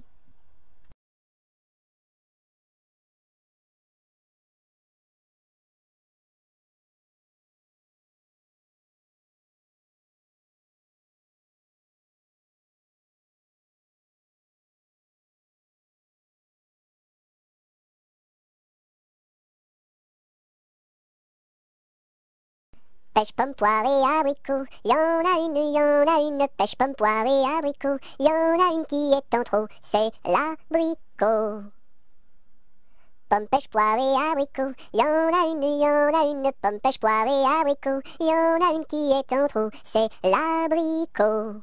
Pêche, pomme, poire et abricot, y en a une, y en a une. Pêche, pomme, poire et abricot, y en a une qui est en trop, c'est l'abricot. Pomme, pêche, poire et abricot, y en a une, y en a une. Pomme, pêche, poire et abricot, y en a une qui est en trop, c'est l'abricot.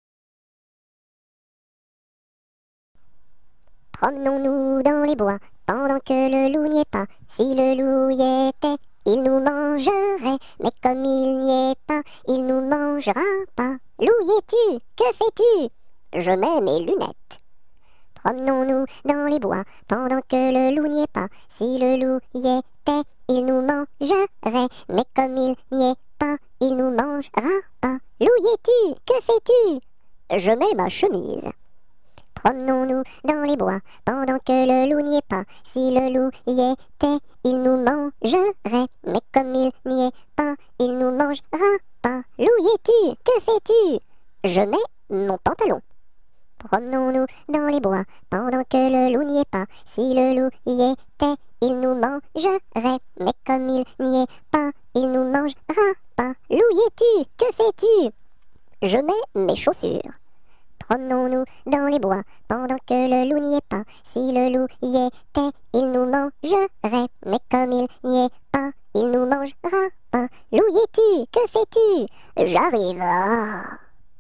Promenons-nous dans les bois, pendant que le loup n'y est pas. Si le loup y était, il nous mangerait, mais comme il n'y est pas, il nous mangera pas. Loup, y es-tu? Que fais-tu? Je mets mes lunettes. Promenons-nous dans les bois, pendant que le loup n'y est pas. Si le loup y était, il nous mangerait, mais comme il n'y est pas, il nous mangera pas. Loup, y es-tu? Que fais-tu? Je mets ma chemise. Promenons-nous dans les bois, pendant que le loup n'y est pas. Si le loup y était, il nous mangerait, mais comme il n'y est pas, il nous mangera pas. Loup, y es-tu? Que fais-tu? Je mets mon pantalon. Promenons-nous dans les bois, pendant que le loup n'y est pas. Si le loup y était, il nous mangerait, mais comme il n'y est pas, il nous mangera pas. Loup, y es-tu? Que fais-tu? Je mets mes chaussures. Promenons-nous dans les bois, pendant que le loup n'y est pas. Si le loup y était, il nous mangerait, mais comme il n'y est pas, il nous mangera pas. Loup, y es-tu? Que fais-tu? J'arrive. Ah.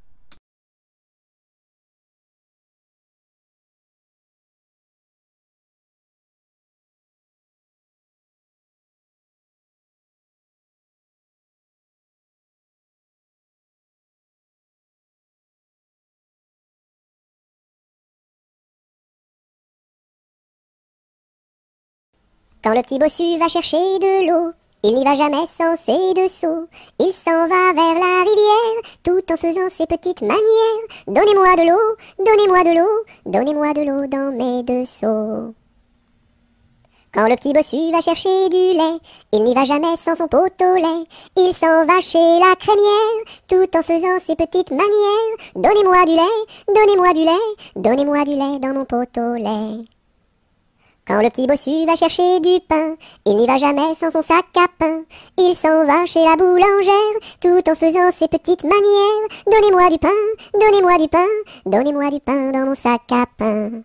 Quand le petit bossu va chercher de l'eau, il n'y va jamais sans ses deux seaux. Il s'en va vers la rivière, tout en faisant ses petites manières. Donnez-moi de l'eau, donnez-moi de l'eau, donnez-moi de l'eau dans mes deux seaux. Quand le petit bossu va chercher du lait, il n'y va jamais sans son pot au lait. Il s'en va chez la crémière, tout en faisant ses petites manières. Donnez-moi du lait, donnez-moi du lait, donnez-moi du lait dans mon pot au lait. Quand le petit bossu va chercher du pain, il n'y va jamais sans son sac à pain. Il s'en va chez la boulangère, tout en faisant ses petites manières. Donnez-moi du pain, donnez-moi du pain, donnez-moi du pain dans mon sac à pain.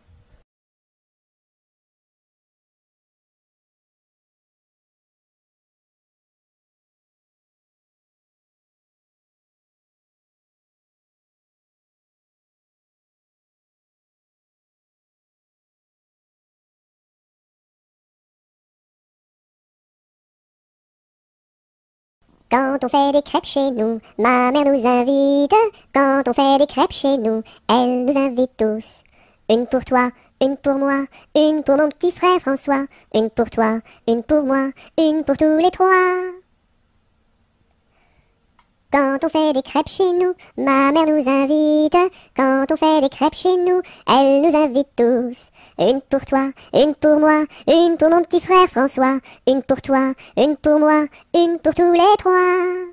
Quand on fait des crêpes chez nous, ma mère nous invite. Quand on fait des crêpes chez nous, elle nous invite tous. Une pour toi, une pour moi, une pour mon petit frère François. Une pour toi, une pour moi, une pour tous les trois. Quand on fait des crêpes chez nous, ma mère nous invite. Quand on fait des crêpes chez nous, elle nous invite tous. Une pour toi, une pour moi, une pour mon petit frère François. Une pour toi, une pour moi, une pour tous les trois.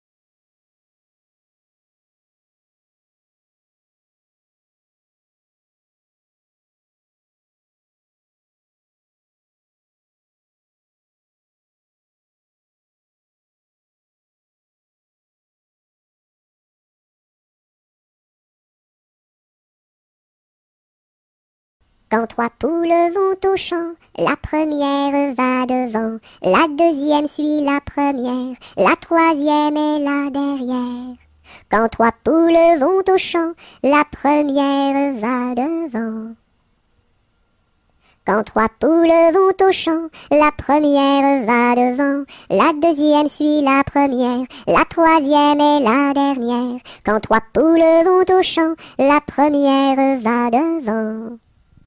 Quand trois poules vont au champ, la première va devant, la deuxième suit la première, la troisième est là derrière. Quand trois poules vont au champ, la première va devant. Quand trois poules vont au champ, la première va devant, la deuxième suit la première, la troisième est la dernière. Quand trois poules vont au champ, la première va devant.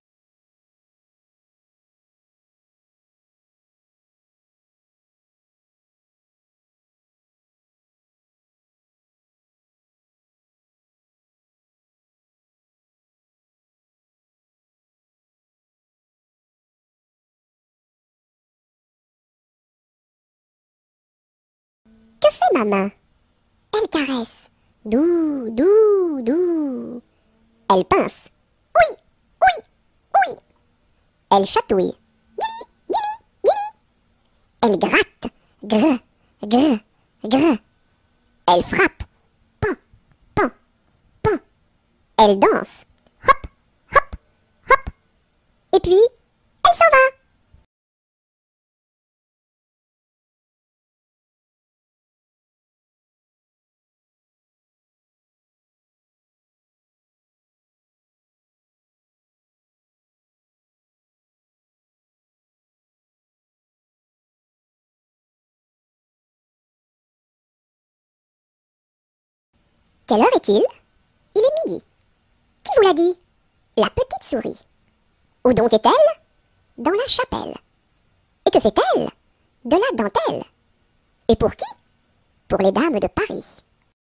Que fait ma main? Elle caresse. Doux, doux, doux. Elle pince. Oui, oui, oui. Elle chatouille. Elle gratte. Gr, gr, gr. Elle frappe. Pan, pan, pan. Elle danse. Hop, hop, hop. Et puis, elle s'en va. Quelle heure est-il? Il est midi. Qui vous l'a dit? La petite souris. Où donc est-elle? Dans la chapelle. Et que fait-elle? De la dentelle. Et pour qui? Pour les dames de Paris.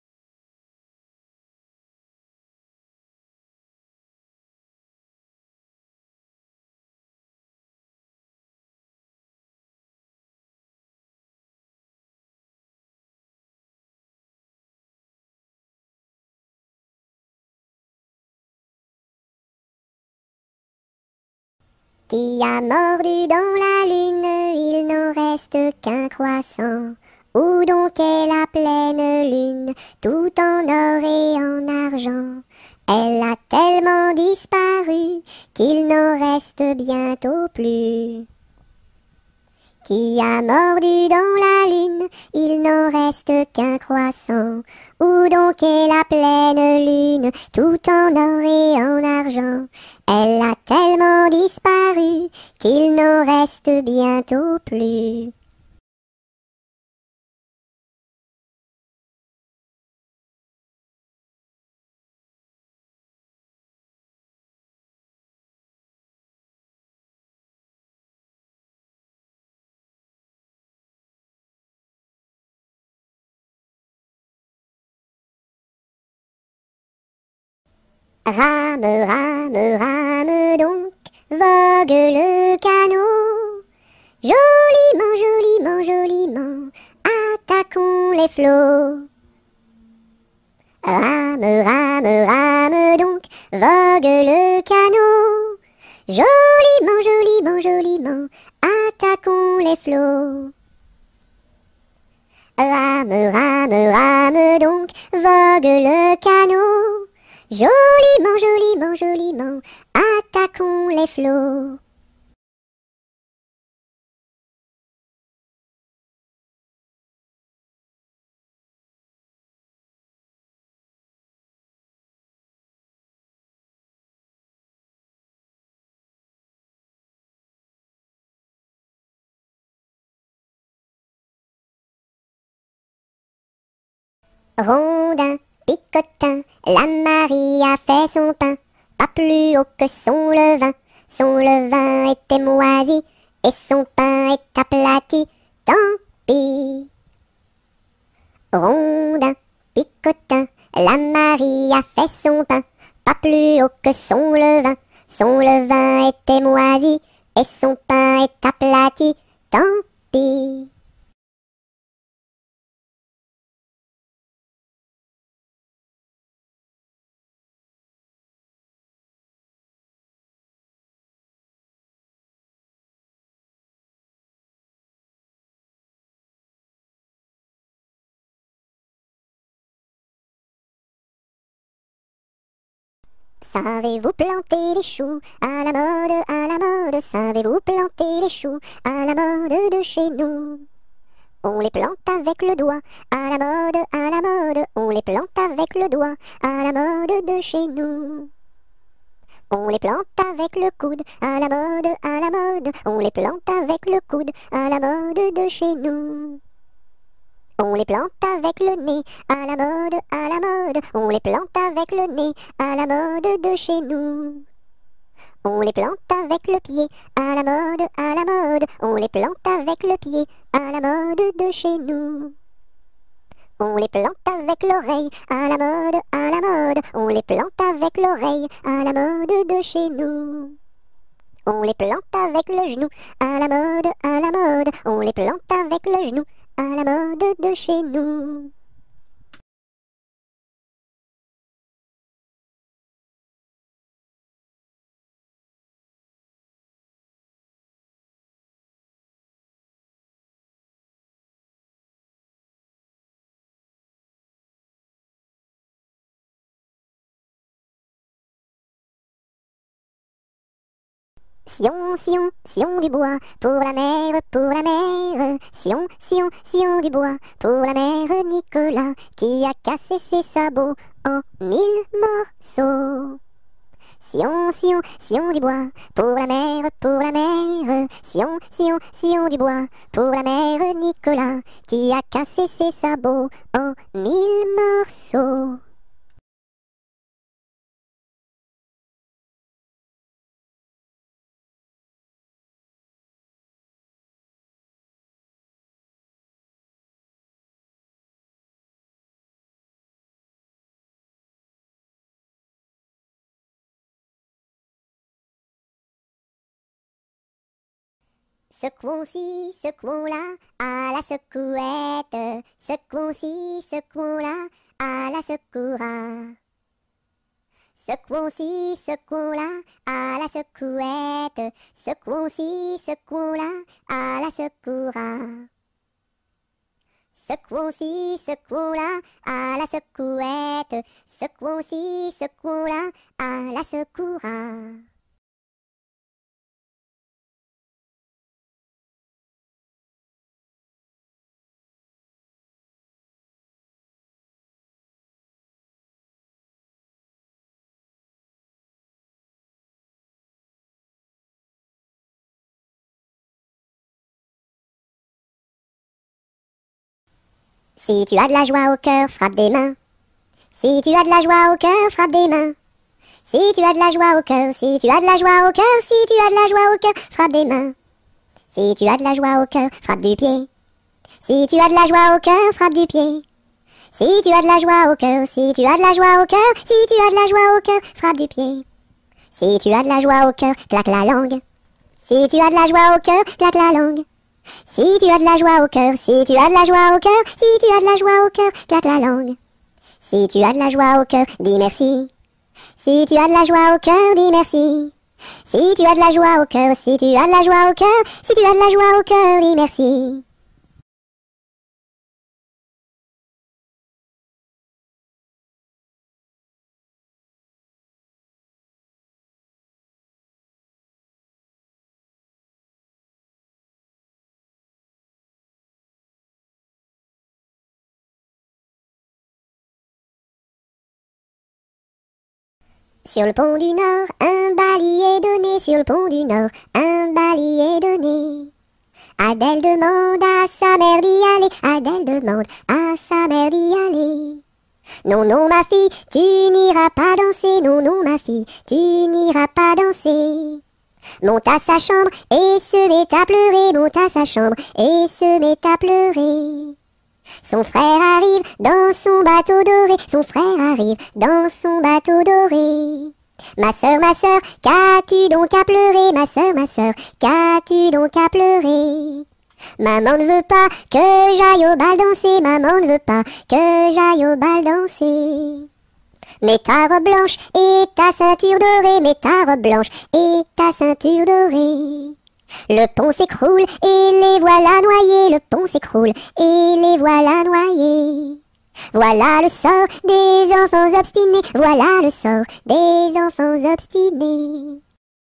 Qui a mordu dans la lune, il n'en reste qu'un croissant. Où donc est la pleine lune, tout en or et en argent? Elle a tellement disparu qu'il n'en reste bientôt plus. Qui a mordu dans la lune, il n'en reste qu'un croissant. Où donc est la pleine lune, tout en or et en argent? Elle a tellement disparu qu'il n'en reste bientôt plus. Rame, rame, rame donc, vogue le canot. Joliment, joliment, joliment, attaquons les flots. Rame, rame, rame donc, vogue le canot. Joliment, joliment, joliment, attaquons les flots. Rame, rame, rame donc, vogue le canot. Joliment, joliment, joliment, attaquons les flots. Rondin, picotin, la Marie a fait son pain, pas plus haut que son levain. Son levain était moisi, et son pain est aplati, tant pis. Rondin, picotin, la Marie a fait son pain, pas plus haut que son levain. Son levain était moisi, et son pain est aplati, tant pis. Savez-vous planter les choux à la mode, à la mode? Savez-vous planter les choux à la mode de chez nous? On les plante avec le doigt, à la mode, à la mode. On les plante avec le doigt, à la mode de chez nous. On les plante avec le coude, à la mode, à la mode. On les plante avec le coude, à la mode de chez nous. On les plante avec le nez, à la mode, à la mode. On les plante avec le nez, à la mode de chez nous. On les plante avec le pied, à la mode, à la mode. On les plante avec le pied, à la mode de chez nous. On les plante avec l'oreille, à la mode, à la mode. On les plante avec l'oreille, à la mode de chez nous. On les plante avec le genou, à la mode, à la mode. On les plante avec le genou, à la mode de chez nous. Sion, Sion, Sion du bois, pour la mère, pour la mère. Sion, Sion, Sion du bois, pour la mère Nicolas, qui a cassé ses sabots en mille morceaux. Sion, Sion, Sion du bois, pour la mère, pour la mère. Sion, Sion, Sion du bois, pour la mère Nicolas, qui a cassé ses sabots en mille morceaux. Secouons-ci, secouons-là, à la secouette. Secouons-ci, secouons-là, à la secoura. Secouons-ci, secouons-là, à la secouette. Secouons-ci, secouons-là, à la secoura. Secouons-ci, secouons-là, à la secouette. Secouons-ci, secouons-là, à la secoura. Si tu as de la joie au cœur, frappe des mains. Si tu as de la joie au cœur, frappe des mains. Si tu as de la joie au cœur, si tu as de la joie au cœur, si tu as de la joie au cœur, frappe des mains. Si tu as de la joie au cœur, frappe du pied. Si tu as de la joie au cœur, frappe du pied. Si tu as de la joie au cœur, si tu as de la joie au cœur, si tu as de la joie au cœur, frappe du pied. Si tu as de la joie au cœur, claque la langue. Si tu as de la joie au cœur, claque la langue. Si tu as de la joie au cœur, si tu as de la joie au cœur, si tu as de la joie au cœur, claque la langue. Si tu as de la joie au cœur, dis merci. Si tu as de la joie au cœur, dis merci. Si tu as de la joie au cœur, si tu as de la joie au cœur, si tu as de la joie au cœur, dis merci. Sur le pont du Nord, un bailli est donné. Sur le pont du Nord, un bailli est donné. Adèle demande à sa mère d'y aller. Adèle demande à sa mère d'y aller. Non, non, ma fille, tu n'iras pas danser. Non, non, ma fille, tu n'iras pas danser. Monte à sa chambre et se met à pleurer. Monte à sa chambre et se met à pleurer. Son frère arrive dans son bateau doré. Son frère arrive dans son bateau doré. Ma sœur, ma sœur, qu'as-tu donc à pleurer? Ma sœur, ma sœur, qu'as-tu donc à pleurer? Maman ne veut pas que j'aille au bal danser. Maman ne veut pas que j'aille au bal danser. Mets ta robe blanche et ta ceinture dorée. Mets ta robe blanche et ta ceinture dorée. Le pont s'écroule et les voilà noyés. Le pont s'écroule et les voilà noyés. Voilà le sort des enfants obstinés. Voilà le sort des enfants obstinés.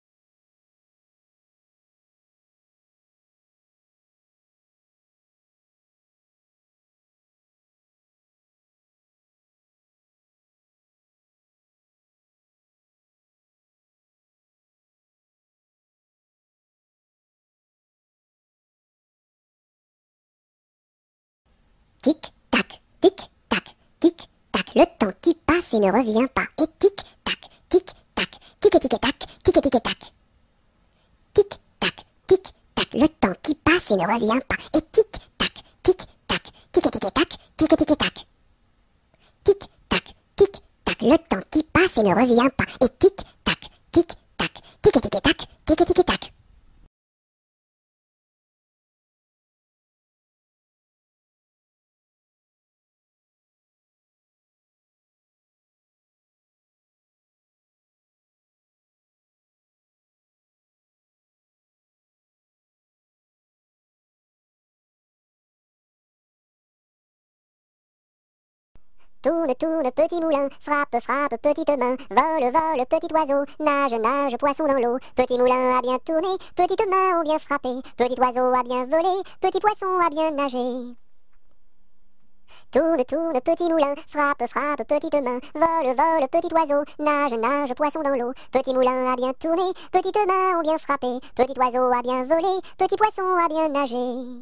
Tic, tac, tic, tac, tic, tac, le temps qui passe et ne revient pas. Et tic, tac, tic, tac, tic et tic et tac, tic et tic et tac. Tic, tac, tic, tac, le temps qui passe et ne revient pas. Et tic, tac, tic, tac, tic et tic et tac, tic et tic et tac. Tic, tac, tic, tac, le temps qui passe et ne revient pas. Et tic, tac, tic, tac, tic et tic et tac, tic et tic et tac. Tourne, tourne, petit moulin, frappe, frappe, petite main, vole, vole, petit oiseau, nage, nage, poisson dans l'eau. Petit moulin a bien tourné, petites mains ont bien frappé, petit oiseau a bien volé, petit poisson a bien nagé. Tourne, tourne, petit moulin, frappe, frappe, petite main, vole, vole, petit oiseau, nage, nage, poisson dans l'eau. Petit moulin a bien tourné, petites mains ont bien frappé, petit oiseau a bien volé, petit poisson a bien nagé.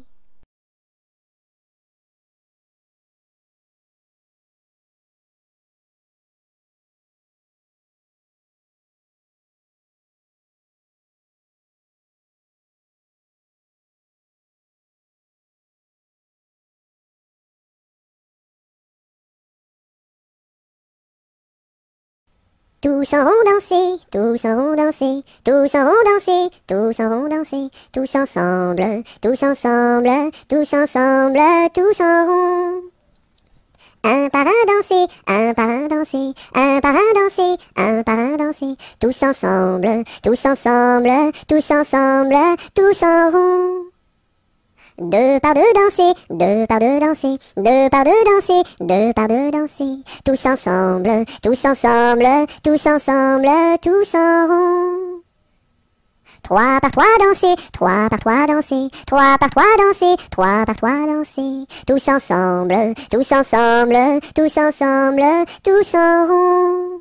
Tous en rond danser, tous en rond danser, tous en rond danser, tous en rond danser, tous ensemble, tous ensemble, tous ensemble, tous en rond. Un par un danser, un par un danser, un par un danser, un par un danser, tous ensemble, tous ensemble, tous ensemble, tous en rond. Deux par deux danser, deux par deux danser, deux par deux danser, deux par deux danser, tous ensemble, tous ensemble, tous ensemble, tous en rond. Trois par trois danser, trois par trois danser, trois par trois danser, trois par trois danser, tous ensemble, tous ensemble, tous ensemble, tous en rond.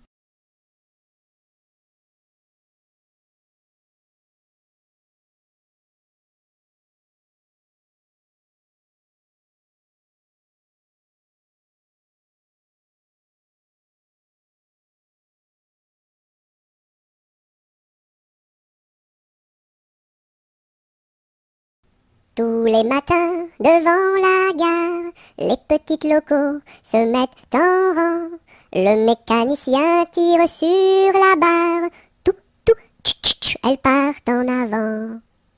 Tous les matins, devant la gare, les petites locaux se mettent en rang. Le mécanicien tire sur la barre. Tout, tout, tch, tch, tch, elles partent en avant.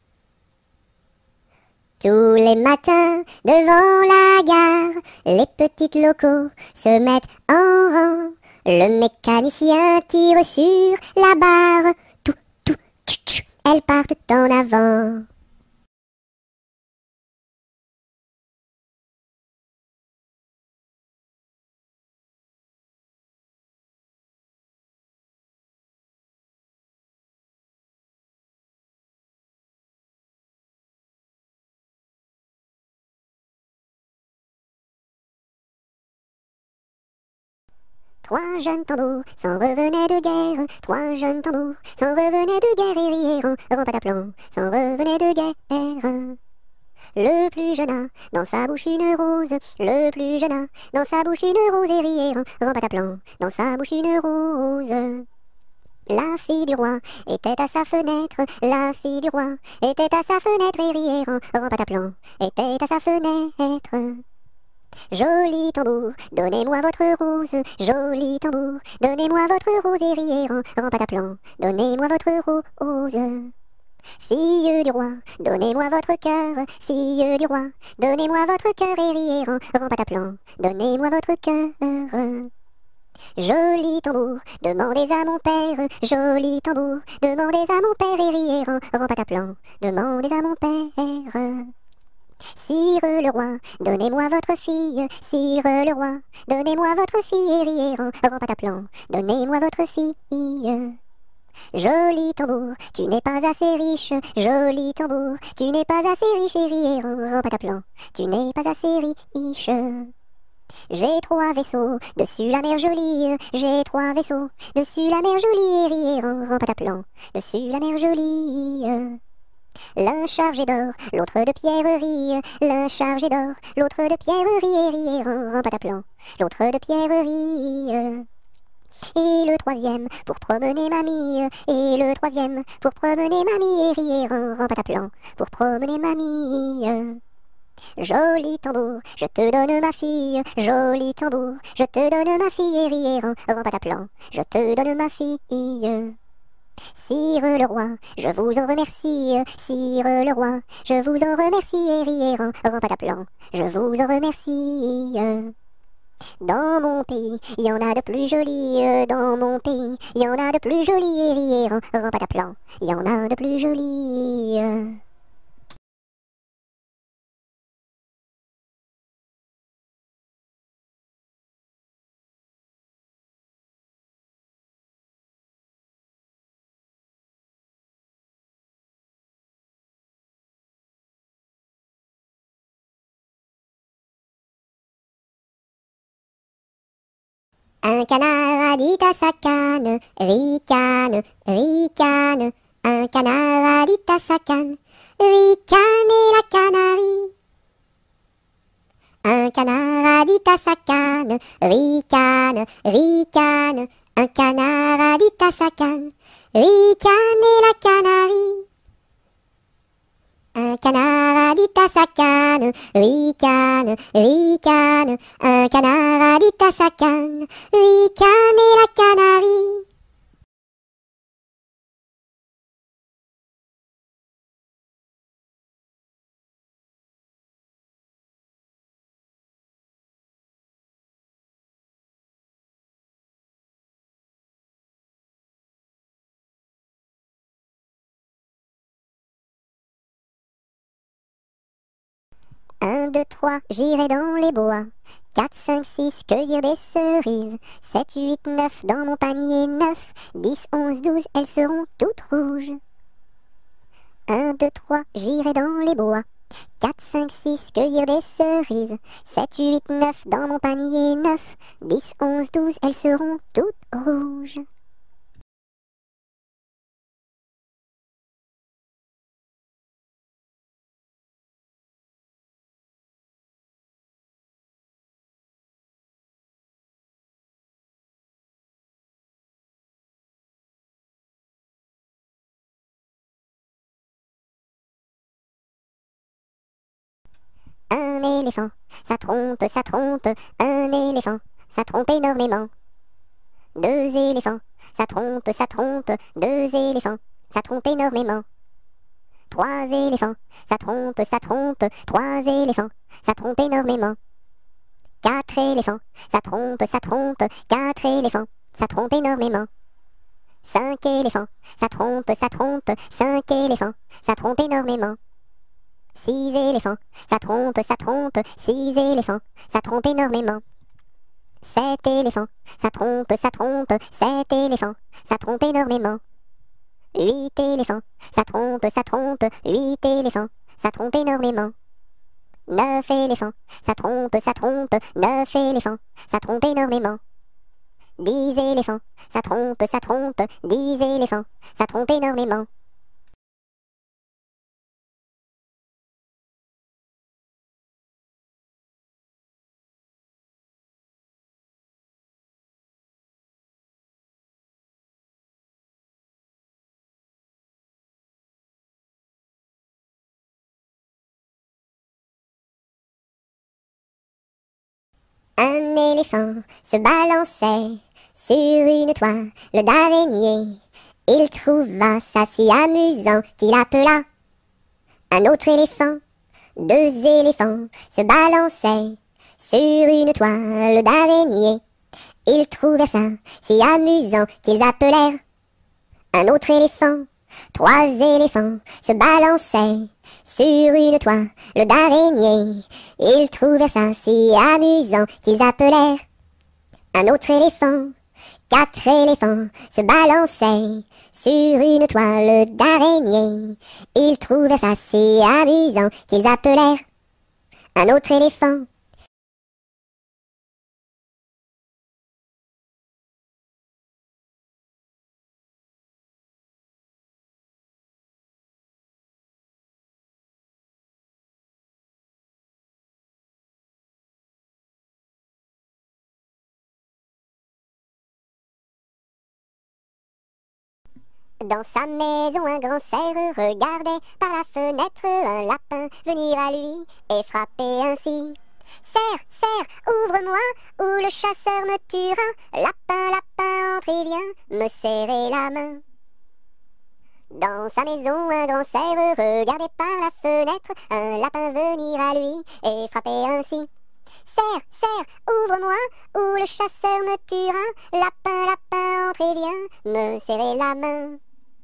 Tous les matins, devant la gare, les petites locaux se mettent en rang. Le mécanicien tire sur la barre. Tout, tout, tch, tch, elles partent en avant. Trois jeunes tambours s'en revenaient de guerre, trois jeunes tambours s'en revenaient de guerre et rièrent en pataplan, s'en revenaient de guerre. Le plus jeune a dans sa bouche une rose, le plus jeune a dans sa bouche une rose et rièrent en pataplan, dans sa bouche une rose. La fille du roi était à sa fenêtre, la fille du roi était à sa fenêtre et rièrent en pataplan, était à sa fenêtre. Joli tambour, donnez-moi votre rose, joli tambour, donnez-moi votre rose et rièrent en pataplan, donnez-moi votre rose. Fille du roi, donnez-moi votre cœur, fille du roi, donnez-moi votre cœur et rièrent en pataplan, donnez-moi votre cœur. Joli tambour, demandez à mon père, joli tambour, demandez à mon père et rièrent en pataplan, demandez à mon père. Sire le roi, donnez-moi votre fille, sire le roi, donnez-moi votre fille et rièrent en pataplan, donnez-moi votre fille. Joli tambour, tu n'es pas assez riche, joli tambour, tu n'es pas assez riche et rièrent en pataplan, tu n'es pas assez riche. J'ai trois vaisseaux, dessus la mer jolie, j'ai trois vaisseaux, dessus la mer jolie et rièrent en pataplan, dessus la mer jolie. L'un chargé d'or, l'autre de pierreries, l'un chargé d'or, l'autre de pierreries et rièrent en pataplan, l'autre de pierreries. Et le troisième pour promener mamie, et le troisième pour promener mamie et rièrent en pataplan, pour promener mamie. Joli tambour, je te donne ma fille, joli tambour, je te donne ma fille et rièrent en pataplan, je te donne ma fille. Sire le roi, je vous en remercie, sire le roi, je vous en remercie et rièrent en pataplan, je vous en remercie. Dans mon pays, il y en a de plus jolis, dans mon pays, il y en a de plus jolis et rièrent en pataplan, il y en a de plus jolis. Un canard a dit à sa canne, ricane, ricane. Un canard a dit à sa canne, ricane et la canarie. Un canard a dit à sa canne, ricane, ricane. Un canard a dit à sa canne, ricane et la canarie. Un canard a dit à sa canne, ricane, ricane, ricane, un canard a dit à sa canne, ricane et la canarie. Un, deux, trois, j'irai dans les bois. Quatre, cinq, six, cueillir des cerises. Sept, huit, neuf, dans mon panier neuf. Dix, onze, douze, elles seront toutes rouges. Un, deux, trois, j'irai dans les bois. Quatre, cinq, six, cueillir des cerises. Sept, huit, neuf, dans mon panier neuf. Dix, onze, douze, elles seront toutes rouges. Un éléphant, ça trompe, ça trompe, un éléphant, ça trompe énormément. Deux éléphants, ça trompe, ça trompe, deux éléphants, ça trompe énormément. Trois éléphants, ça trompe, ça trompe, trois éléphants, ça trompe énormément. Quatre éléphants, ça trompe, ça trompe, quatre éléphants, ça trompe énormément. Cinq éléphants, ça trompe, ça trompe, cinq éléphants, ça trompe énormément. Six éléphants, ça trompe, ça trompe, six éléphants, ça trompe énormément. Sept éléphants, ça trompe, ça trompe, sept éléphants, ça trompe énormément. Huit éléphants, ça trompe, ça trompe, huit éléphants, ça trompe énormément. Neuf éléphants, ça trompe, ça trompe, neuf éléphants, ça trompe énormément. Dix éléphants, ça trompe, ça trompe, dix éléphants, ça trompe énormément. Un éléphant se balançait sur une toile d'araignée. Il trouva ça si amusant qu'il appela un autre éléphant. Deux éléphants se balançaient sur une toile d'araignée. Ils trouvèrent ça si amusant qu'ils appelèrent un autre éléphant. Trois éléphants se balançaient sur une toile d'araignée. Ils trouvèrent ça si amusant qu'ils appelèrent un autre éléphant. Quatre éléphants se balançaient sur une toile d'araignée. Ils trouvèrent ça si amusant qu'ils appelèrent un autre éléphant. Dans sa maison, un grand cerf regardait par la fenêtre un lapin venir à lui et frapper ainsi. Cerf, cerf, ouvre-moi, ou le chasseur me tuera. Lapin, lapin, entre et viens me serrer la main. Dans sa maison, un grand cerf regardait par la fenêtre un lapin venir à lui et frapper ainsi. Cerf, cerf, ouvre-moi, ou le chasseur me tuera. Lapin, lapin, entre et viens me serrer la main.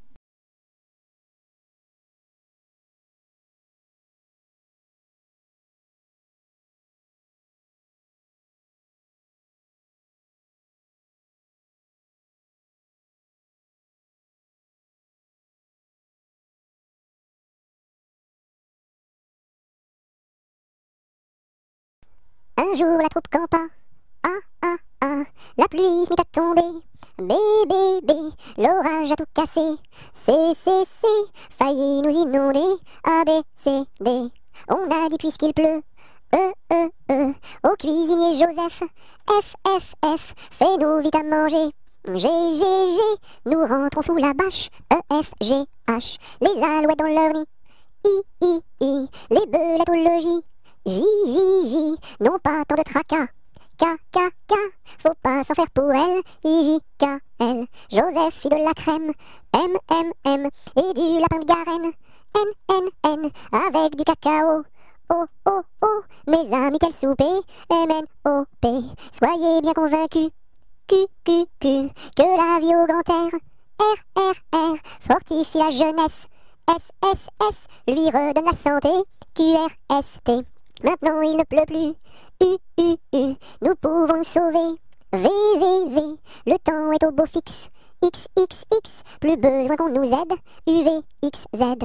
Un jour la troupe campa, ah ah ah, la pluie se mit à tomber. Bé, bé, bé, l'orage a tout cassé. C, C, C, failli nous inonder. A, B, C, D, on a dit puisqu'il pleut. E, E, E, au cuisinier Joseph. F, F, F, fais-nous vite à manger. G, G, G, nous rentrons sous la bâche. E, F, G, H, les alouettes dans leur nid. I, I, I, les belettes au logis. J, J, J, non pas tant de tracas. K, K, K, faut pas s'en faire pour elle. I, J, K, L, Joseph, fit de la crème. M, M, M, et du lapin de Garenne. N, N, N, avec du cacao. O, O, O, mes amis, quel souper. M, N, O, P, soyez bien convaincus. Q, Q, Q, que la vie au grand air. R, R, R, fortifie la jeunesse. S, S, S, lui redonne la santé. Q, R, S, T, maintenant il ne pleut plus. U, U, U, nous pouvons nous sauver. V, V, V, le temps est au beau fixe. X, X, X, plus besoin qu'on nous aide. U, V, X, Z.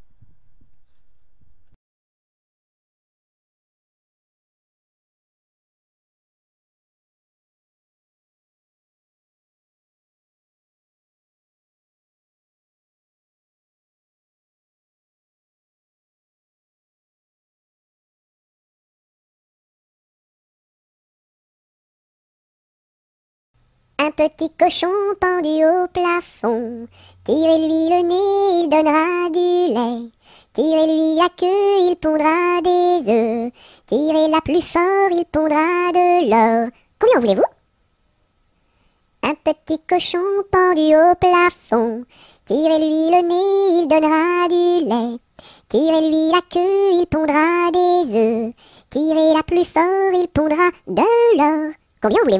Un petit cochon pendu au plafond, tirez-lui le nez, il donnera du lait. Tirez-lui la queue, il pondra des œufs. Tirez-la plus fort, il pondra de l'or. Combien voulez-vous? Un petit cochon pendu au plafond, tirez-lui le nez, il donnera du lait. Tirez-lui la queue, il pondra des œufs. Tirez-la plus fort, il pondra de l'or. Combien voulez-vous?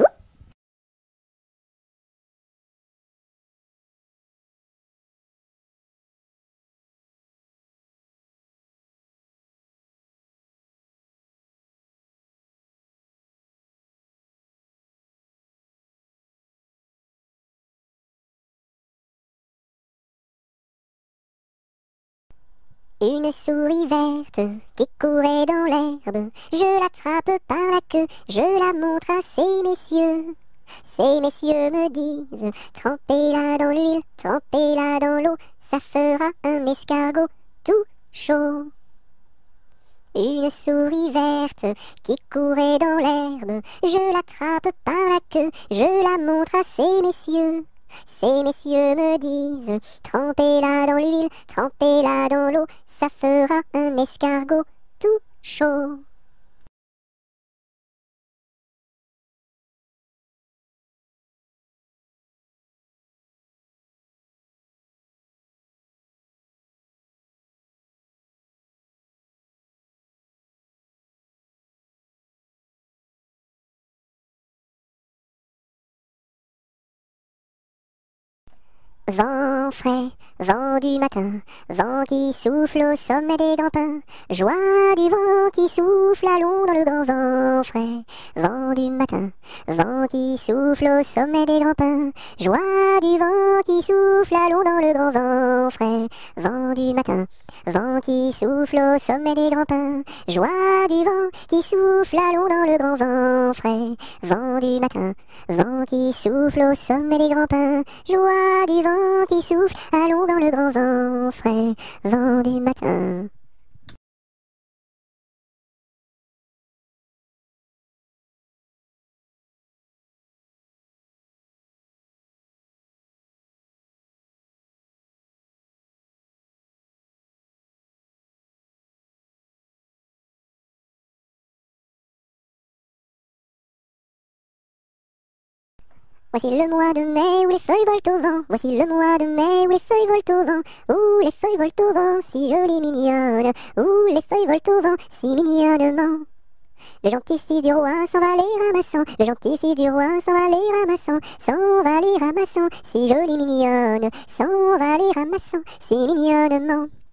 Une souris verte qui courait dans l'herbe, je l'attrape par la queue, je la montre à ces messieurs. Ces messieurs me disent, trempez-la dans l'huile, trempez-la dans l'eau, ça fera un escargot tout chaud. Une souris verte qui courait dans l'herbe, je l'attrape par la queue, je la montre à ces messieurs. Ces messieurs me disent, trempez-la dans l'huile, trempez-la dans l'eau, ça fera un escargot tout chaud. Vent frais, vent du matin, vent qui souffle au sommet des grands pins, joie du vent qui souffle, allons dans le grand vent frais. Vent du matin, vent qui souffle au sommet des grands pins, joie du vent qui souffle, allons dans le grand vent frais. Vent du matin, vent qui souffle au sommet des grands pins, joie du vent qui souffle, allons dans le grand vent frais. Vent du matin, vent qui souffle au sommet des grands pins, joie du vent qui souffle, allons dans le grand vent frais, vent du matin. Voici le mois de mai où les feuilles volent au vent. Voici le mois de mai où les feuilles volent au vent. Où les feuilles volent au vent, si jolies mignonnes. Où les feuilles volent au vent, si mignonnement. Le gentil fils du roi s'en va les ramassant. Le gentil fils du roi s'en va les ramassant. S'en va les ramassant, si jolie mignonne. S'en va les ramassant, si mignonnement.